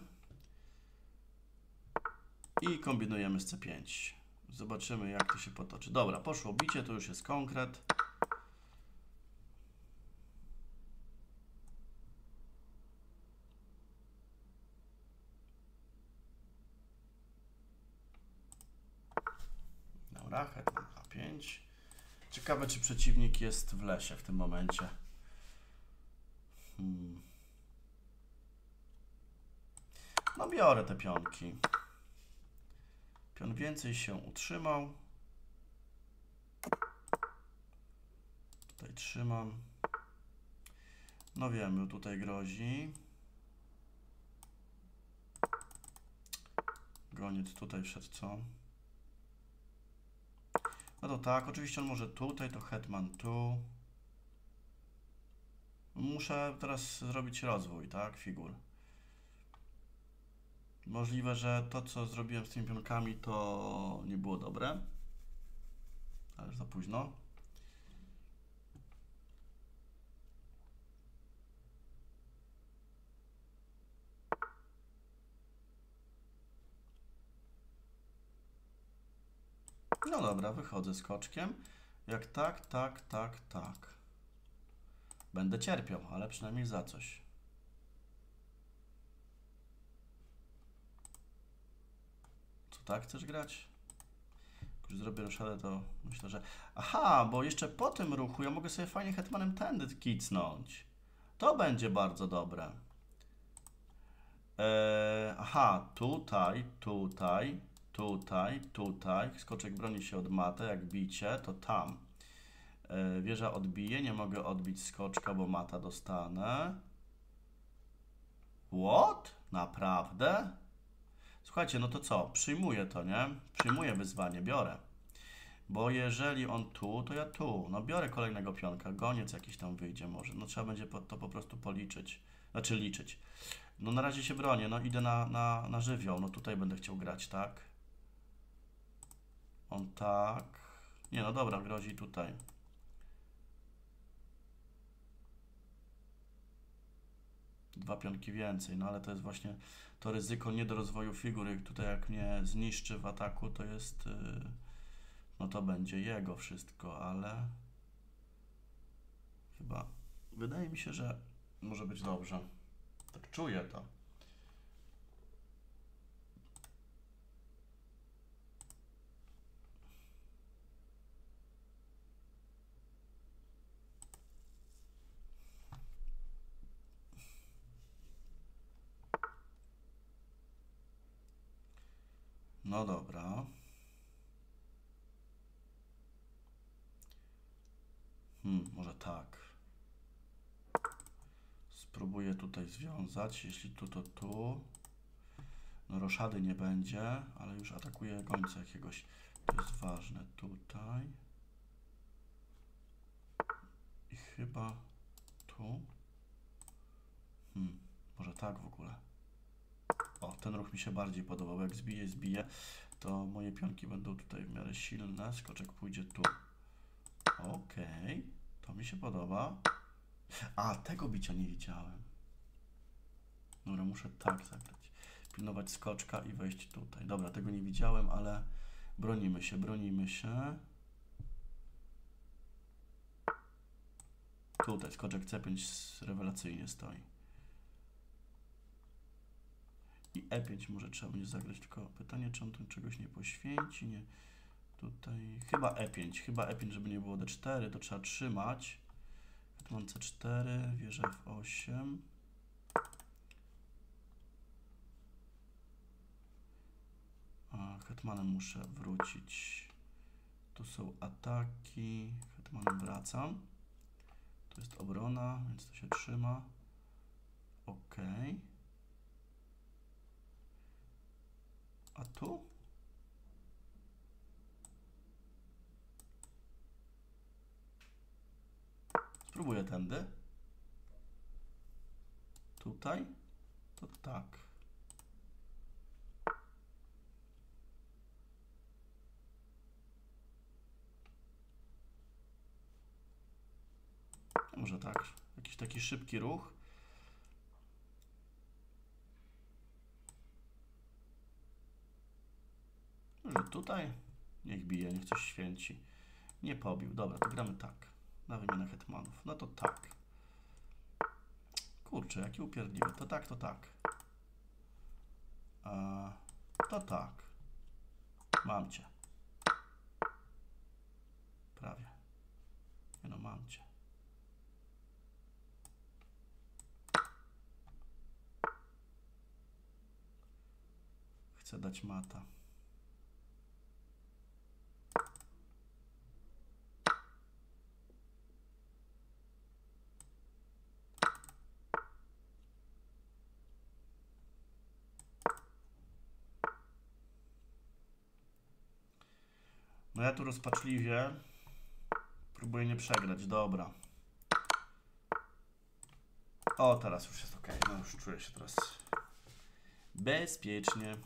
I kombinujemy z C pięć. Zobaczymy, jak to się potoczy. Dobra, poszło bicie, to już jest konkret. Dobra, hetman H pięć. Ciekawe, czy przeciwnik jest w lesie w tym momencie. Hmm. No biorę te pionki. Pion więcej się utrzymał. Tutaj trzymam. No wiemy, tutaj grozi. Goniec tutaj wszedł, co? No to tak, oczywiście on może tutaj, to hetman tu. Muszę teraz zrobić rozwój, tak, figur. Możliwe, że to, co zrobiłem z tymi pionkami, to nie było dobre. Ale już za późno. No dobra, wychodzę skoczkiem. Jak tak, tak, tak, tak. Będę cierpiał, ale przynajmniej za coś. Co, tak chcesz grać? Jak już zrobię roszadę, to myślę, że... Aha, bo jeszcze po tym ruchu ja mogę sobie fajnie hetmanem tędy kicnąć. To będzie bardzo dobre. Eee, aha, tutaj, tutaj, tutaj, tutaj. Skoczek broni się od mata, jak bicie, to tam. Eee, wieża odbije, nie mogę odbić skoczka, bo mata dostanę. What? Naprawdę? Słuchajcie, no to co? Przyjmuję to, nie? Przyjmuję wyzwanie, biorę. Bo jeżeli on tu, to ja tu. No biorę kolejnego pionka, goniec jakiś tam wyjdzie może. No trzeba będzie to po prostu policzyć. Znaczy liczyć. No na razie się bronię, no idę na, na, na żywioł. No tutaj będę chciał grać, tak? On tak. Nie, no dobra, grozi tutaj. Dwa pionki więcej, no ale to jest właśnie to ryzyko nie do rozwoju figury. Tutaj jak mnie zniszczy w ataku, to jest... Yy, no to będzie jego wszystko, ale... Chyba... Wydaje mi się, że może być dobrze. Tak czuję to. No dobra. Hmm, może tak. Spróbuję tutaj związać. Jeśli tu, to tu. No roszady nie będzie, ale już atakuję gońca jakiegoś. To jest ważne. Tutaj. I chyba tu. Hmm, może tak w ogóle. O, ten ruch mi się bardziej podobał. Jak zbiję, zbiję, to moje pionki będą tutaj w miarę silne. Skoczek pójdzie tu. Okej, okay. To mi się podoba. A, tego bicia nie widziałem. Dobra, muszę tak zagrać. Pilnować skoczka i wejść tutaj. Dobra, tego nie widziałem, ale bronimy się, bronimy się. Tutaj skoczek C pięć rewelacyjnie stoi. I E pięć może trzeba będzie zagrać, tylko pytanie, czy on tu czegoś nie poświęci, nie. Tutaj chyba E pięć, chyba E pięć, żeby nie było D cztery, to trzeba trzymać. Hetman C cztery, wieża F osiem. A, hetmanem muszę wrócić. Tu są ataki, hetmanem wracam. Tu jest obrona, więc to się trzyma. Ok. A tu? Spróbuję tędy. Tutaj? To tak. Może tak. Jakiś taki szybki ruch. Może tutaj? Niech bije, niech coś święci. Nie pobił. Dobra, to gramy tak. Na wymianę hetmanów. No to tak. Kurczę, jaki upierdliwy. To tak, to tak. A, to tak. Mam cię. Prawie. Nie no, mam cię. Chcę dać mata. No ja tu rozpaczliwie próbuję nie przegrać. Dobra. O, teraz już jest ok. No już czuję się teraz bezpiecznie.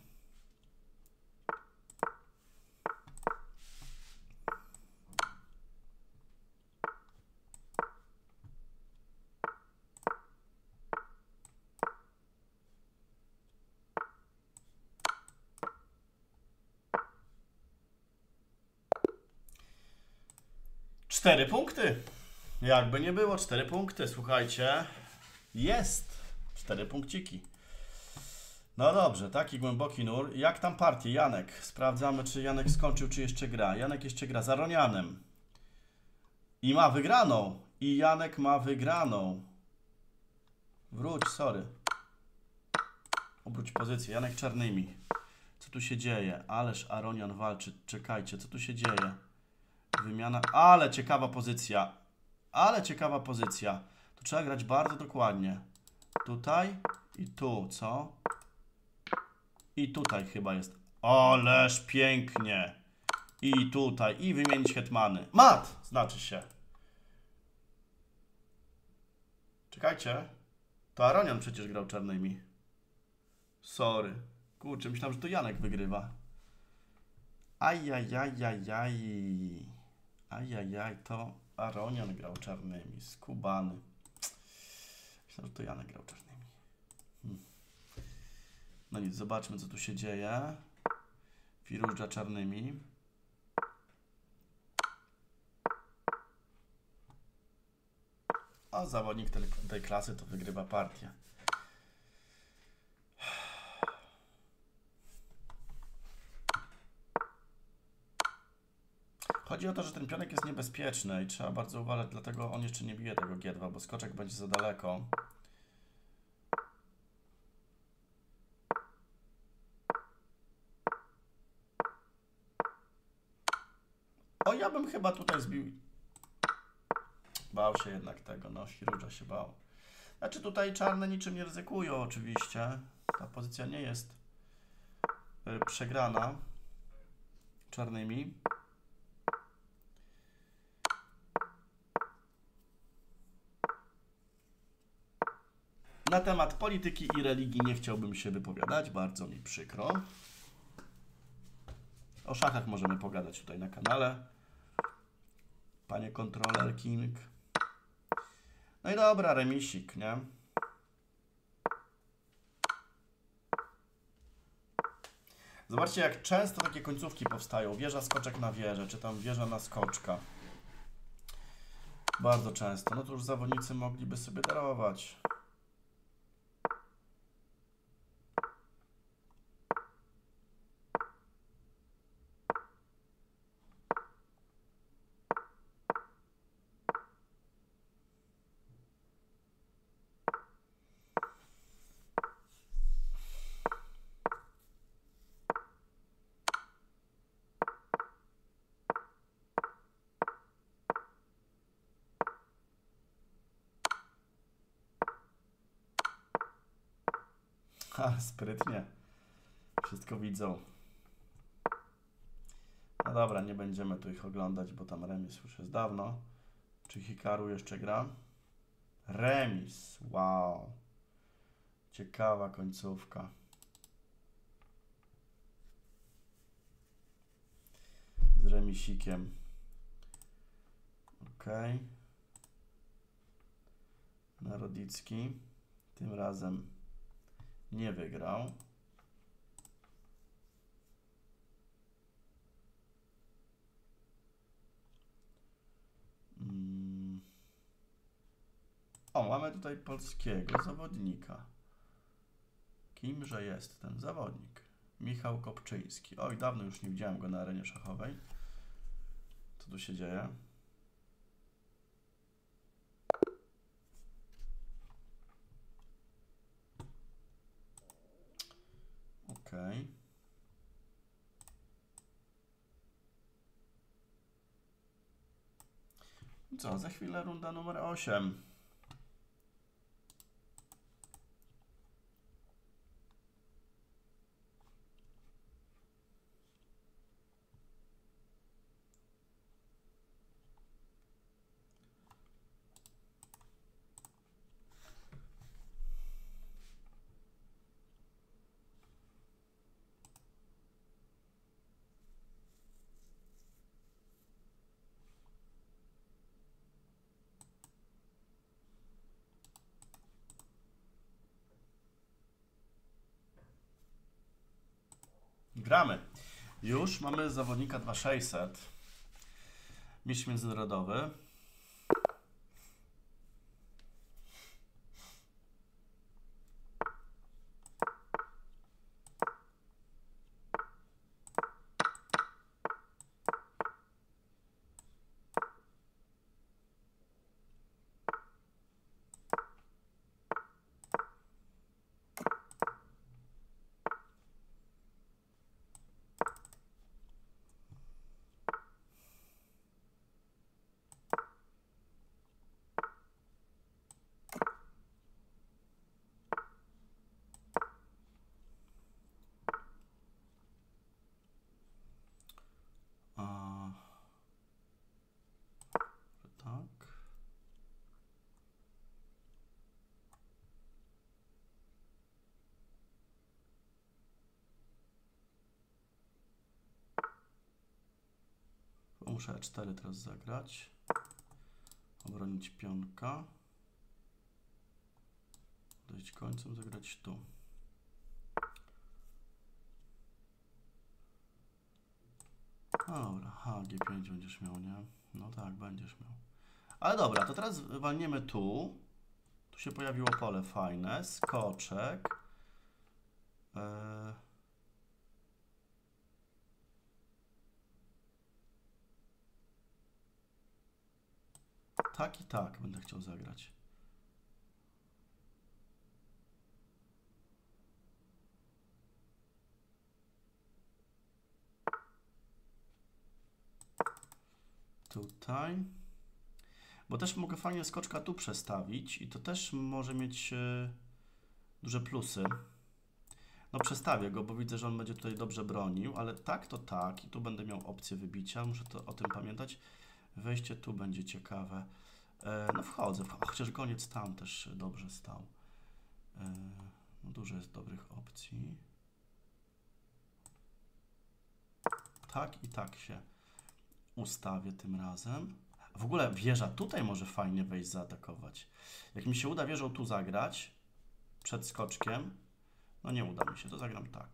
Cztery punkty. Jakby nie było, cztery punkty. Słuchajcie, jest. Cztery punkciki. No dobrze, taki głęboki nur. Jak tam partie? Janek. Sprawdzamy, czy Janek skończył, czy jeszcze gra. Janek jeszcze gra za Aronianem. I ma wygraną. I Janek ma wygraną. Wróć, sorry. Obróć pozycję. Janek czarnymi. Co tu się dzieje? Ależ Aronian walczy. Czekajcie, co tu się dzieje? Wymiana. Ale ciekawa pozycja. Ale ciekawa pozycja. Tu trzeba grać bardzo dokładnie. Tutaj i tu, co? I tutaj chyba jest. Ależ pięknie. I tutaj. I wymienić hetmany. Mat! Znaczy się. Czekajcie. To Aronian przecież grał czarnymi. Sorry. Kurczę, myślałem, że to Janek wygrywa. Ajajajajaj. Ajajaj, to Aronian grał czarnymi. Skubany. Myślałem, że to Janek grał czarnymi. Hmm. No nic, zobaczmy, co tu się dzieje. Firużdża czarnymi. A zawodnik tej, tej klasy to wygrywa partię. Chodzi o to, że ten pionek jest niebezpieczny i trzeba bardzo uważać, dlatego on jeszcze nie bije tego G dwa, bo skoczek będzie za daleko. O, ja bym chyba tutaj zbił. Bał się jednak tego, no, Firużdża się bał. Znaczy tutaj czarne niczym nie ryzykują oczywiście. Ta pozycja nie jest y, przegrana czarnymi. Na temat polityki i religii nie chciałbym się wypowiadać, bardzo mi przykro. O szachach możemy pogadać tutaj na kanale. Panie kontroler King. No i dobra, remisik, nie? Zobaczcie, jak często takie końcówki powstają. Wieża, skoczek na wieżę, czy tam wieża na skoczka. Bardzo często. No to już zawodnicy mogliby sobie darować. Ha, sprytnie. Wszystko widzą. No dobra, nie będziemy tu ich oglądać, bo tam remis już jest dawno. Czy Hikaru jeszcze gra? Remis. Wow. Ciekawa końcówka. Z remisikiem. Ok. Narodicki. Tym razem nie wygrał. Mm. O, mamy tutaj polskiego zawodnika. Kimże jest ten zawodnik? Michał Kopczyński. Oj, dawno już nie widziałem go na arenie szachowej. Co tu się dzieje? Okej. Co, za chwilę runda numer osiem. Gramy. Już mamy zawodnika dwa tysiące sześćset. Mistrz międzynarodowy. Tak. Muszę e cztery teraz zagrać. Obronić pionka. Dojść końcem, zagrać tu. No dobra, ha, G pięć będziesz miał, nie? No tak, będziesz miał. Ale dobra, to teraz walniemy tu. Tu się pojawiło pole fajne. Skoczek. Eee... Tak i tak będę chciał zagrać. Tutaj. Bo też mogę fajnie skoczka tu przestawić i to też może mieć yy, duże plusy. No przestawię go, bo widzę, że on będzie tutaj dobrze bronił, ale tak to tak i tu będę miał opcję wybicia, muszę to, o tym pamiętać. Wejście tu będzie ciekawe. E, no wchodzę, wchodzę, chociaż goniec tam też dobrze stał. E, no dużo jest dobrych opcji. Tak i tak się ustawię tym razem. W ogóle wieża tutaj może fajnie wejść, zaatakować. Jak mi się uda wieżą tu zagrać, przed skoczkiem, no nie uda mi się, to zagram tak.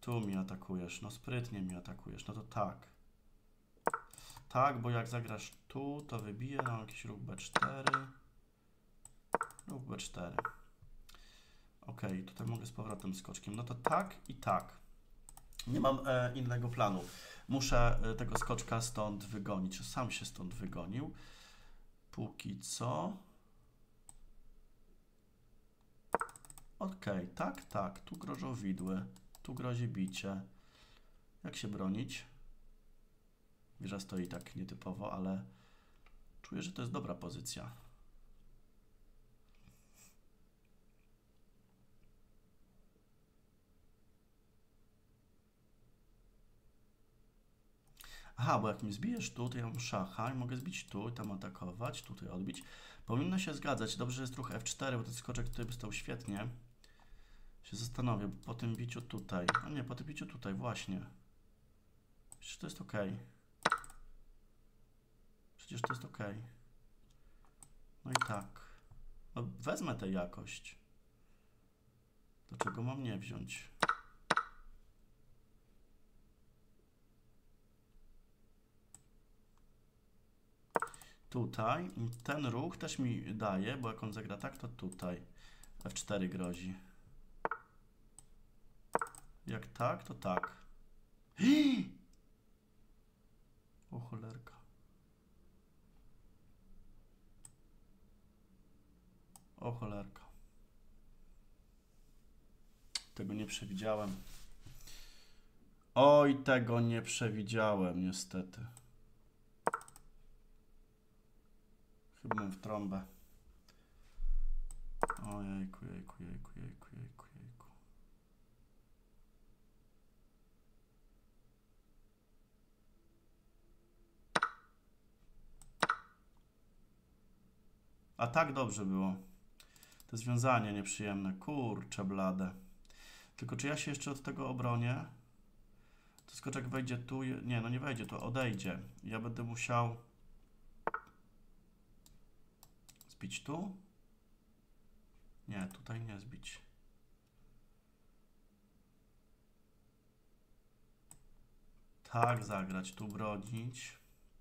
Tu mi atakujesz, no sprytnie mi atakujesz, no to tak. Tak, bo jak zagrasz tu, to wybiję na jakiś ruch B cztery. Ruch B cztery. Ok, tutaj mogę z powrotem skoczkiem. No to tak i tak. Nie mam e, innego planu. Muszę e, tego skoczka stąd wygonić. Sam się stąd wygonił. Póki co. Ok, tak, tak. Tu grożą widły. Tu grozi bicie. Jak się bronić? Wieża stoi tak nietypowo, ale czuję, że to jest dobra pozycja. Aha, bo jak mi zbijesz tu, to ja mam szacha i mogę zbić tu i tam atakować, tutaj odbić. Powinno się zgadzać. Dobrze, że jest ruch F cztery, bo ten skoczek tutaj by stał świetnie. Się zastanowię, bo po tym biciu tutaj. A nie, po tym biciu tutaj, właśnie. Przecież to jest ok. Przecież to jest ok. No i tak. No, wezmę tę jakość. Dlaczego mam nie wziąć? Tutaj. Ten ruch też mi daje, bo jak on zagra tak, to tutaj. F cztery grozi. Jak tak, to tak. O cholerka. O cholerka. Tego nie przewidziałem. Oj, tego nie przewidziałem, niestety. Chyba mam w trąbę. Ojejku, jejku, jejku, jejku, jejku, jejku. A tak dobrze było. To związanie nieprzyjemne. Kurcze blade. Tylko czy ja się jeszcze od tego obronię? To skoczek wejdzie tu. Nie, no nie wejdzie, to odejdzie. Ja będę musiał zbić tu? Nie, tutaj nie zbić. Tak zagrać, tu bronić.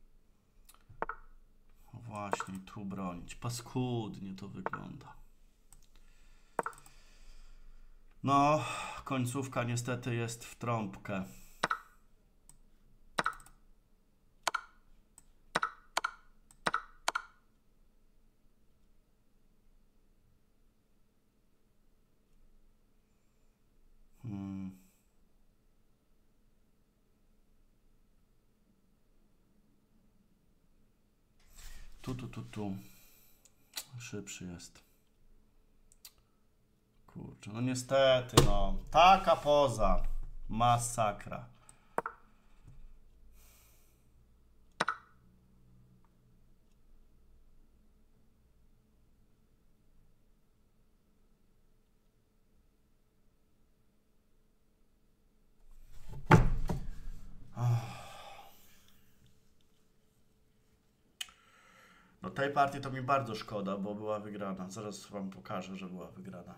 Właśnie, tu bronić. Paskudnie to wygląda. No, końcówka niestety jest w trąbkę. Hmm. Tu, tu, tu, tu. Szybszy jest. Kurczę, no niestety, no. Taka poza. Masakra. No tej partii to mi bardzo szkoda, bo była wygrana. Zaraz wam pokażę, że była wygrana.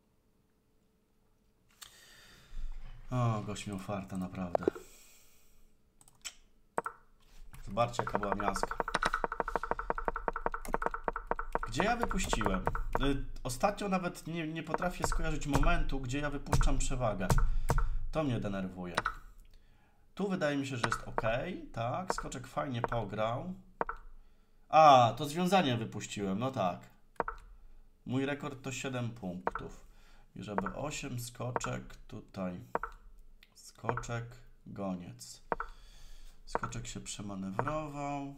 O, gość miał farta, naprawdę. Zobaczcie, jaka była miazga. Gdzie ja wypuściłem? Ostatnio nawet nie, nie potrafię skojarzyć momentu, gdzie ja wypuszczam przewagę. To mnie denerwuje. Tu wydaje mi się, że jest ok. Tak, skoczek fajnie pograł. A, to związanie wypuściłem, no tak. Mój rekord to siedem punktów. I żeby osiem, skoczek tutaj. Skoczek, goniec. Skoczek się przemanewrował.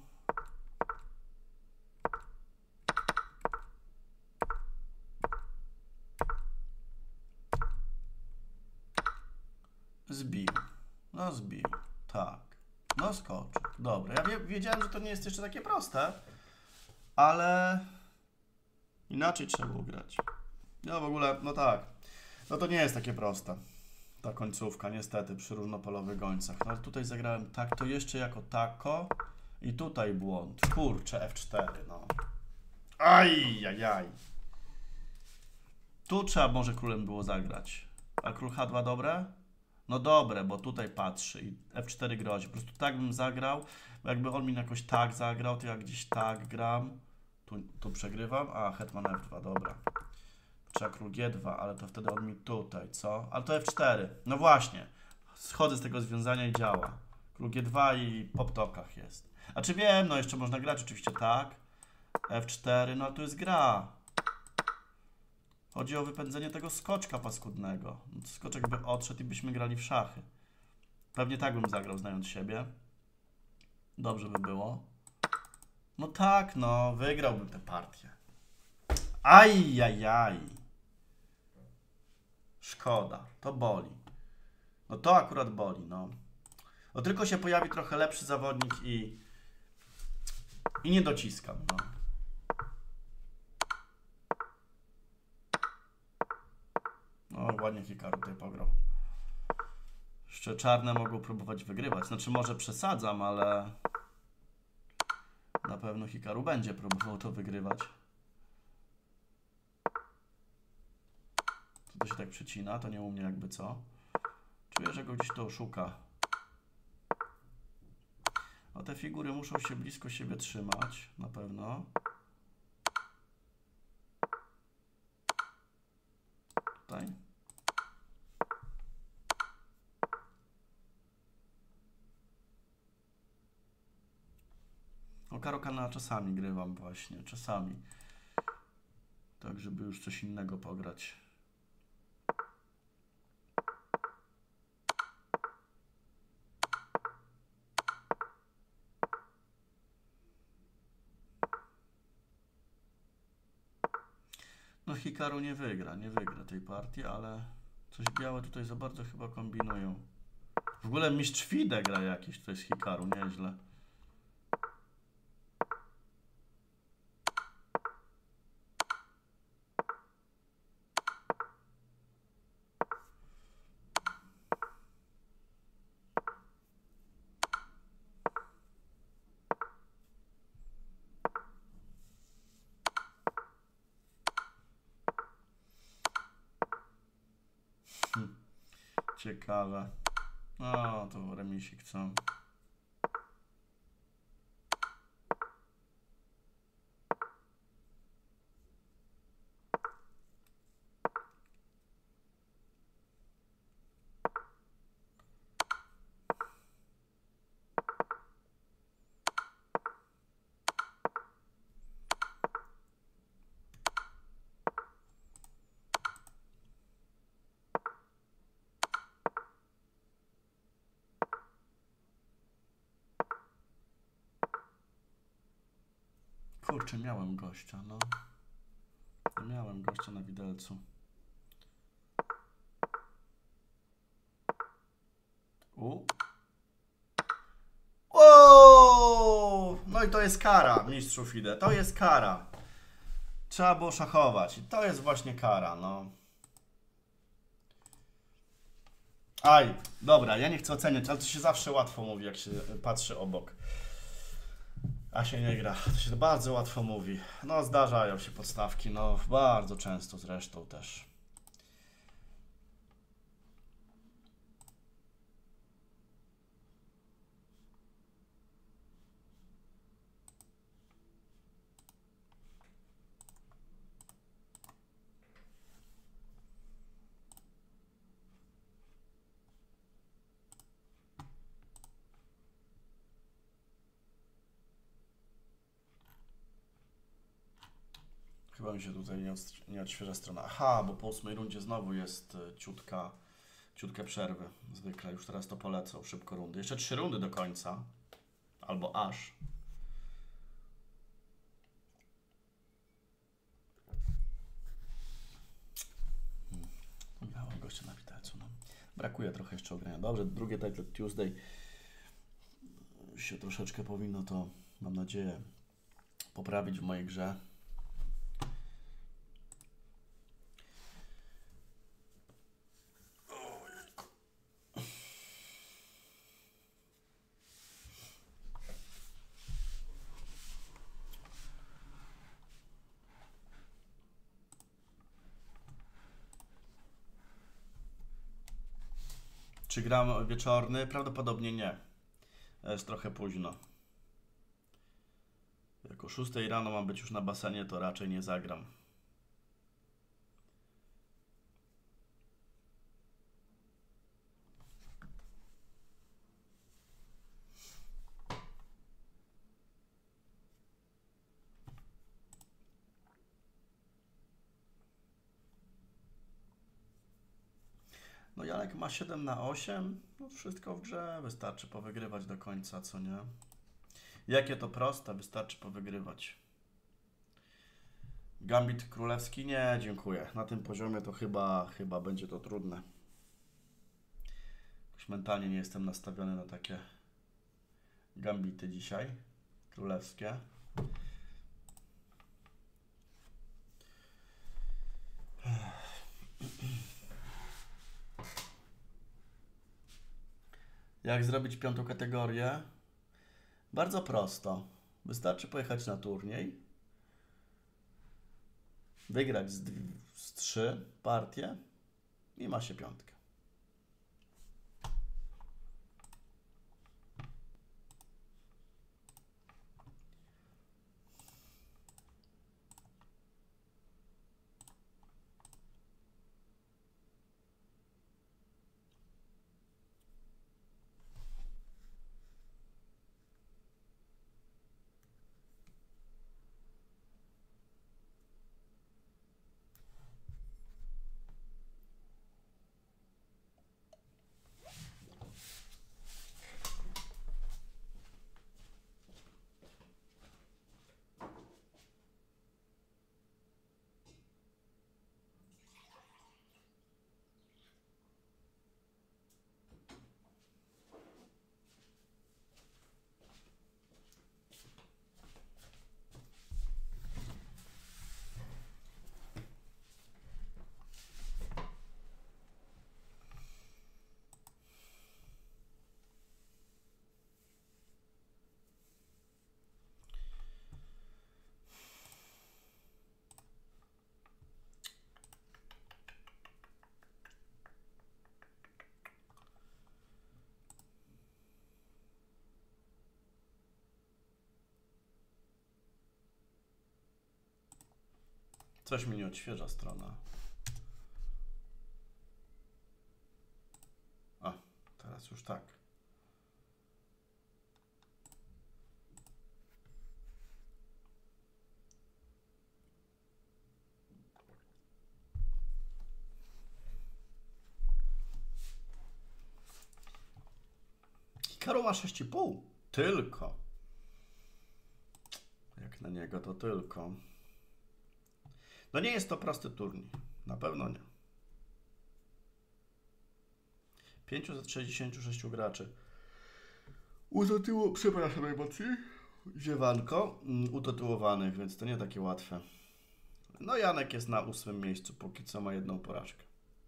Zbił. No zbił. Tak. No skoczek. Dobra. Ja wie, wiedziałem, że to nie jest jeszcze takie proste, ale inaczej trzeba było grać. No w ogóle, no tak. No to nie jest takie proste. Ta końcówka, niestety, przy różnopolowych gońcach. No ale tutaj zagrałem tak, to jeszcze jako tako i tutaj błąd. Kurczę, F cztery, no. Aj, aj, aj. Tu trzeba może królem było zagrać. A król H dwa dobre? No dobre, bo tutaj patrzy i F cztery grozi. Po prostu tak bym zagrał, bo jakby on mi jakoś tak zagrał, to ja gdzieś tak gram. Tu, tu przegrywam, a hetman F dwa, dobra. Trzeba król G dwa, ale to wtedy on mi tutaj, co? Ale to F cztery. No właśnie. Schodzę z tego związania i działa. Król G dwa i po ptokach jest. A czy wiem, no jeszcze można grać oczywiście tak. F cztery, no ale tu jest gra. Chodzi o wypędzenie tego skoczka paskudnego. No, skoczek by odszedł i byśmy grali w szachy. Pewnie tak bym zagrał, znając siebie. Dobrze by było. No tak, no, wygrałbym tę partię. Ajajaj. Szkoda, to boli. No to akurat boli, no. No tylko się pojawi trochę lepszy zawodnik i... I nie dociskam, no. No, ładnie Hikaru tutaj pograł. Jeszcze czarne mogą próbować wygrywać. Znaczy, może przesadzam, ale... Na pewno Hikaru będzie próbował to wygrywać. To się tak przycina, to nie u mnie jakby co. Czuję, że go gdzieś to oszuka. A te figury muszą się blisko siebie trzymać, na pewno. Tutaj. O Karokana czasami grywam właśnie, czasami. Tak, żeby już coś innego pograć. No Hikaru nie wygra, nie wygra tej partii, ale coś białe tutaj za bardzo chyba kombinują. W ogóle mistrz Fide gra jakiś, to jest Hikaru, nieźle. Ciekawe. No, to remisik, co? Kurczę, miałem gościa, no. Miałem gościa na widelcu. U. O! No i to jest kara, mistrzu Fide. To jest kara. Trzeba było szachować. I to jest właśnie kara, no. Aj, dobra, ja nie chcę oceniać, ale to się zawsze łatwo mówi, jak się patrzy obok. A się nie gra. To się bardzo łatwo mówi. No, zdarzają się podstawki, no, bardzo często zresztą też. Chyba mi się tutaj nie, od, nie odświeża strona. Aha, bo po ósmej rundzie znowu jest ciutka, ciutkę przerwy. Zwykle już teraz to polecą szybko rundy. Jeszcze trzy rundy do końca. Albo aż. Hmm. Miałem gościa na widelcu. No. Brakuje trochę jeszcze ogrania. Dobrze, drugie Title Tuesday się troszeczkę powinno to, mam nadzieję, poprawić w mojej grze. Czy gram wieczorny? Prawdopodobnie nie. Jest trochę późno. Jak o szóstej rano mam być już na basenie, to raczej nie zagram. No Janek ma siedem na osiem. No wszystko w grze. Wystarczy powygrywać do końca, co nie? Jakie to proste, wystarczy powygrywać. Gambit królewski? Nie, dziękuję. Na tym poziomie to chyba, chyba będzie to trudne. Już mentalnie nie jestem nastawiony na takie gambity dzisiaj. Królewskie. Jak zrobić piątą kategorię? Bardzo prosto. Wystarczy pojechać na turniej, wygrać z, z trzy partie i ma się piątkę. Coś mi nie odświeża strona. A, teraz już tak. Hikaru ma sześć i pół. Tylko. Jak na niego to tylko. No nie jest to prosty turniej. Na pewno nie. pięćset sześćdziesiąt sześć graczy. Utytuło... Przepraszam najmocniej. Ziewanko. Utytułowanych, więc to nie takie łatwe. No Janek jest na ósmym miejscu. Póki co ma jedną porażkę.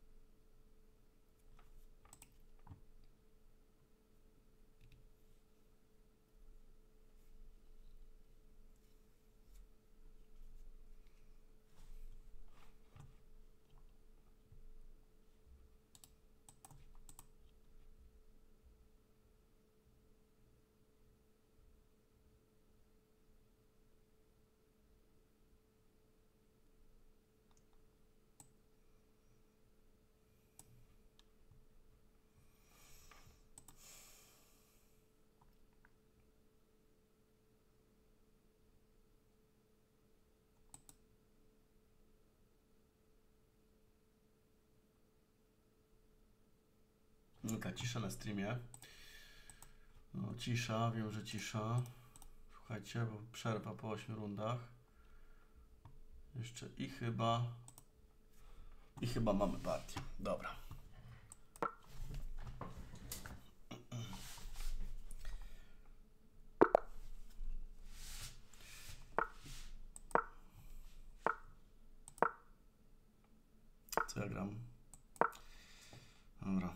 Taka cisza na streamie. No, cisza, wiem, że cisza. Słuchajcie, bo przerwa po ośmiu rundach. Jeszcze i chyba... I chyba mamy partię. Dobra. Co ja gram? Dobra.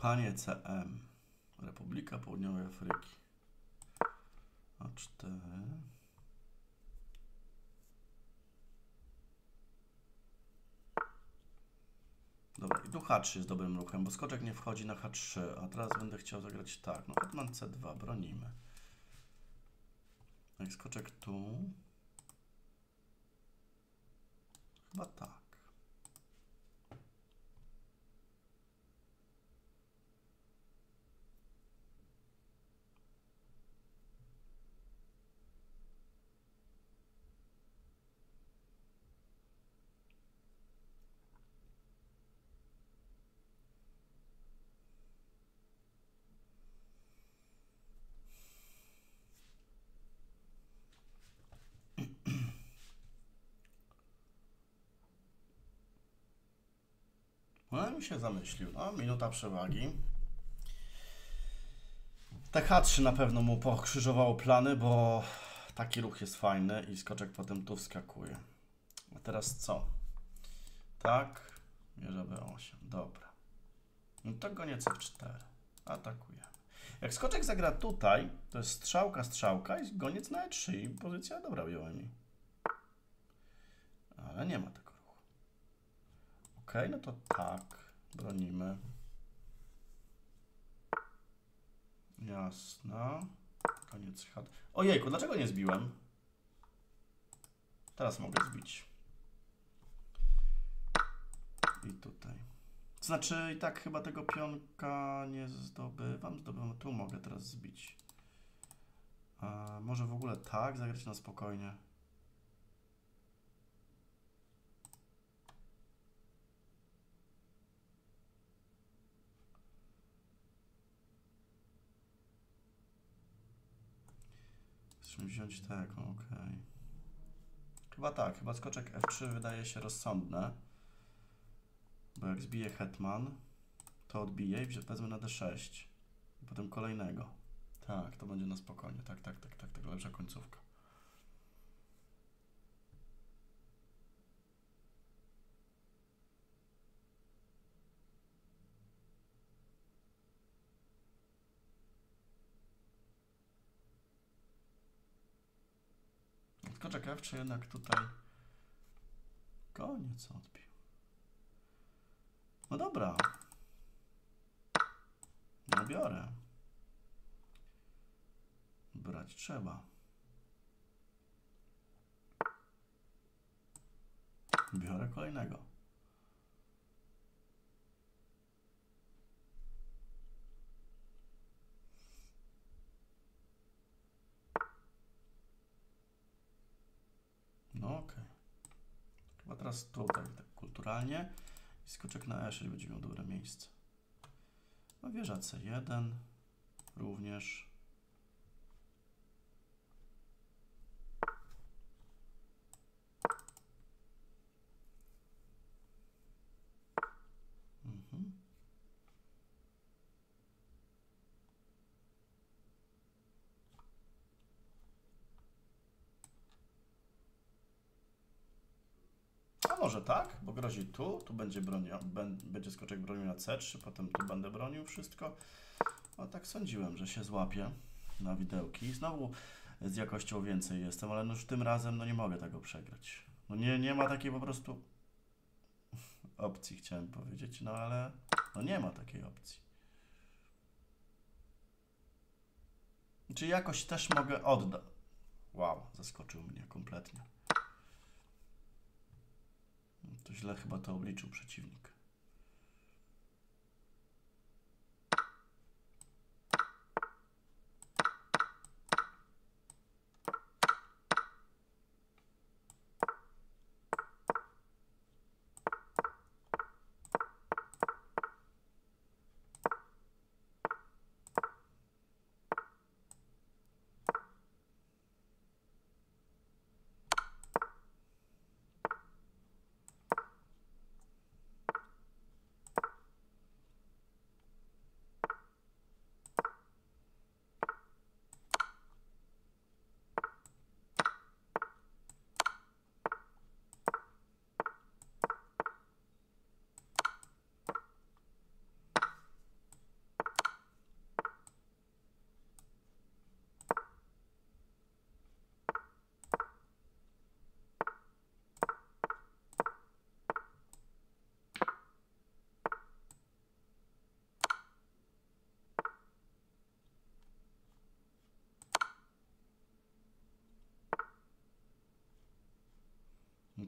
Panie C M. Republika Południowej Afryki. A cztery. Dobra, i tu H trzy jest dobrym ruchem, bo skoczek nie wchodzi na H trzy, a teraz będę chciał zagrać tak. No hetman C dwa, bronimy. Jak skoczek tu... Chyba tak. No i mi się zamyślił. No, minuta przewagi. Te H trzy na pewno mu pokrzyżowało plany, bo taki ruch jest fajny i skoczek potem tu wskakuje. A teraz co? Tak, bierze B osiem. Dobra. No to goniec F cztery. Atakujemy. Jak skoczek zagra tutaj, to jest strzałka, strzałka i goniec na E trzy i pozycja dobra białymi. Ale nie ma tego ruchu. Ok, no to tak. Bronimy. Jasno. Koniec chat. Ojejku, dlaczego nie zbiłem? Teraz mogę zbić. I tutaj. To znaczy i tak chyba tego pionka nie zdobywam. Zdobywam. Tu mogę teraz zbić. A może w ogóle tak zagrać na spokojnie. Chcę wziąć tak, okej. Okay. Chyba tak, chyba skoczek F trzy wydaje się rozsądne. Bo jak zbije hetman, to odbije i wezmę na D sześć. I potem kolejnego. Tak, to będzie na spokojnie. Tak, tak, tak, tak, tak, lepsza końcówka. Skoczek F trzy jednak tutaj koniec odbił. No dobra. No biorę. Brać trzeba. Biorę kolejnego. No okej. Okay. Chyba teraz tutaj tak kulturalnie. I skoczek na E sześć będzie miał dobre miejsce. No wieża C jeden również. Mhm. A może tak, bo grozi tu, tu będzie bronił, będzie skoczek bronił na C trzy, potem tu będę bronił wszystko. No tak sądziłem, że się złapie na widełki. Znowu z jakością więcej jestem, ale no już tym razem no nie mogę tego przegrać. No nie, nie ma takiej po prostu opcji, chciałem powiedzieć, no ale no nie ma takiej opcji. Czy jakoś też mogę oddać? Wow, zaskoczył mnie kompletnie. To źle chyba to obliczył przeciwnik.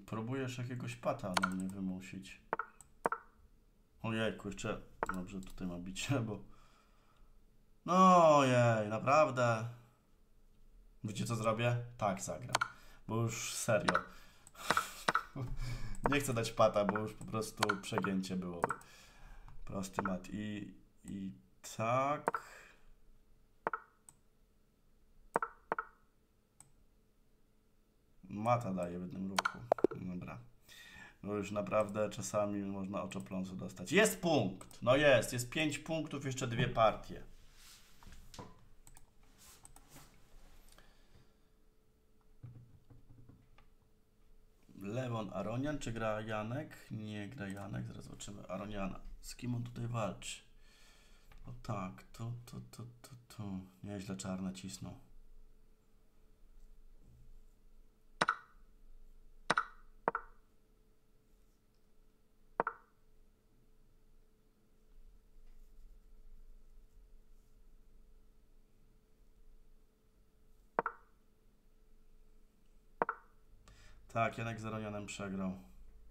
próbujesz jakiegoś pata na mnie wymusić. Ojejku, jeszcze... Dobrze, tutaj ma bicie, bo... No ojej, naprawdę. Wiecie co zrobię? Tak zagram. Bo już serio. Nie chcę dać pata, bo już po prostu przegięcie byłoby. Prosty mat. I... I tak... Mata daje w jednym ruchu. Dobra. No już naprawdę czasami można oczopląsu dostać. Jest punkt! No jest, jest pięć punktów, jeszcze dwie partie. Lewon Aronian, czy gra Janek? Nie gra Janek, zaraz zobaczymy Aroniana. Z kim on tutaj walczy? O tak, to, to, to, to, to. Nieźle czarne cisną. Tak, Janek z Aronianem przegrał.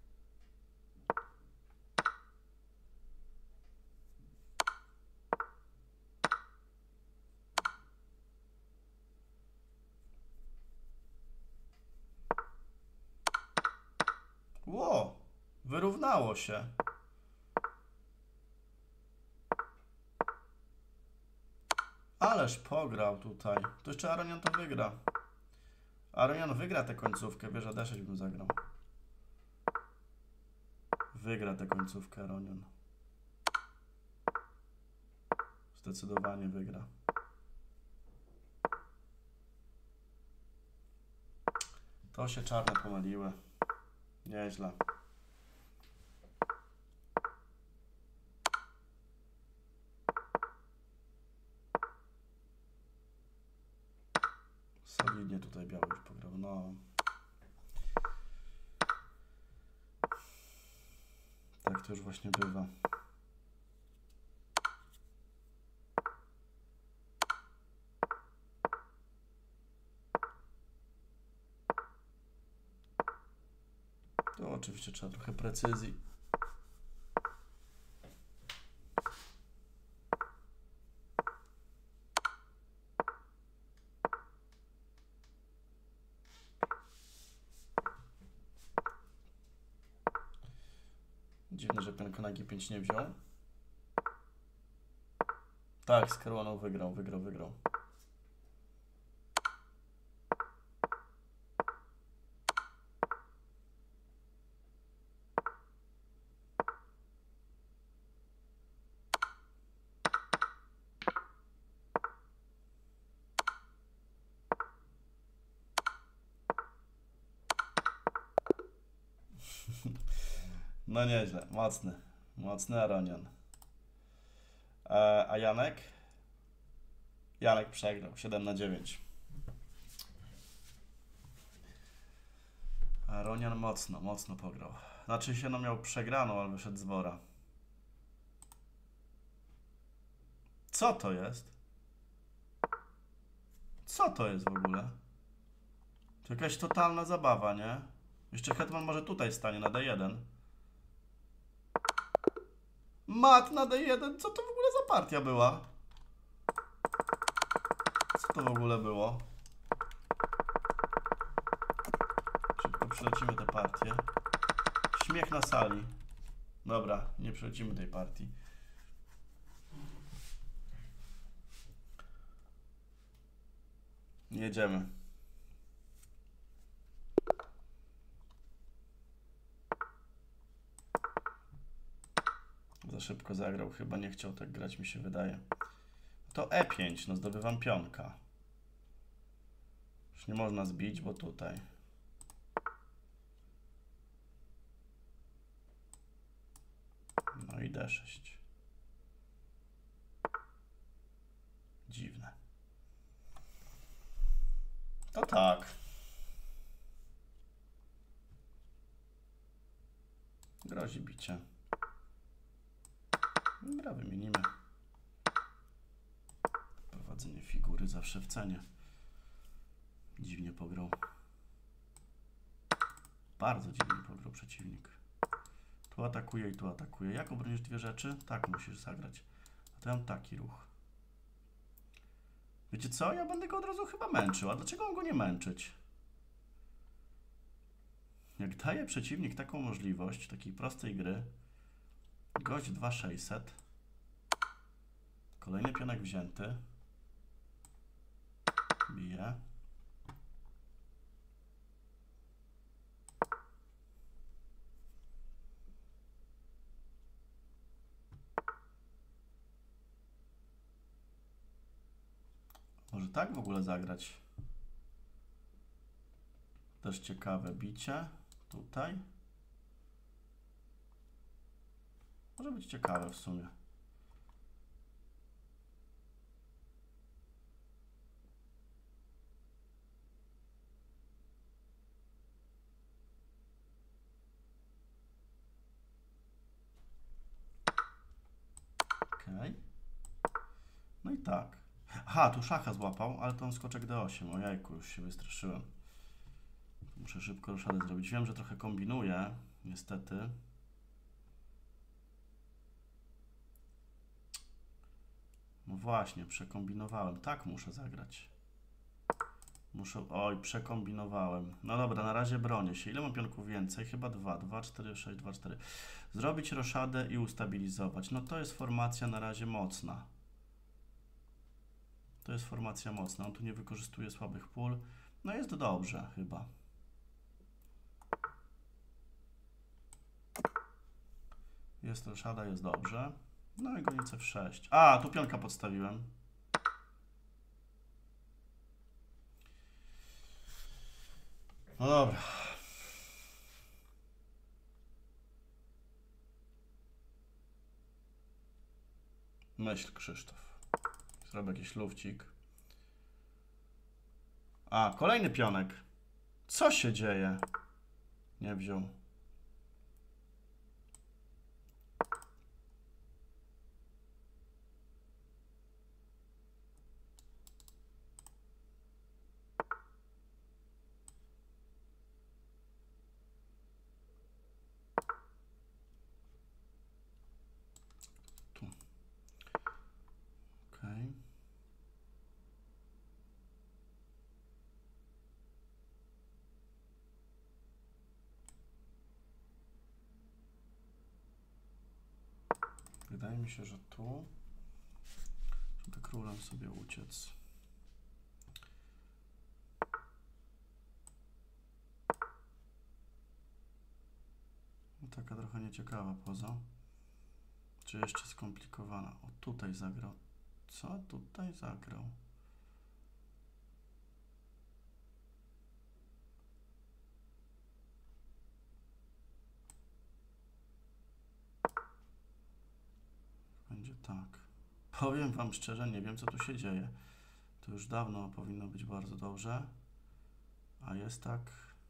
Ło, wyrównało się. Ależ pograł tutaj. To jeszcze Aronian to wygra. Aronian wygra tę końcówkę. Wieża D sześć bym zagrał. Wygra tę końcówkę Aronian. Zdecydowanie wygra. To się czarne pomyliły. Nieźle. Solidnie tutaj biały już pograł. No. Tak to już właśnie bywa. To oczywiście trzeba trochę precyzji. Dziwne, że pionka na G pięć nie wziął. Tak, z Caruaną wygrał, wygrał, wygrał. No nieźle, mocny, mocny Aronian. E, a Janek? Janek przegrał, siedem na dziewięć. Aronian mocno, mocno pograł. Znaczy się no miał przegraną, ale wyszedł z wora. Co to jest? Co to jest w ogóle? To jakaś totalna zabawa, nie? Jeszcze hetman może tutaj stanie na D jeden. Mat na D jeden? Co to w ogóle za partia była? Co to w ogóle było? Szybko przelecimy tę partię. Śmiech na sali. Dobra, nie przelecimy tej partii. Jedziemy. Za szybko zagrał, chyba nie chciał tak grać, mi się wydaje. To E pięć, no zdobywam pionka. Już nie można zbić, bo tutaj. No i D sześć. Dziwne. To tak. Grozi bicie. Dobra, wymienimy. Prowadzenie figury zawsze w cenie. Dziwnie pograł. Bardzo dziwnie pograł przeciwnik. Tu atakuje i tu atakuje. Jak obronisz dwie rzeczy? Tak musisz zagrać. A to ja mam taki ruch. Wiecie co? Ja będę go od razu chyba męczył. A dlaczego mam go nie męczyć? Jak daje przeciwnik taką możliwość, takiej prostej gry, gość dwa sześćset, kolejny pionek wzięty, bije. Może tak w ogóle zagrać? Też ciekawe bicie. Tutaj. Może być ciekawe w sumie. Okej. No i tak. Aha, tu szacha złapał, ale to on skoczek D osiem. O jajku, już się wystraszyłem. Muszę szybko roszadę zrobić. Wiem, że trochę kombinuję, niestety. No właśnie, przekombinowałem. Tak muszę zagrać. Muszę... Oj, przekombinowałem. No dobra, na razie bronię się. Ile mam pionków więcej? Chyba dwa. dwa, cztery, sześć, dwa, cztery. Zrobić roszadę i ustabilizować. No to jest formacja na razie mocna. To jest formacja mocna. On tu nie wykorzystuje słabych pól. No jest dobrze chyba. Jest roszada, jest dobrze. No i gonicę w sześć. A, tu pionka podstawiłem. No dobra. Myśl, Krzysztof. Zrobię jakiś lufcik. A, kolejny pionek. Co się dzieje? Nie wziął. Tu. Okej. Wydaje mi się, że tu, żeby królem sobie uciec. No, taka trochę nieciekawa poza. Czy jeszcze skomplikowana? O, tutaj zagrał. Co tutaj zagrał? Będzie tak. Powiem wam szczerze, nie wiem co tu się dzieje. To już dawno powinno być bardzo dobrze. A jest tak.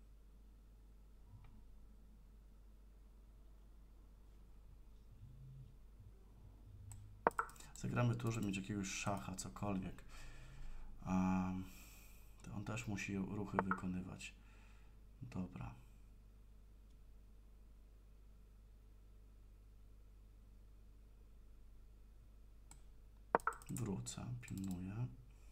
Zagramy tu, żeby mieć jakiegoś szacha, cokolwiek. Um, to on też musi ruchy wykonywać. Dobra. Wrócę, pilnuję.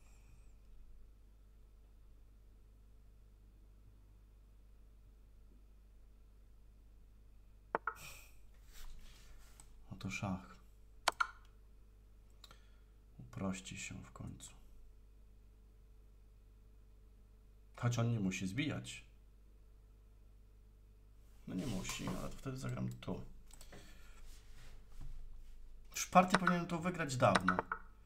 Oto szach. Uprości się w końcu. Choć on nie musi zbijać. No nie musi, ale to wtedy zagram tu. Już partię powinienem to wygrać dawno.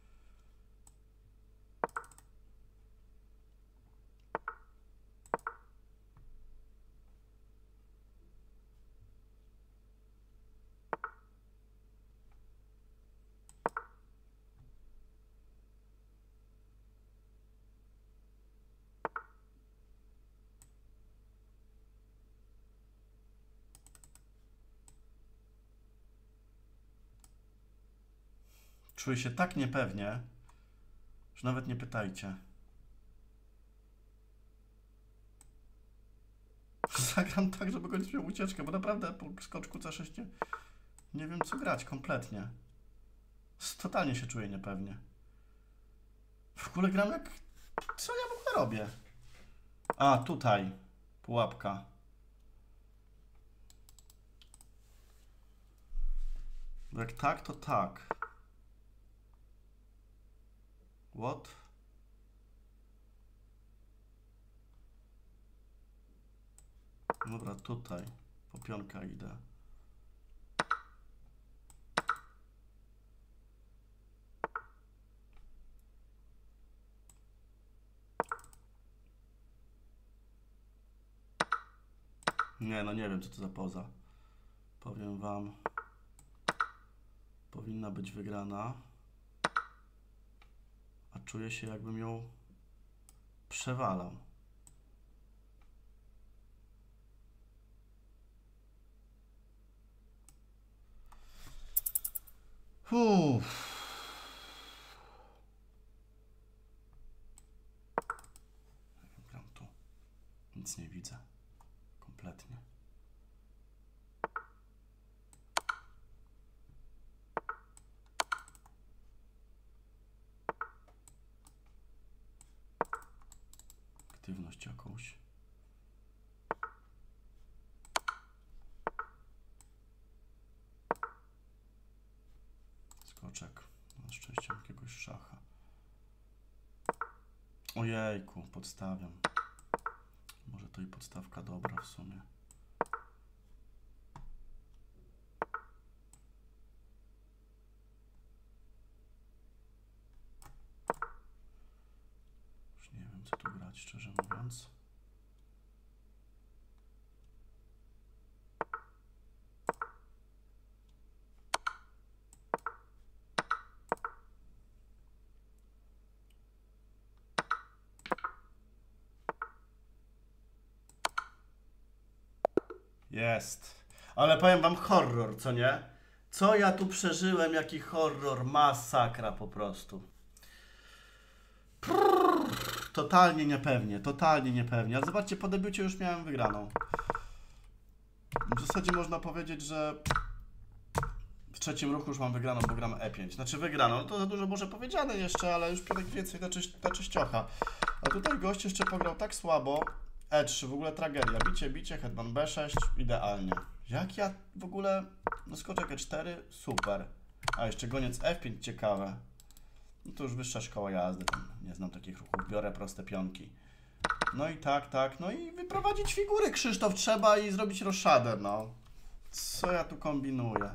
Czuję się tak niepewnie, że nawet nie pytajcie. Zagram tak, żeby kończyć miał ucieczkę, bo naprawdę po skoczku C sześć nie, nie wiem co grać kompletnie. Totalnie się czuję niepewnie. W ogóle gram jak... Co ja w ogóle robię? A, tutaj. Pułapka. Bo jak tak, to tak. What? Dobra, tutaj. Po pionka idę. Nie, no nie wiem, co to za poza. Powiem wam. Powinna być wygrana. A czuję się, jakbym ją przewalał. Uff. Gram tu. Nic nie widzę. Kompletnie. Aktywność jakąś. Skoczek. Na szczęście jakiegoś szacha. Ojejku, podstawiam. Może to i podstawka dobra w sumie. Już nie wiem, co tu grać, szczerze mówiąc. Jest. Ale powiem wam, horror, co nie? Co ja tu przeżyłem, jaki horror, masakra po prostu. Prrr, totalnie niepewnie, totalnie niepewnie. Ale zobaczcie, po debiucie już miałem wygraną. W zasadzie można powiedzieć, że w trzecim ruchu już mam wygraną, bo gram E pięć. Znaczy wygraną, no to za dużo może powiedziane jeszcze, ale już Piotrek więcej na, czyś, na czyściocha. A tutaj gość jeszcze pograł tak słabo. E trzy, w ogóle tragedia. Bicie, bicie, hetman B sześć, idealnie. Jak ja w ogóle... No skoczek E cztery, super. A jeszcze goniec F pięć, ciekawe. No to już wyższa szkoła jazdy, tam nie znam takich ruchów, biorę proste pionki. No i tak, tak, no i wyprowadzić figury, Krzysztof, trzeba i zrobić roszadę, no. Co ja tu kombinuję?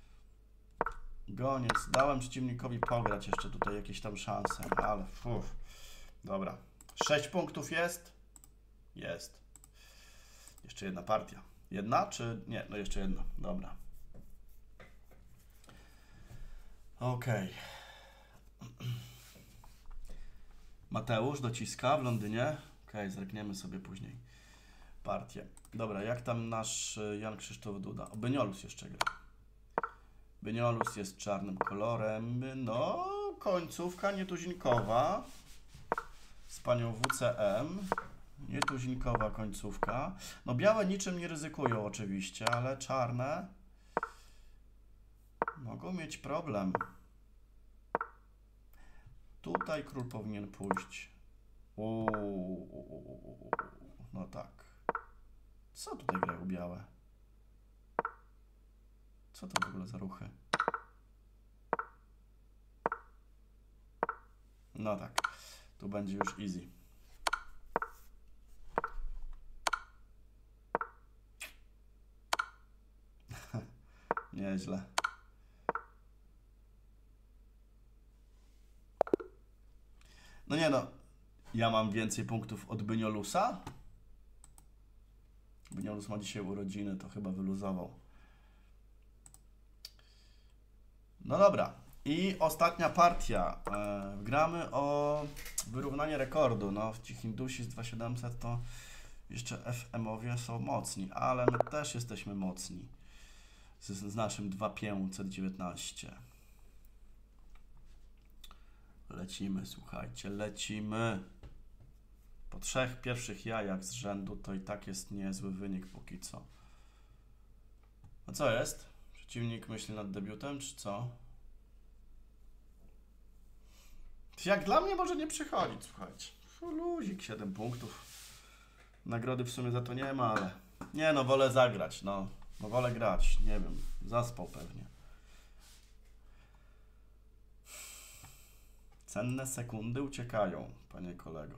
Goniec, dałem przeciwnikowi pograć jeszcze tutaj jakieś tam szanse, ale fuf. Dobra, sześć punktów jest? Jest. Jeszcze jedna partia. Jedna czy... Nie, no jeszcze jedna, dobra. Okej. Okay. Mateusz dociska w Londynie. Okej, okay, zerkniemy sobie później partię. Dobra, jak tam nasz Jan Krzysztof Duda? O, Beniolus jeszcze gra. Beniolus jest czarnym kolorem. No, końcówka nietuzinkowa z panią W C M. Nietuzinkowa końcówka. No białe niczym nie ryzykują oczywiście, ale czarne mogą mieć problem. Tutaj król powinien pójść. Uuu, no tak. Co tutaj grają białe? Co to w ogóle za ruchy? No tak. Tu będzie już easy. Nieźle. No nie no, ja mam więcej punktów od Byniolusa. Byniolus ma dzisiaj urodziny, to chyba wyluzował. No dobra. I ostatnia partia. E, gramy o wyrównanie rekordu. No, ci Hindusi z dwa tysiące siedemset to jeszcze F M-owie są mocni, ale my też jesteśmy mocni z, z naszym dwa tysiące pięćset dziewiętnaście. Lecimy, słuchajcie, lecimy. Po trzech pierwszych jajach z rzędu to i tak jest niezły wynik póki co. A co jest? Przeciwnik myśli nad debiutem, czy co? Jak dla mnie może nie przychodzić, słuchajcie. Luzik, siedem punktów. Nagrody w sumie za to nie ma, ale... Nie no, wolę zagrać, no. No wolę grać, nie wiem. Zaspał pewnie. Cenne sekundy uciekają, panie kolego.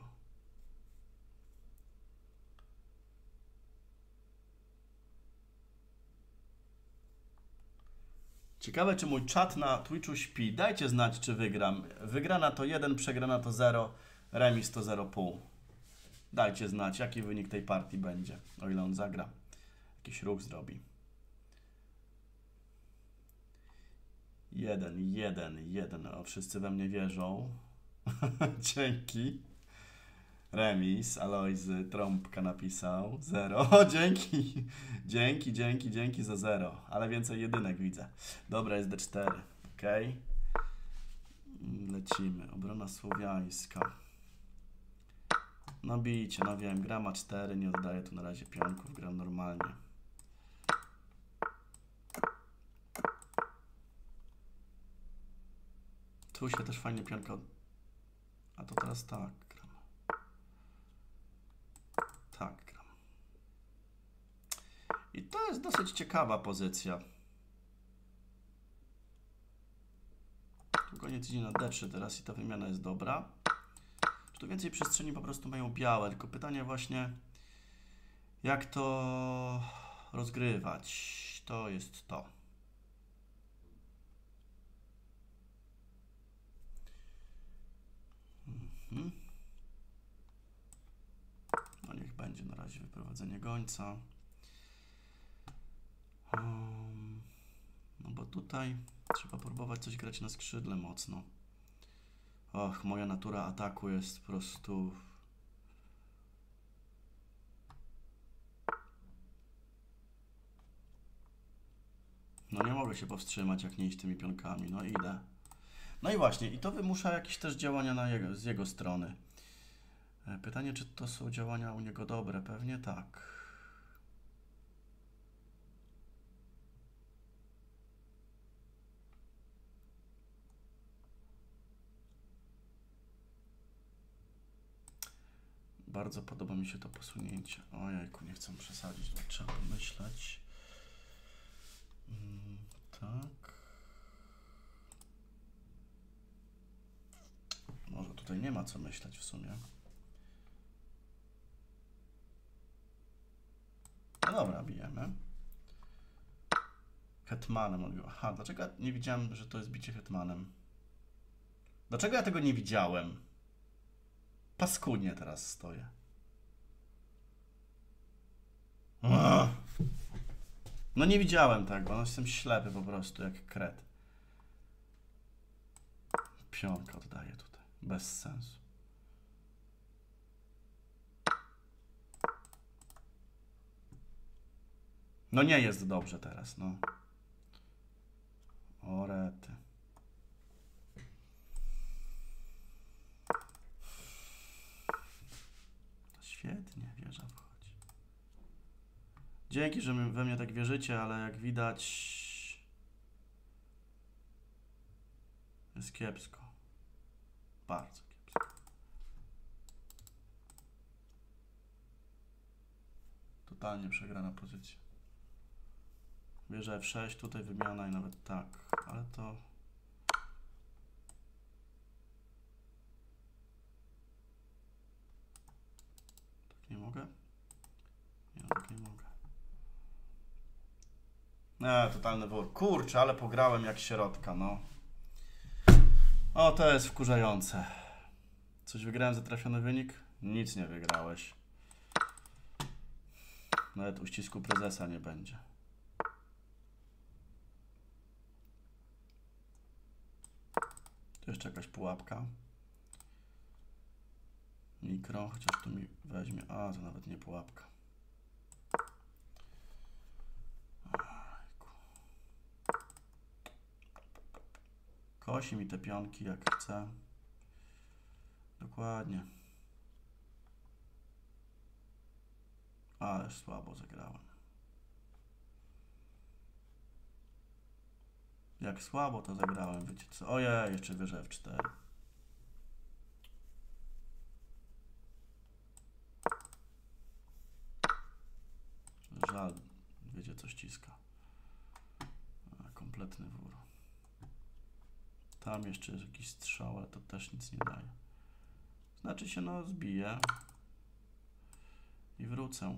Ciekawe, czy mój czat na Twitchu śpi. Dajcie znać, czy wygram. Wygrana to jeden, przegrana to zero, remis to zero przecinek pięć. Dajcie znać, jaki wynik tej partii będzie, o ile on zagra. Jakiś ruch zrobi. Jeden, jeden, jeden. O, wszyscy we mnie wierzą. Dzięki. Remis, Alojzy, Trąbka napisał. Zero. O, dzięki. Dzięki, dzięki, dzięki za zero. Ale więcej jedynek widzę. Dobra, jest D cztery. Ok. Lecimy. Obrona słowiańska. No bicie, no wiem. Gra ma cztery, nie oddaję tu na razie pionków. Gram normalnie. Tu się też fajnie pionka... A to teraz tak gram. Tak gram. I to jest dosyć ciekawa pozycja. Tu koniec idzie na D trzy teraz i ta wymiana jest dobra. Tu więcej przestrzeni po prostu mają białe, tylko pytanie właśnie, jak to rozgrywać. To jest to. Mhm. No niech będzie na razie wyprowadzenie gońca. Um, no bo tutaj trzeba próbować coś grać na skrzydle mocno. Och, moja natura ataku jest po prostu... No nie mogę się powstrzymać, jak nie iść tymi pionkami. No idę. No i właśnie, i to wymusza jakieś też działania na jego, z jego strony. Pytanie, czy to są działania u niego dobre? Pewnie tak. Bardzo podoba mi się to posunięcie. Ojejku, nie chcę przesadzić, trzeba pomyśleć. Mm, tak. Może tutaj nie ma co myśleć w sumie. No dobra, bijemy. Hetmanem odbił. Aha, dlaczego ja nie widziałem, że to jest bicie hetmanem? Dlaczego ja tego nie widziałem? Paskudnie teraz stoję. Ugh. No nie widziałem tego, no jestem ślepy po prostu, jak kret. Pionka oddaję tutaj, bez sensu. No nie jest dobrze teraz, no. O rety. Świetnie, wieża wchodzi. Dzięki, że we mnie tak wierzycie, ale jak widać jest kiepsko. Bardzo kiepsko. Totalnie przegrana pozycja. Wieża F sześć, tutaj wymiana i nawet tak, ale to... Tak nie mogę? Nie, tak nie mogę. Nie, totalny wór. Kurczę, ale pograłem jak środka, no. O, to jest wkurzające. Coś wygrałem za trafiony wynik? Nic nie wygrałeś. Nawet uścisku prezesa nie będzie. Tu jeszcze jakaś pułapka. Mikro, chociaż tu mi weźmie. A, to nawet nie pułapka. Ojku. Kosi mi te pionki jak chce. Dokładnie. Ależ słabo zagrałem. Jak słabo to zagrałem, wiecie co? Ojej, jeszcze wieżę F cztery. Żal, wiecie co ściska. A, kompletny wór. Tam jeszcze jest jakiś strzał, ale to też nic nie daje. Znaczy się, no zbiję i wrócę.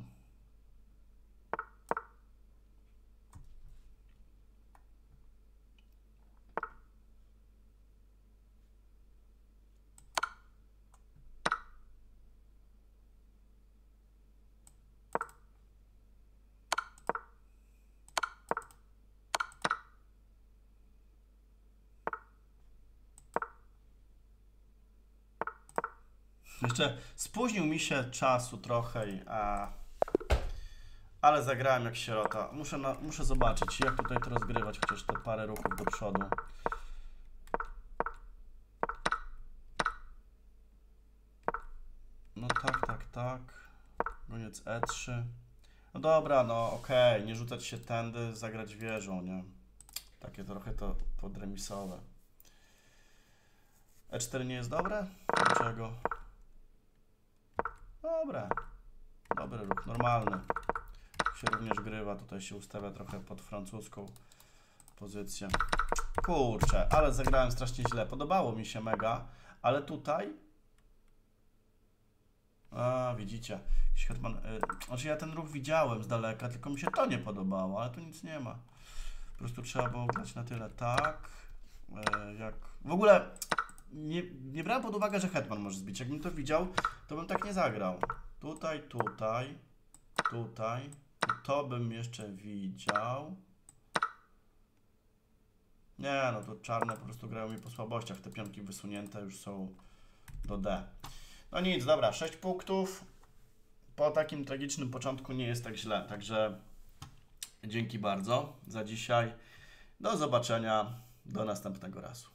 Jeszcze spóźnił mi się czasu trochę, a... ale zagrałem jak sierota. Muszę, na... Muszę zobaczyć, jak tutaj to rozgrywać, chociaż te parę ruchów do przodu. No tak, tak, tak. Goniec E trzy. No dobra, no okej, okay. Nie rzucać się tędy, zagrać wieżą, nie? Takie trochę to podremisowe. E cztery nie jest dobre? Dlaczego? Dobra. Dobry ruch, normalny. Się również grywa, tutaj się ustawia trochę pod francuską pozycję. Kurczę, ale zagrałem strasznie źle. Podobało mi się mega, ale tutaj... A, widzicie. Hetman, yy, znaczy ja ten ruch widziałem z daleka, tylko mi się to nie podobało, ale tu nic nie ma. Po prostu trzeba było grać na tyle tak, yy, jak... W ogóle nie, nie brałem pod uwagę, że hetman może zbić. Jakbym to widział, to bym tak nie zagrał. Tutaj, tutaj, tutaj. To bym jeszcze widział. Nie, no to czarne po prostu grają mi po słabościach. Te pionki wysunięte już są do D. No nic, dobra, sześć punktów. Po takim tragicznym początku nie jest tak źle. Także dzięki bardzo za dzisiaj. Do zobaczenia. Do następnego razu.